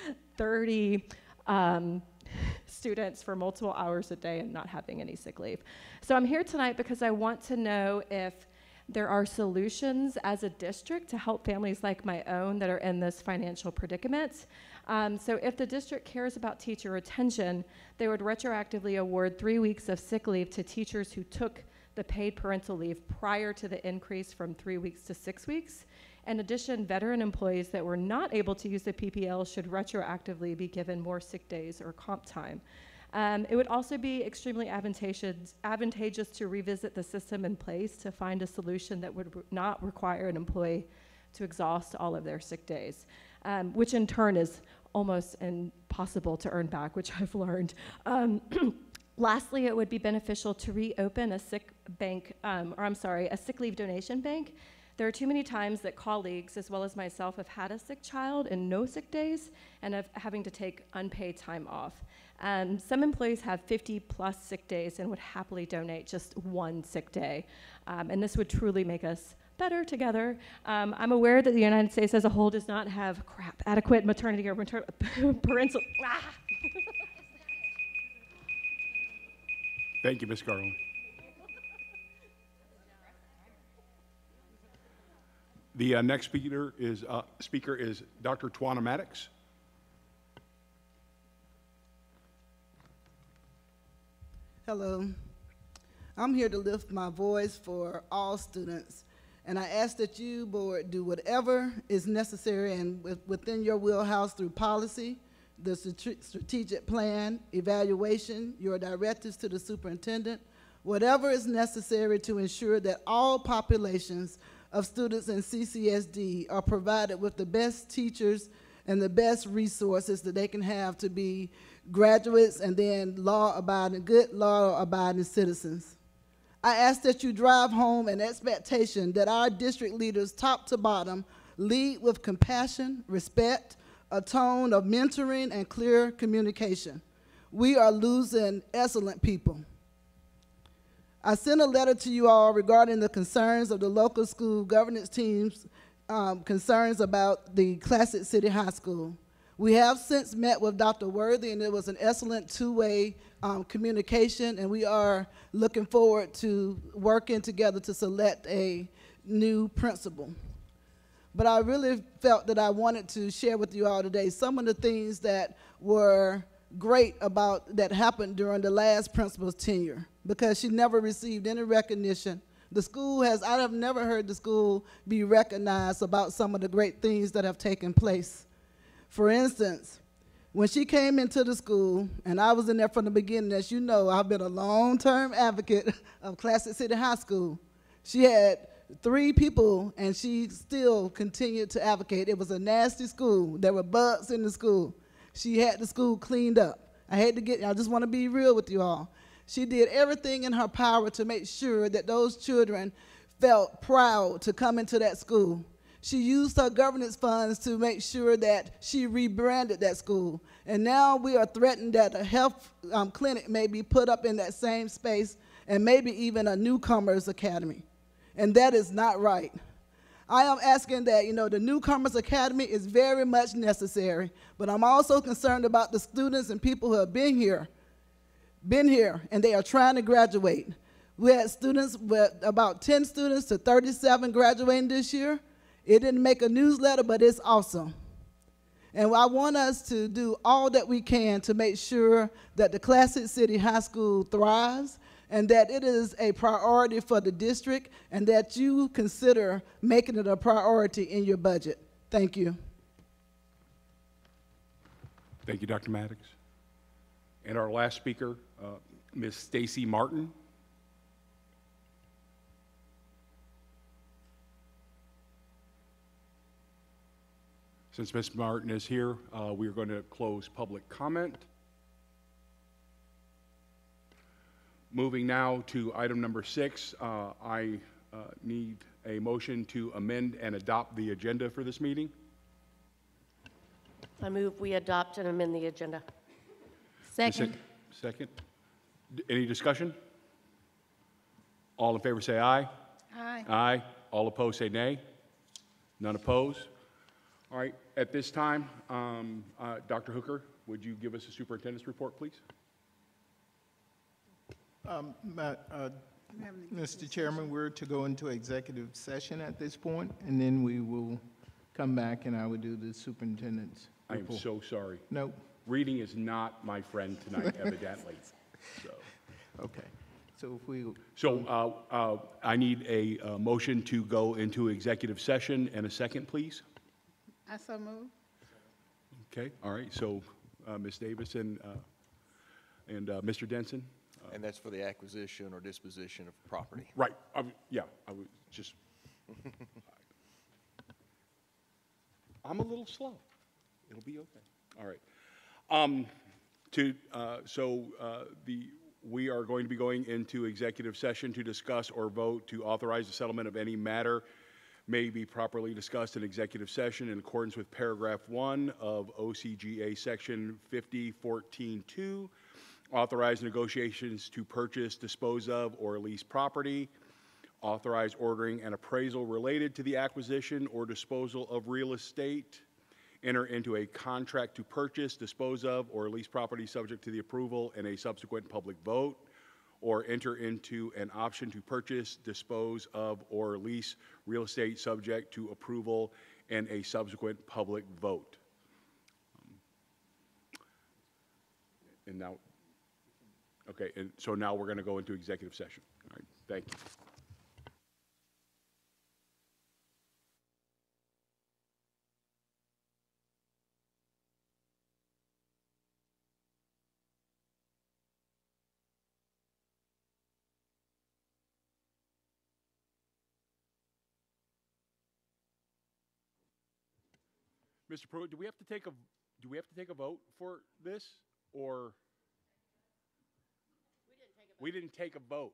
30 students for multiple hours a day and not having any sick leave. So I'm here tonight because I want to know if there are solutions as a district to help families like my own that are in this financial predicament. So if the district cares about teacher retention, they would retroactively award 3 weeks of sick leave to teachers who took the paid parental leave prior to the increase from 3 weeks to 6 weeks. In addition, veteran employees that were not able to use the PPL should retroactively be given more sick days or comp time. It would also be extremely advantageous to revisit the system in place to find a solution that would not require an employee to exhaust all of their sick days, which in turn is almost impossible to earn back, which I've learned. Lastly, it would be beneficial to reopen a sick leave donation bank. There are too many times that colleagues, as well as myself, have had a sick child and no sick days, and of having to take unpaid time off. Some employees have 50+ sick days and would happily donate just 1 sick day. And this would truly make us better together. I'm aware that the United States as a whole does not have adequate maternity or parental. Thank you, Ms. Garland. The next speaker is Dr. Tawana Maddox. Hello. I'm here to lift my voice for all students, and I ask that you, board, do whatever is necessary and within your wheelhouse through policy, the strategic plan, evaluation, your directives to the superintendent, whatever is necessary to ensure that all populations of students in CCSD are provided with the best teachers and the best resources that they can have to be graduates and then good law-abiding citizens. I ask that you drive home an expectation that our district leaders, top to bottom, lead with compassion, respect, a tone of mentoring, and clear communication. we are losing excellent people. I sent a letter to you all regarding the concerns of the local school governance team's concerns about the Classic City High School. We have since met with Dr. Worthy, and it was an excellent two-way communication, and we are looking forward to working together to select a new principal. But I really felt that I wanted to share with you all today some of the things that were great about that happened during the last principal's tenure, because she never received any recognition. The school has, I have never heard the school be recognized about some of the great things that have taken place. For instance, when she came into the school, and I was in there from the beginning, as you know, I've been a long-term advocate of Classic City High School. She had 3 people, and she still continued to advocate. It was a nasty school. There were bugs in the school. She had the school cleaned up. I just want to be real with you all. She did everything in her power to make sure that those children felt proud to come into that school. She used her governance funds to make sure that she rebranded that school. And now we are threatened that a health clinic may be put up in that same space, and maybe even a newcomers academy. And that is not right. I am asking that, the Newcomers Academy is very much necessary, but I'm also concerned about the students and people who have been here, and they are trying to graduate. We had students, with about 10 students to 37 graduating this year. It didn't make a newsletter, but it's awesome. And I want us to do all that we can to make sure that the Classic City High School thrives, and that it is a priority for the district, and that you consider making it a priority in your budget. Thank you. Thank you, Dr. Maddox. And our last speaker, Ms. Stacy Martin. Since Ms. Martin is here, we are going to close public comment. Moving now to item number 6, I need a motion to amend and adopt the agenda for this meeting. I move we adopt and amend the agenda. Second. Second. Any discussion? All in favor say aye. Aye. Aye. All opposed say nay. None opposed. All right, at this time, Dr. Hooker, would you give us a superintendent's report, please? Mr. Chairman, we're to go into executive session at this point, and then we will come back and I will do the superintendent's report. I am so sorry. Nope. Reading is not my friend tonight, evidently. So. Okay. So if we... So I need a motion to go into executive session, and a second, please. I so move. Okay, all right, so Ms. Davis and Mr. Denson? And that's for the acquisition or disposition of property. Right, yeah, I was just, I'm a little slow. It'll be okay. All right. We are going to be going into executive session to discuss or vote to authorize the settlement of any matter may be properly discussed in executive session in accordance with paragraph 1 of OCGA section 5014-2, authorize negotiations to purchase, dispose of, or lease property, authorize ordering and appraisal related to the acquisition or disposal of real estate, enter into a contract to purchase, dispose of, or lease property subject to the approval and a subsequent public vote, or enter into an option to purchase, dispose of, or lease real estate subject to approval and a subsequent public vote. And now, okay, and so now we're going to go into executive session. All right, thank you. Mr. Pruitt, do we have to take a vote for this, or we didn't take a vote?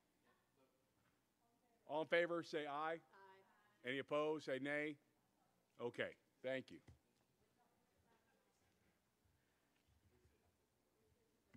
All in favor, say aye. Aye. Any opposed, say nay. Okay, thank you.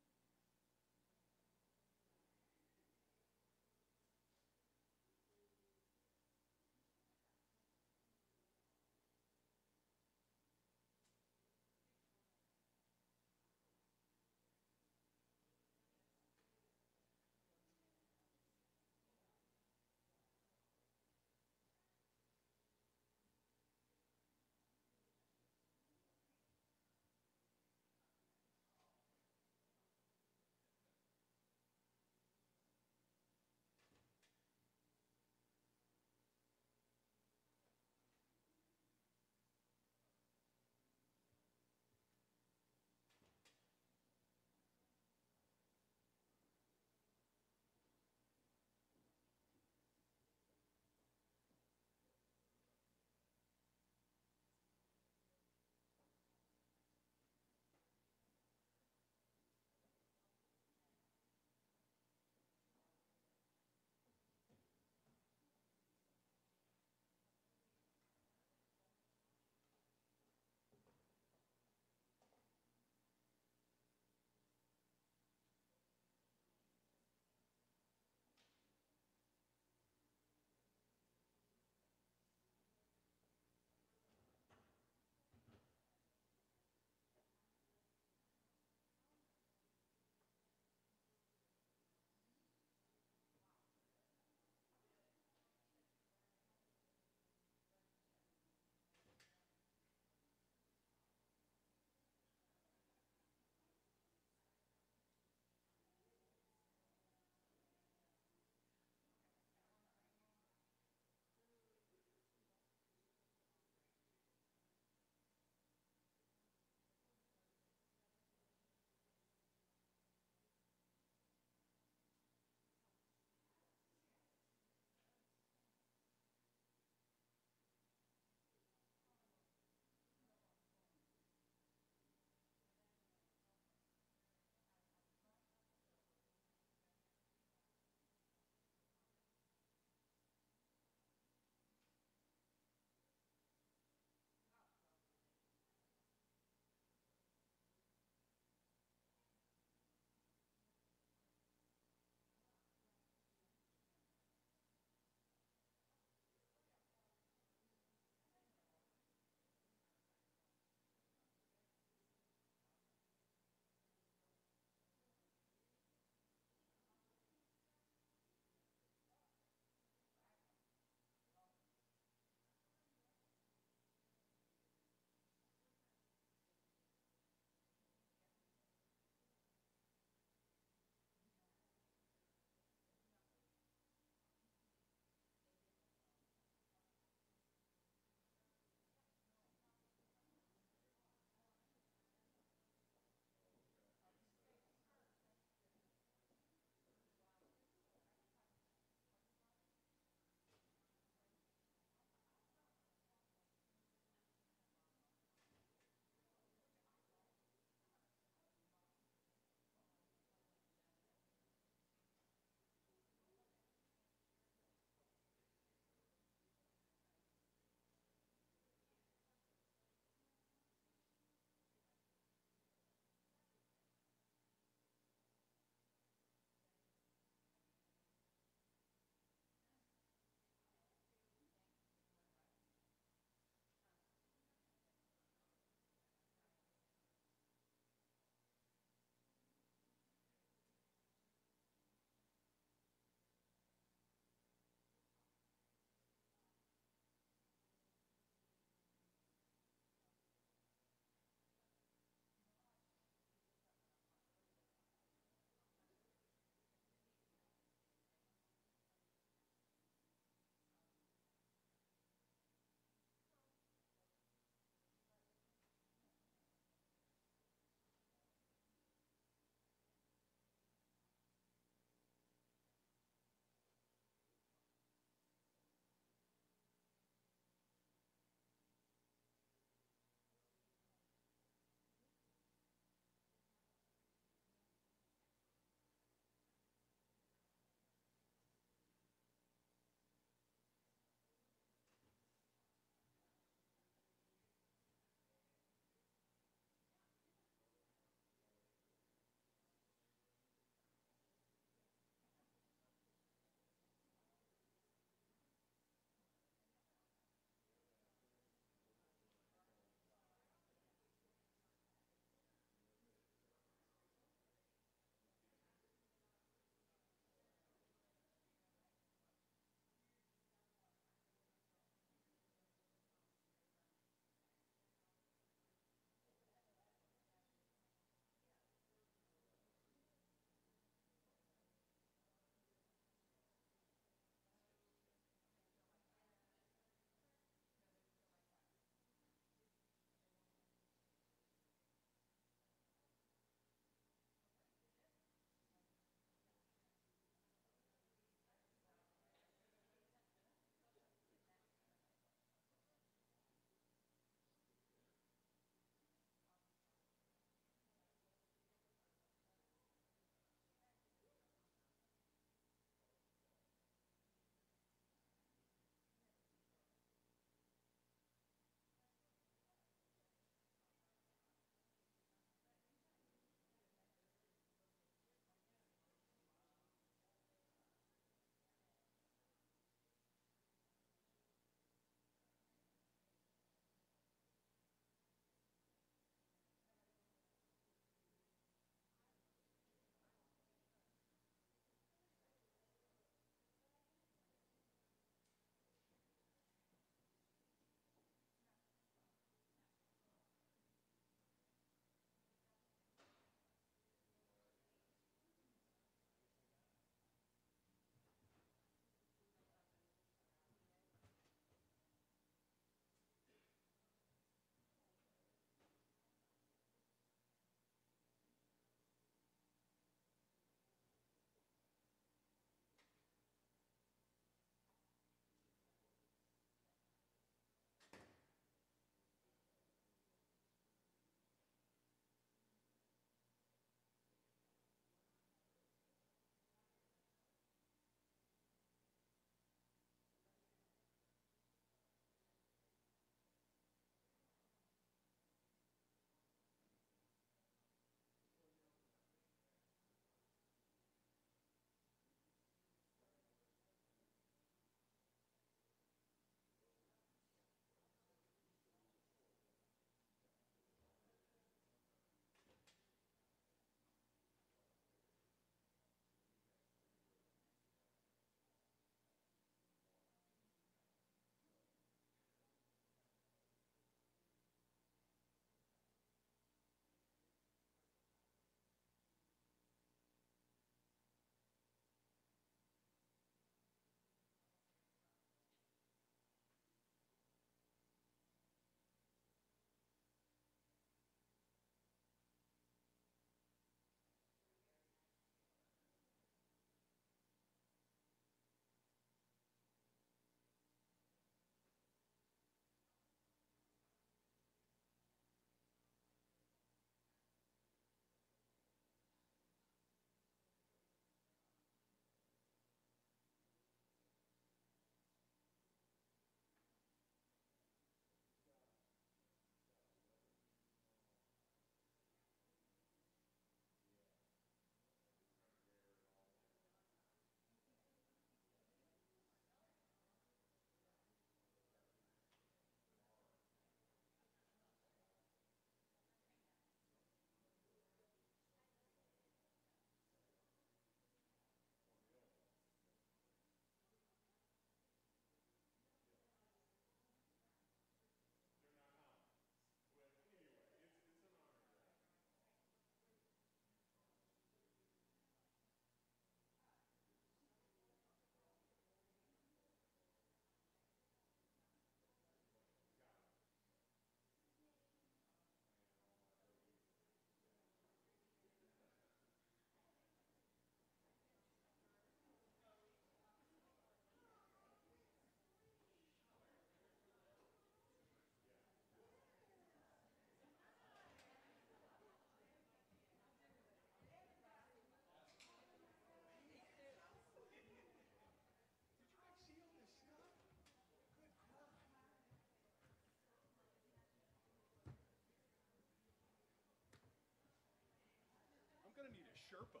Sherpa.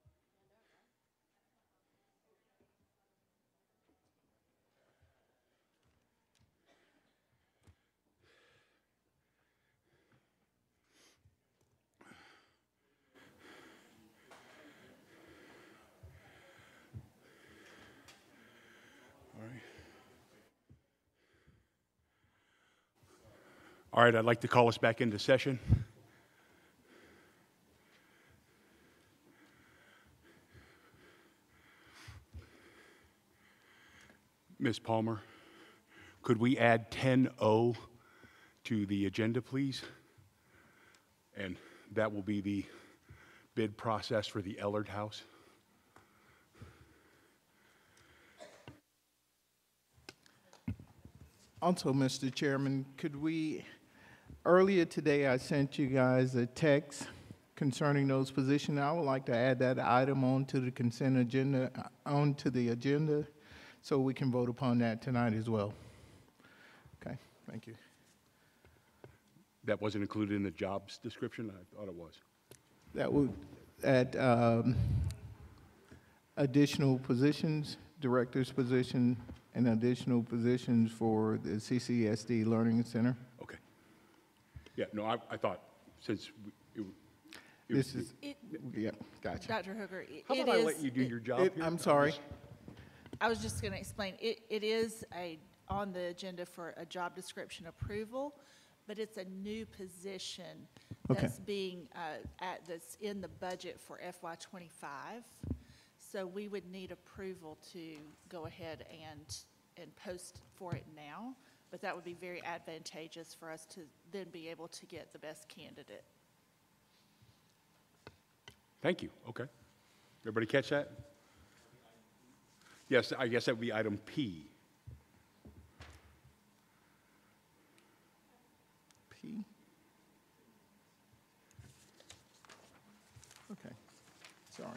All right. All right, I'd like to call us back into session. Ms. Palmer, could we add 10O to the agenda, please? And that will be the bid process for the Ellard House. Also, Mr. Chairman, earlier today I sent you guys a text concerning those positions. I would like to add that item onto the consent agenda, so we can vote upon that tonight as well. Okay, thank you. That wasn't included in the jobs description? I thought it was. That would add additional positions, director's position, and additional positions for the CCSD Learning Center. Okay. Yeah, no, I thought since yeah, gotcha. Dr. Hooker, How about I let you do your job here? I'm sorry. I was just going to explain, it is on the agenda for a job description approval, but it's a new position that's being, that's in the budget for FY25. So we would need approval to go ahead and post for it now, but that would be very advantageous for us to then be able to get the best candidate. Thank you. Okay. Everybody catch that? Yes, I guess that would be item P. P? Okay, sorry.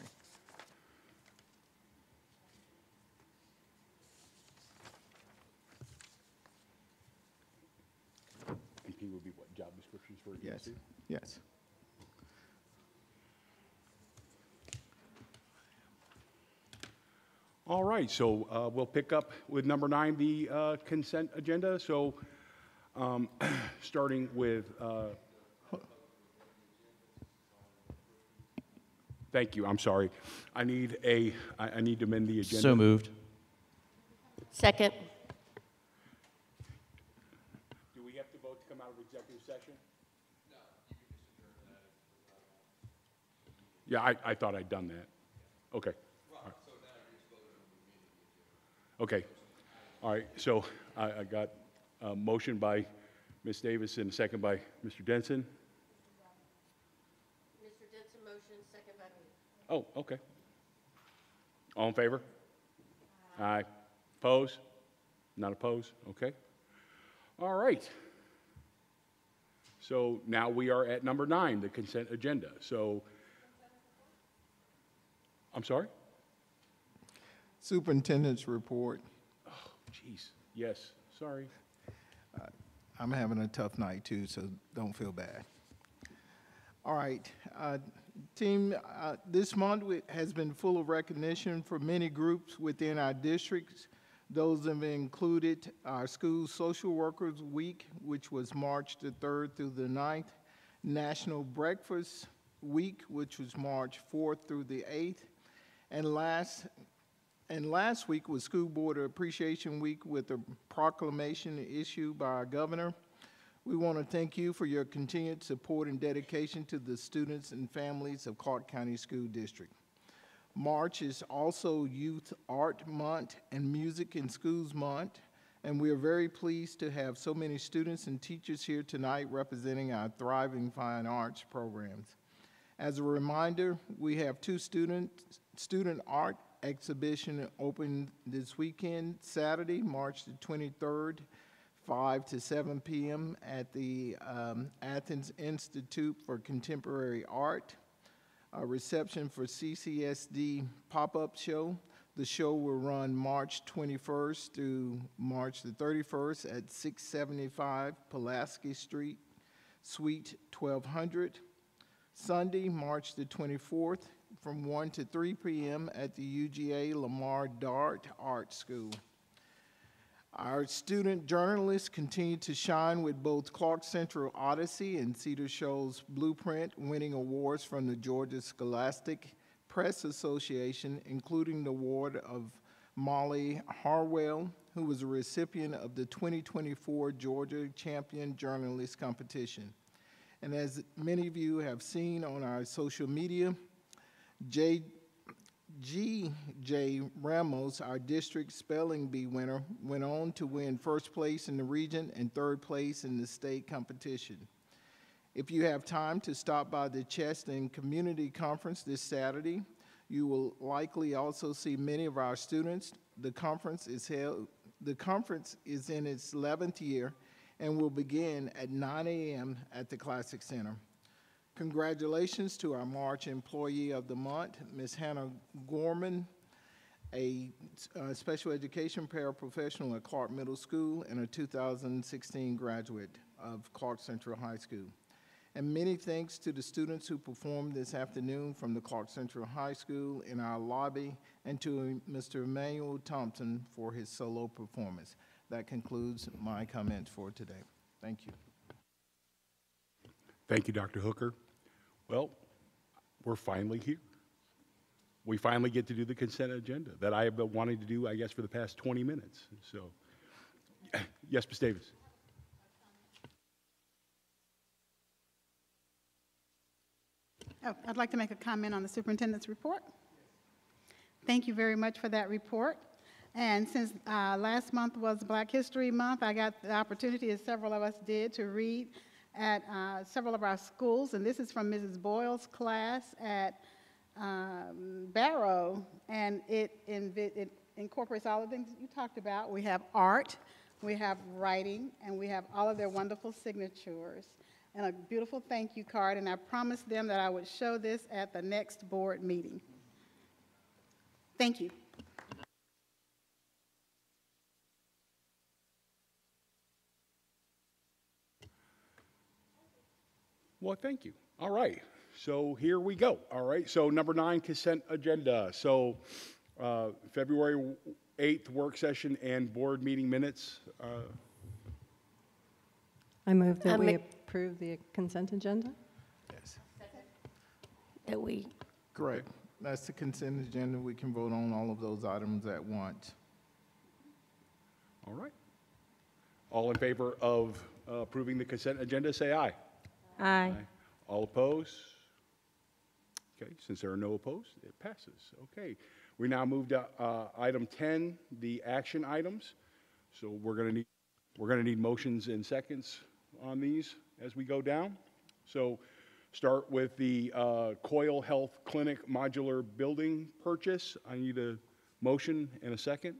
And P would be what, job descriptions for Yes, ELC? yes. All right, so we'll pick up with number 9, the consent agenda. So starting with, thank you, I'm sorry. I need to amend the agenda. So moved. Second. Do we have to vote to come out of executive session? No, you can just adjourn that. Yeah, I thought I'd done that. Okay. Okay. All right. So I got a motion by Ms. Davis and a second by Mr. Denson. Mr. Denson motion, second by me. Oh, okay. All in favor? Aye. Oppose? Not oppose? Okay. All right. So now we are at number 9, the consent agenda. So, I'm sorry? Superintendent's report. Oh, jeez. Yes. Sorry. I'm having a tough night too, so don't feel bad. All right, team, this month has been full of recognition for many groups within our districts. Those have included our School Social Workers Week, which was March the 3rd through the 9th, National Breakfast Week, which was March 4th through the 8th, and last week was School Board Appreciation Week with a proclamation issued by our governor. We want to thank you for your continued support and dedication to the students and families of Clark County School District. March is also Youth Art Month and Music in Schools Month, and we are very pleased to have so many students and teachers here tonight representing our thriving fine arts programs. As a reminder, we have 2 student art exhibition open this weekend, Saturday, March the 23rd, 5 to 7 p.m. at the Athens Institute for Contemporary Art. A reception for CCSD pop-up show. The show will run March 21st through March the 31st at 675 Pulaski Street, Suite 1200. Sunday, March the 24th, from 1 to 3 p.m. at the UGA Lamar Dart Art School. Our student journalists continue to shine with both Clark Central Odyssey and Cedar Shoals Blueprint winning awards from the Georgia Scholastic Press Association, including the award of Molly Harwell, who was a recipient of the 2024 Georgia Champion Journalist Competition. And as many of you have seen on our social media, G.J. Ramos, our district spelling bee winner, went on to win first place in the region and third place in the state competition. If you have time to stop by the Cheston Community Conference this Saturday, you will likely also see many of our students. The conference is in its 11th year and will begin at 9 a.m. at the Classic Center. Congratulations to our March Employee of the Month, Ms. Hannah Gorman, a special education paraprofessional at Clark Middle School and a 2016 graduate of Clark Central High School. And many thanks to the students who performed this afternoon from the Clark Central High School in our lobby, and to Mr. Emmanuel Thompson for his solo performance. That concludes my comments for today. Thank you. Thank you, Dr. Hooker. Well, we're finally here. We finally get to do the consent agenda that I have been wanting to do, I guess, for the past 20 minutes. So, yes, Ms. Davis. Oh, I'd like to make a comment on the superintendent's report. Thank you very much for that report. And since last month was Black History Month, I got the opportunity, as several of us did, to read at several of our schools. And this is from Mrs. Boyle's class at Barrow. And it incorporates all the things that you talked about. We have art, we have writing, and we have all of their wonderful signatures. And a beautiful thank you card, and I promised them that I would show this at the next board meeting. Thank you. Well, thank you. All right, so here we go. All right, so number 9, consent agenda. So February 8th work session and board meeting minutes. I move that we approve the consent agenda. Yes. That we. Correct. That's the consent agenda. We can vote on all of those items at once. All right. All in favor of approving the consent agenda, say aye. Aye. All opposed? Okay, since there are no opposed, it passes. Okay, we now move to item 10, the action items. So we're going to need motions and seconds on these as we go down. So start with the Coyle Health Clinic modular building purchase. I need a motion and a second.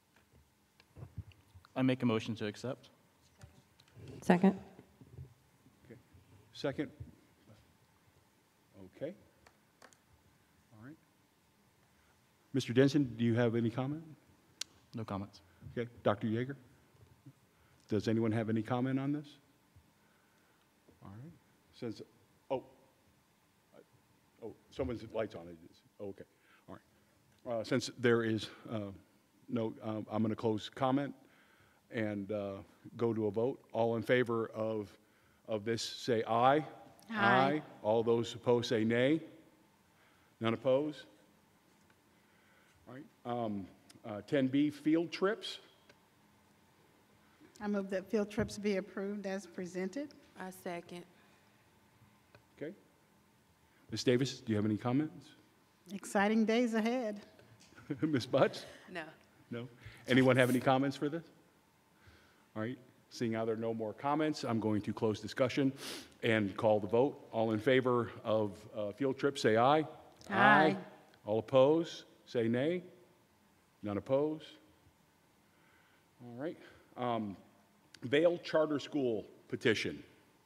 I make a motion to accept. Second. Okay. Second. Okay. All right. Mr. Denson, do you have any comment? No comments. Okay. Dr. Yeager? Does anyone have any comment on this? All right. Since, someone's light's on. Okay. All right. Since there is no, I'm going to close comment and go to a vote. All in favor of this say aye. Aye. All those opposed say nay. None opposed? All right. 10B, field trips. I move that field trips be approved as presented. I second. Okay. Ms. Davis, do you have any comments? Exciting days ahead. Ms. Butts? No. No? Anyone have any comments for this? All right. Seeing how there are no more comments, I'm going to close discussion and call the vote. All in favor of field trips, say aye. Aye. All opposed, say nay. None opposed? All right. Vail Charter School petition.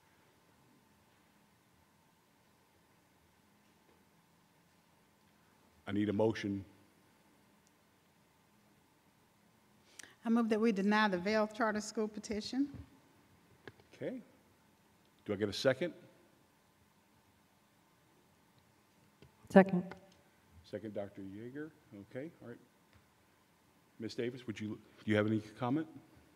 I need a motion. I move that we deny the Vail Charter School petition. Okay. Do I get a second? Second. Second, Dr. Yeager. Okay, all right. Ms. Davis, do you have any comment?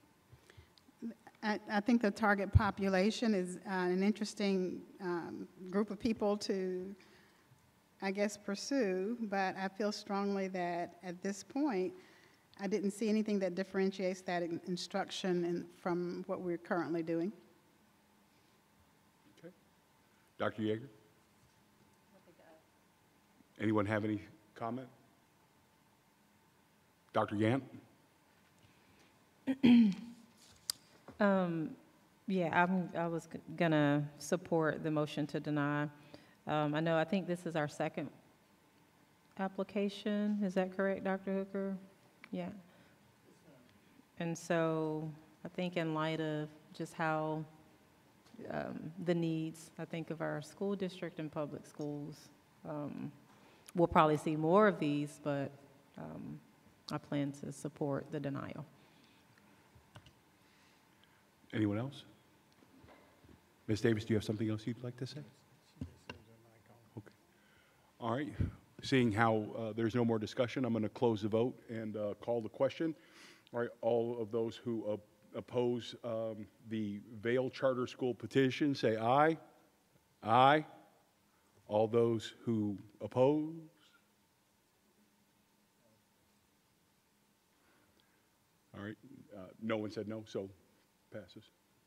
I think the target population is an interesting group of people to, I guess, pursue, but I feel strongly that at this point, I didn't see anything that differentiates that instruction from what we're currently doing. Okay. Dr. Yeager? Anyone have any comment? Dr. Gant? Yeah, I was gonna support the motion to deny. I think this is our second application. Is that correct, Dr. Hooker? Yeah. And so I think in light of just how the needs, I think, of our school district and public schools, we'll probably see more of these, but I plan to support the denial. Anyone else? Ms. Davis, do you have something else you'd like to say? Okay. All right. Seeing how there's no more discussion, I'm going to close the vote and call the question. All right. All of those who oppose the Vail Charter School petition, say aye. Aye. All those who oppose? All right. No one said no, so passes.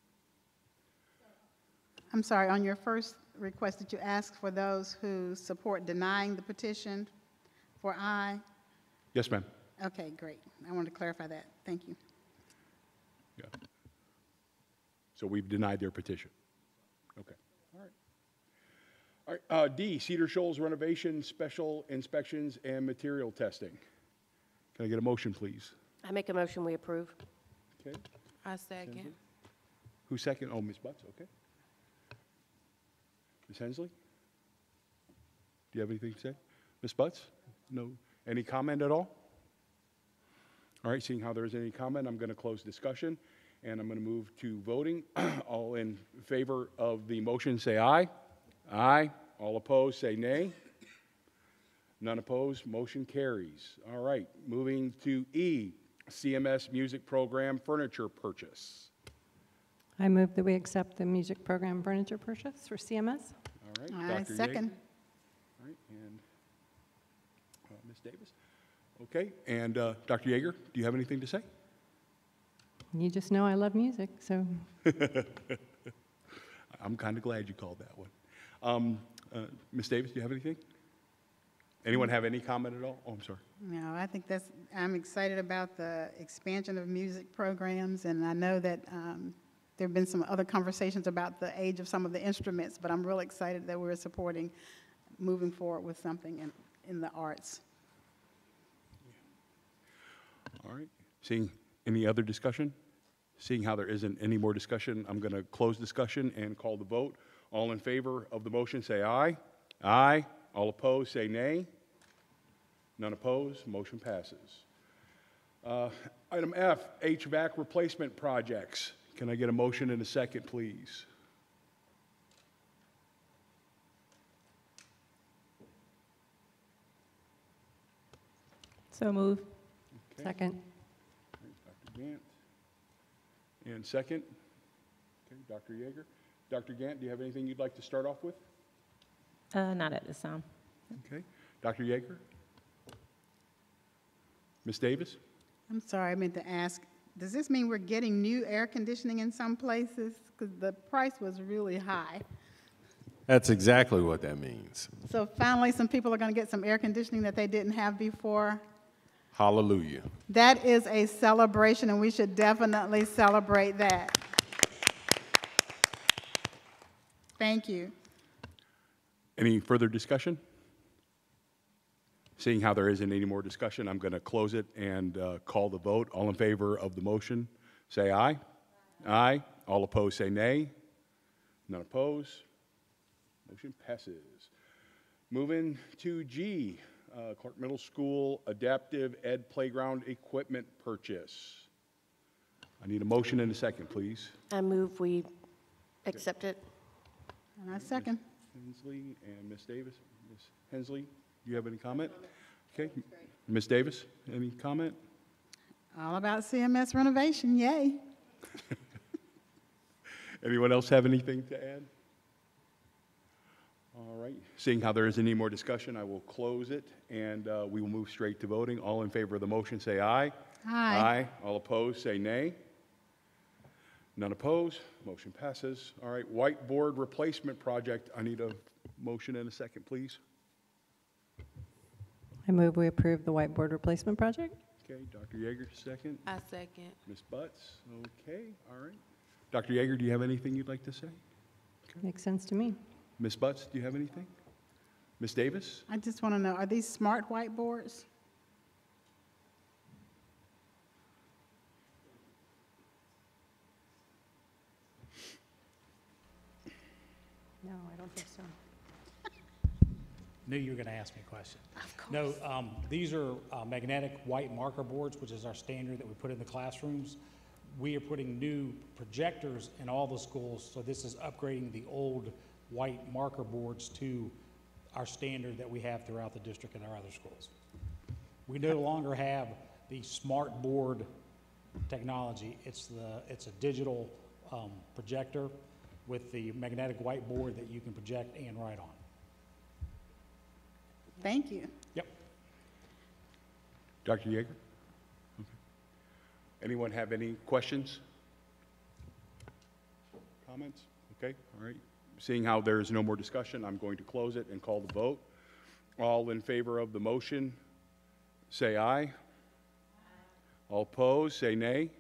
I'm sorry, on your first request, did you ask for those who support denying the petition for aye? Yes, ma'am. Okay, great. I wanted to clarify that. Thank you. Yeah. So we've denied their petition. Okay. All right. All right. D, Cedar Shoals renovation, special inspections, and material testing. Can I get a motion, please? I make a motion, we approve. Okay. I second. Who second? Oh, Ms. Butts. Okay. Ms. Hensley? Do you have anything to say? Ms. Butts? No. Any comment at all? All right, seeing how there isn't any comment, I'm going to close discussion, and I'm going to move to voting. All in favor of the motion, say aye. Aye. All opposed, say nay. None opposed, motion carries. All right, moving to E, CMS music program furniture purchase. I move that we accept the music program furniture purchase for CMS. All right, I Dr. second. Yeager. All right, and Ms. Davis. Okay, and Dr. Yeager, do you have anything to say? You just know I love music, so. I'm kind of glad you called that one. Ms. Davis, do you have anything? Anyone have any comment at all? Oh, I'm sorry. No, I think I'm excited about the expansion of music programs, and I know that there have been some other conversations about the age of some of the instruments, but I'm really excited that we're supporting moving forward with something in the arts. All right. Seeing any other discussion? Seeing how there isn't any more discussion, I'm going to close discussion and call the vote. All in favor of the motion, say aye. Aye. All opposed, say nay. None opposed, motion passes. Item F, HVAC replacement projects. Can I get a motion and a second, please? So move. Okay. Second. All right, Dr. Gant. And second? Okay, Dr. Yeager. Dr. Gant, do you have anything you'd like to start off with? Not at this time. Okay. Dr. Yeager? Ms. Davis? I'm sorry, I meant to ask, does this mean we're getting new air conditioning in some places? Because the price was really high. That's exactly what that means. So finally, some people are going to get some air conditioning that they didn't have before. Hallelujah. That is a celebration, and we should definitely celebrate that. Thank you. Any further discussion? Seeing how there isn't any more discussion, I'm going to close it and call the vote. All in favor of the motion, say aye. Aye. All opposed, say nay. None opposed. Motion passes. Moving to G, Clark Middle School Adaptive Ed Playground Equipment Purchase. I need a motion and a second, please. I move we accept it. And I second. Hensley and Ms. Davis. Ms. Hensley, do you have any comment? Okay. Ms. Davis, any comment? All about CMS renovation, yay. Anyone else have anything to add? All right. Seeing how there isn't any more discussion, I will close it, and we will move straight to voting. All in favor of the motion, say aye. Aye. Aye. All opposed, say nay. None opposed. Motion passes. All right. Whiteboard replacement project. I need a motion and a second, please. I move we approve the whiteboard replacement project. Okay. Dr. Yeager, second. I second. Ms. Butts. Okay. All right. Dr. Yeager, do you have anything you'd like to say? Makes sense to me. Ms. Butts, do you have anything? Ms. Davis? I just want to know, are these smart whiteboards? No, I don't think so. Knew you were going to ask me a question. No, these are magnetic white marker boards, which is our standard that we put in the classrooms. We are putting new projectors in all the schools, so this is upgrading the old white marker boards to our standard that we have throughout the district and our other schools. We no longer have the smart board technology. It's a digital projector with the magnetic whiteboard that you can project and write on. Thank you. Yep. Dr. Yeager? Okay. Anyone have any questions? Comments? Okay, all right. Seeing how there is no more discussion, I'm going to close it and call the vote. All in favor of the motion, say aye. All opposed, say nay.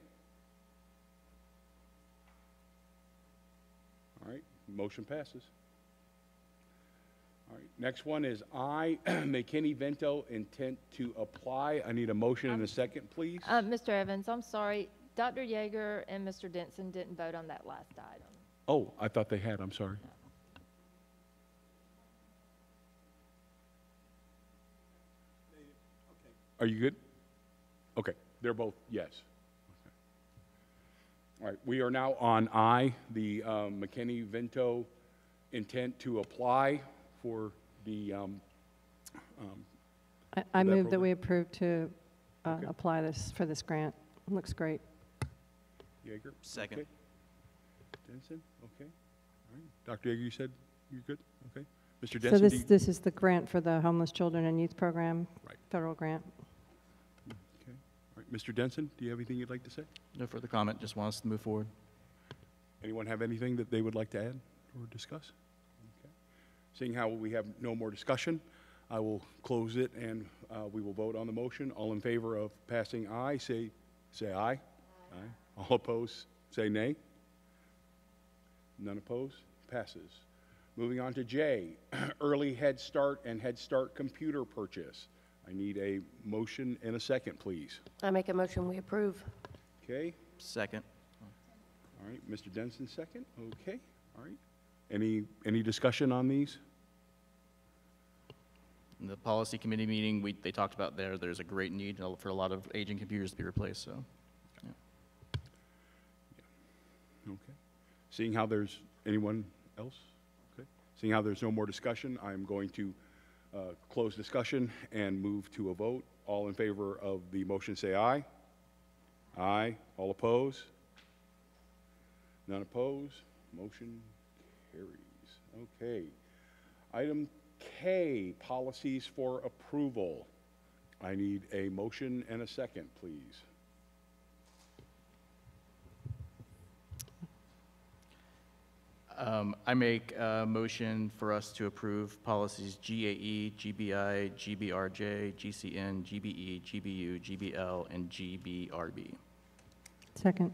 All right, motion passes. All right, next one is I, McKinney-Vento, intent to apply. I need a motion and a second, please. Mr. Evans, I'm sorry. Dr. Yeager and Mr. Denson didn't vote on that last item. Oh, I thought they had, I'm sorry. Are you good? Okay, they're both yes. Okay. All right, we are now on I, the McKinney-Vento intent to apply for the I move that program. we approve to apply this for this grant. Looks great. Yeager? Second. Okay. Denson? Okay. All right. Dr. Yeager, you said you're good? Okay. Mr. Denson? So this is the grant for the Homeless Children and Youth Program, Right. federal grant. Okay. All right. Mr. Denson, do you have anything you'd like to say? No further comment, just want us to move forward. Anyone have anything that they would like to add or discuss? Okay. Seeing how we have no more discussion, I will close it and we will vote on the motion. All in favor of passing aye, say aye. Aye. All opposed, say nay. None opposed, passes. Moving on to J, early Head Start and Head Start computer purchase. I need a motion and a second, please. I make a motion, we approve. Okay. Second. All right, Mr. Denson, second. Okay, all right. Any discussion on these? In the policy committee meeting, they talked about there's a great need for a lot of aging computers to be replaced, so. Yeah. Okay. Seeing how there's anyone else? Okay. Seeing how there's no more discussion, I'm going to close discussion and move to a vote. All in favor of the motion say aye. Aye. All opposed? None opposed? Motion carries. Okay. Item K, policies for approval. I need a motion and a second, please. I make a motion for us to approve policies GAE, GBI, GBRJ, GCN, GBE, GBU, GBL, and GBRB. Second.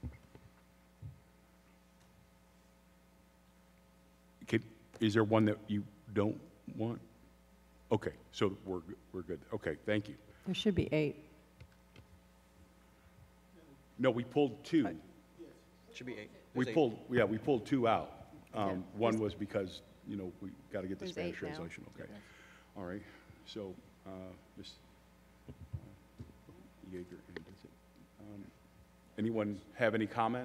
Okay, is there one that you don't want? Okay, so we're good. Okay, thank you. There should be 8. No, we pulled 2. Should be 8. We pulled 2 out. One was because, we got to get the There's Spanish 8 now. translation. Okay. All right. So, Ms. Yeager and Vincent. Anyone have any comment?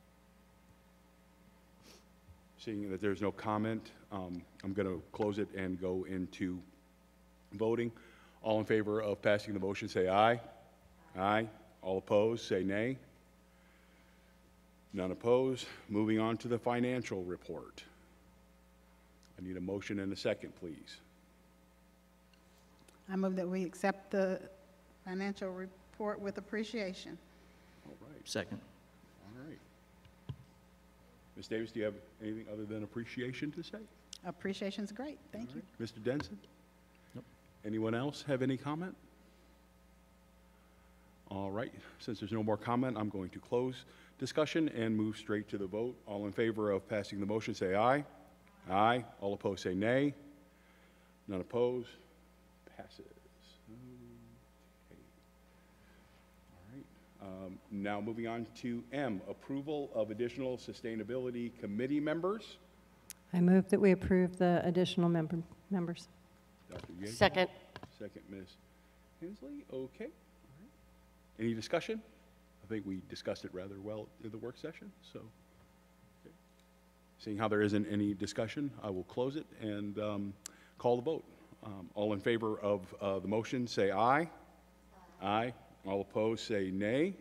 Seeing that there's no comment, I'm going to close it and go into voting. All in favor of passing the motion, say aye. Aye. All opposed, say nay. None opposed. Moving on to the financial report. I need a motion and a second, please. I move that we accept the financial report with appreciation. All right. Second. All right. Ms. Davis, do you have anything other than appreciation to say? Appreciation's great. Thank you. Mr. Denson? Nope. Anyone else have any comment? All right. Since there's no more comment, I'm going to close discussion and move straight to the vote. All in favor of passing the motion, say aye. Aye. All opposed, say nay. None opposed. Passes. Okay. All right. Now moving on to M, approval of additional sustainability committee members. I move that we approve the additional members. Dr. Yeager? Second. Second, Ms. Hensley. Okay. All right. Any discussion? I think we discussed it rather well in the work session, so. Okay. Seeing how there isn't any discussion, I will close it and call the vote. All in favor of the motion, say aye. Aye. All opposed, say nay.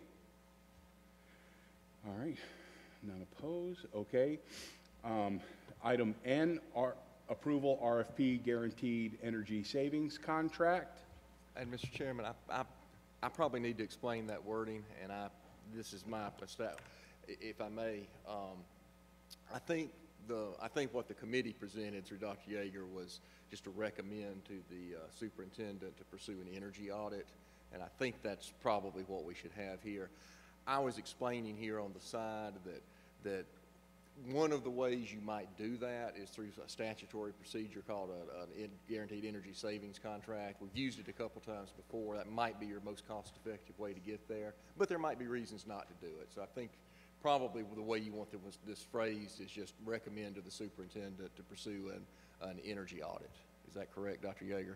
All right. None opposed. Okay. Item N, approval RFP guaranteed energy savings contract. And Mr. Chairman, I probably need to explain that wording, and this is my step, if I may. I think what the committee presented through Dr. Yeager was just to recommend to the superintendent to pursue an energy audit, and I think that's probably what we should have here. I was explaining here on the side that one of the ways you might do that is through a statutory procedure called a guaranteed energy savings contract. We've used it a couple times before. That might be your most cost-effective way to get there, but there might be reasons not to do it. So I think probably the way you want this phrased is just recommend to the superintendent to pursue an energy audit. Is that correct, Dr. Yeager?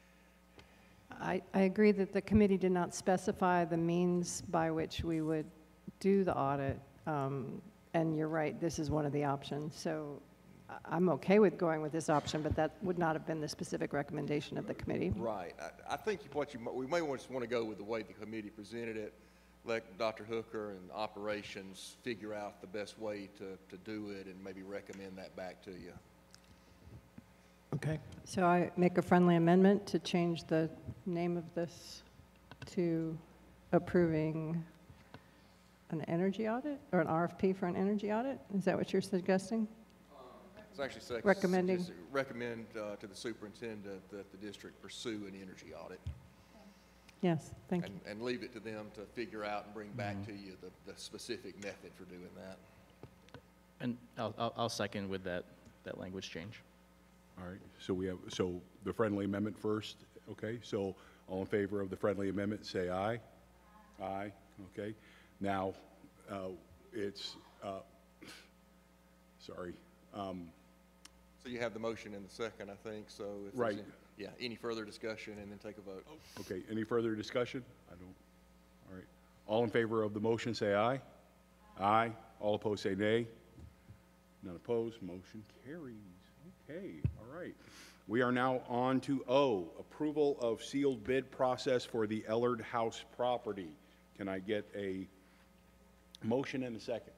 I agree that the committee did not specify the means by which we would do the audit. And you're right, this is one of the options. So I'm okay with going with this option, but that would not have been the specific recommendation of the committee. Right. I think we may just want to go with the way the committee presented it. Let Dr. Hooker and operations figure out the best way to do it and maybe recommend that back to you. Okay. So I make a friendly amendment to change the name of this to approving an energy audit or an RFP for an energy audit? Is that what you're suggesting? It's actually recommending. Recommend to the superintendent that the district pursue an energy audit. Yes, thank you. And leave it to them to figure out and bring back to you the specific method for doing that. And I'll second with that language change. All right. So the friendly amendment first. Okay. So all in favor of the friendly amendment, say aye. Aye. Okay. Now, it's, sorry. So you have the motion in the second, I think, so. If Right. Yeah, any further discussion and then take a vote. Okay, any further discussion? I don't, all right. All in favor of the motion, say aye. Aye. All opposed, say nay. None opposed, motion carries. Okay, all right. We are now on to O, approval of sealed bid process for the Ellard House property. Can I get a motion and a second?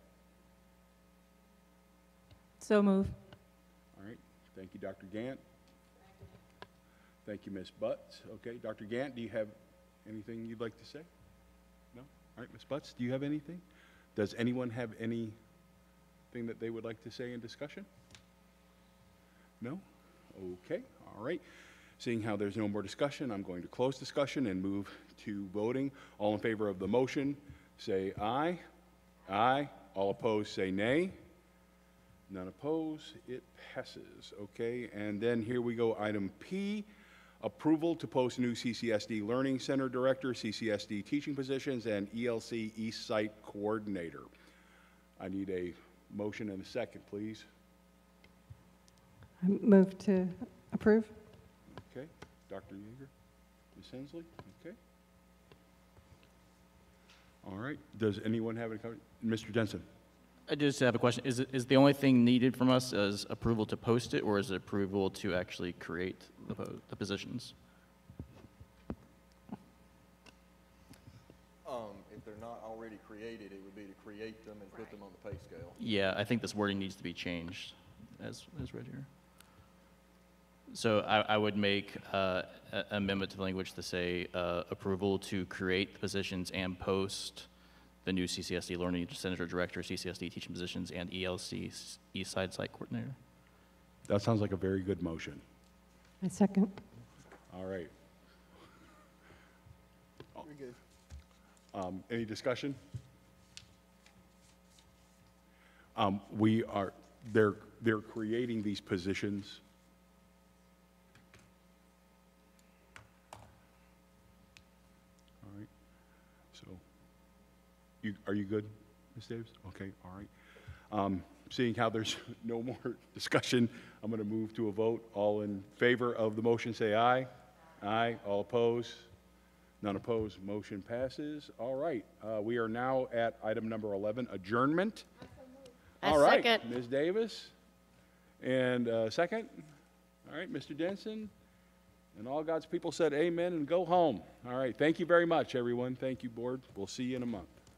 So move. All right, thank you, Dr. Gant. Thank you, Ms. Butts. Okay, Dr. Gant, do you have anything you'd like to say? No? All right, Ms. Butts, do you have anything? Does anyone have anything that they would like to say in discussion? No? Okay, all right. Seeing how there's no more discussion, I'm going to close discussion and move to voting. All in favor of the motion, say aye. Aye. All opposed, say nay. None opposed. It passes. Okay, and then here we go, item P, approval to post new CCSD Learning Center Director, CCSD teaching positions, and ELC East Site Coordinator. I need a motion and a second, please. I move to approve. Okay, Dr. Yeager, Ms. Hensley, okay. All right, does anyone have any comment? Mr. Jensen. I just have a question. Is the only thing needed from us as approval to post it, or is it approval to actually create the positions? If they're not already created, it would be to create them and put them on the pay scale. Yeah, I think this wording needs to be changed as read here. So I would make an amendment to the language to say approval to create the positions and post the new CCSD Learning Center Director, CCSD teaching positions, and ELC East Side Site Coordinator. That sounds like a very good motion. I second. All right. Very good. Any discussion? They're creating these positions. All right. So, are you good, Ms. Davis? Okay, all right. Seeing how there's no more discussion, I'm going to move to a vote. All in favor of the motion, say aye. Aye. All opposed? None opposed. Motion passes. All right. We are now at item number 11, adjournment. All right, second. Ms. Davis. And second? All right, Mr. Denson. And all God's people said amen and go home. All right. Thank you very much, everyone. Thank you, board. We'll see you in a month.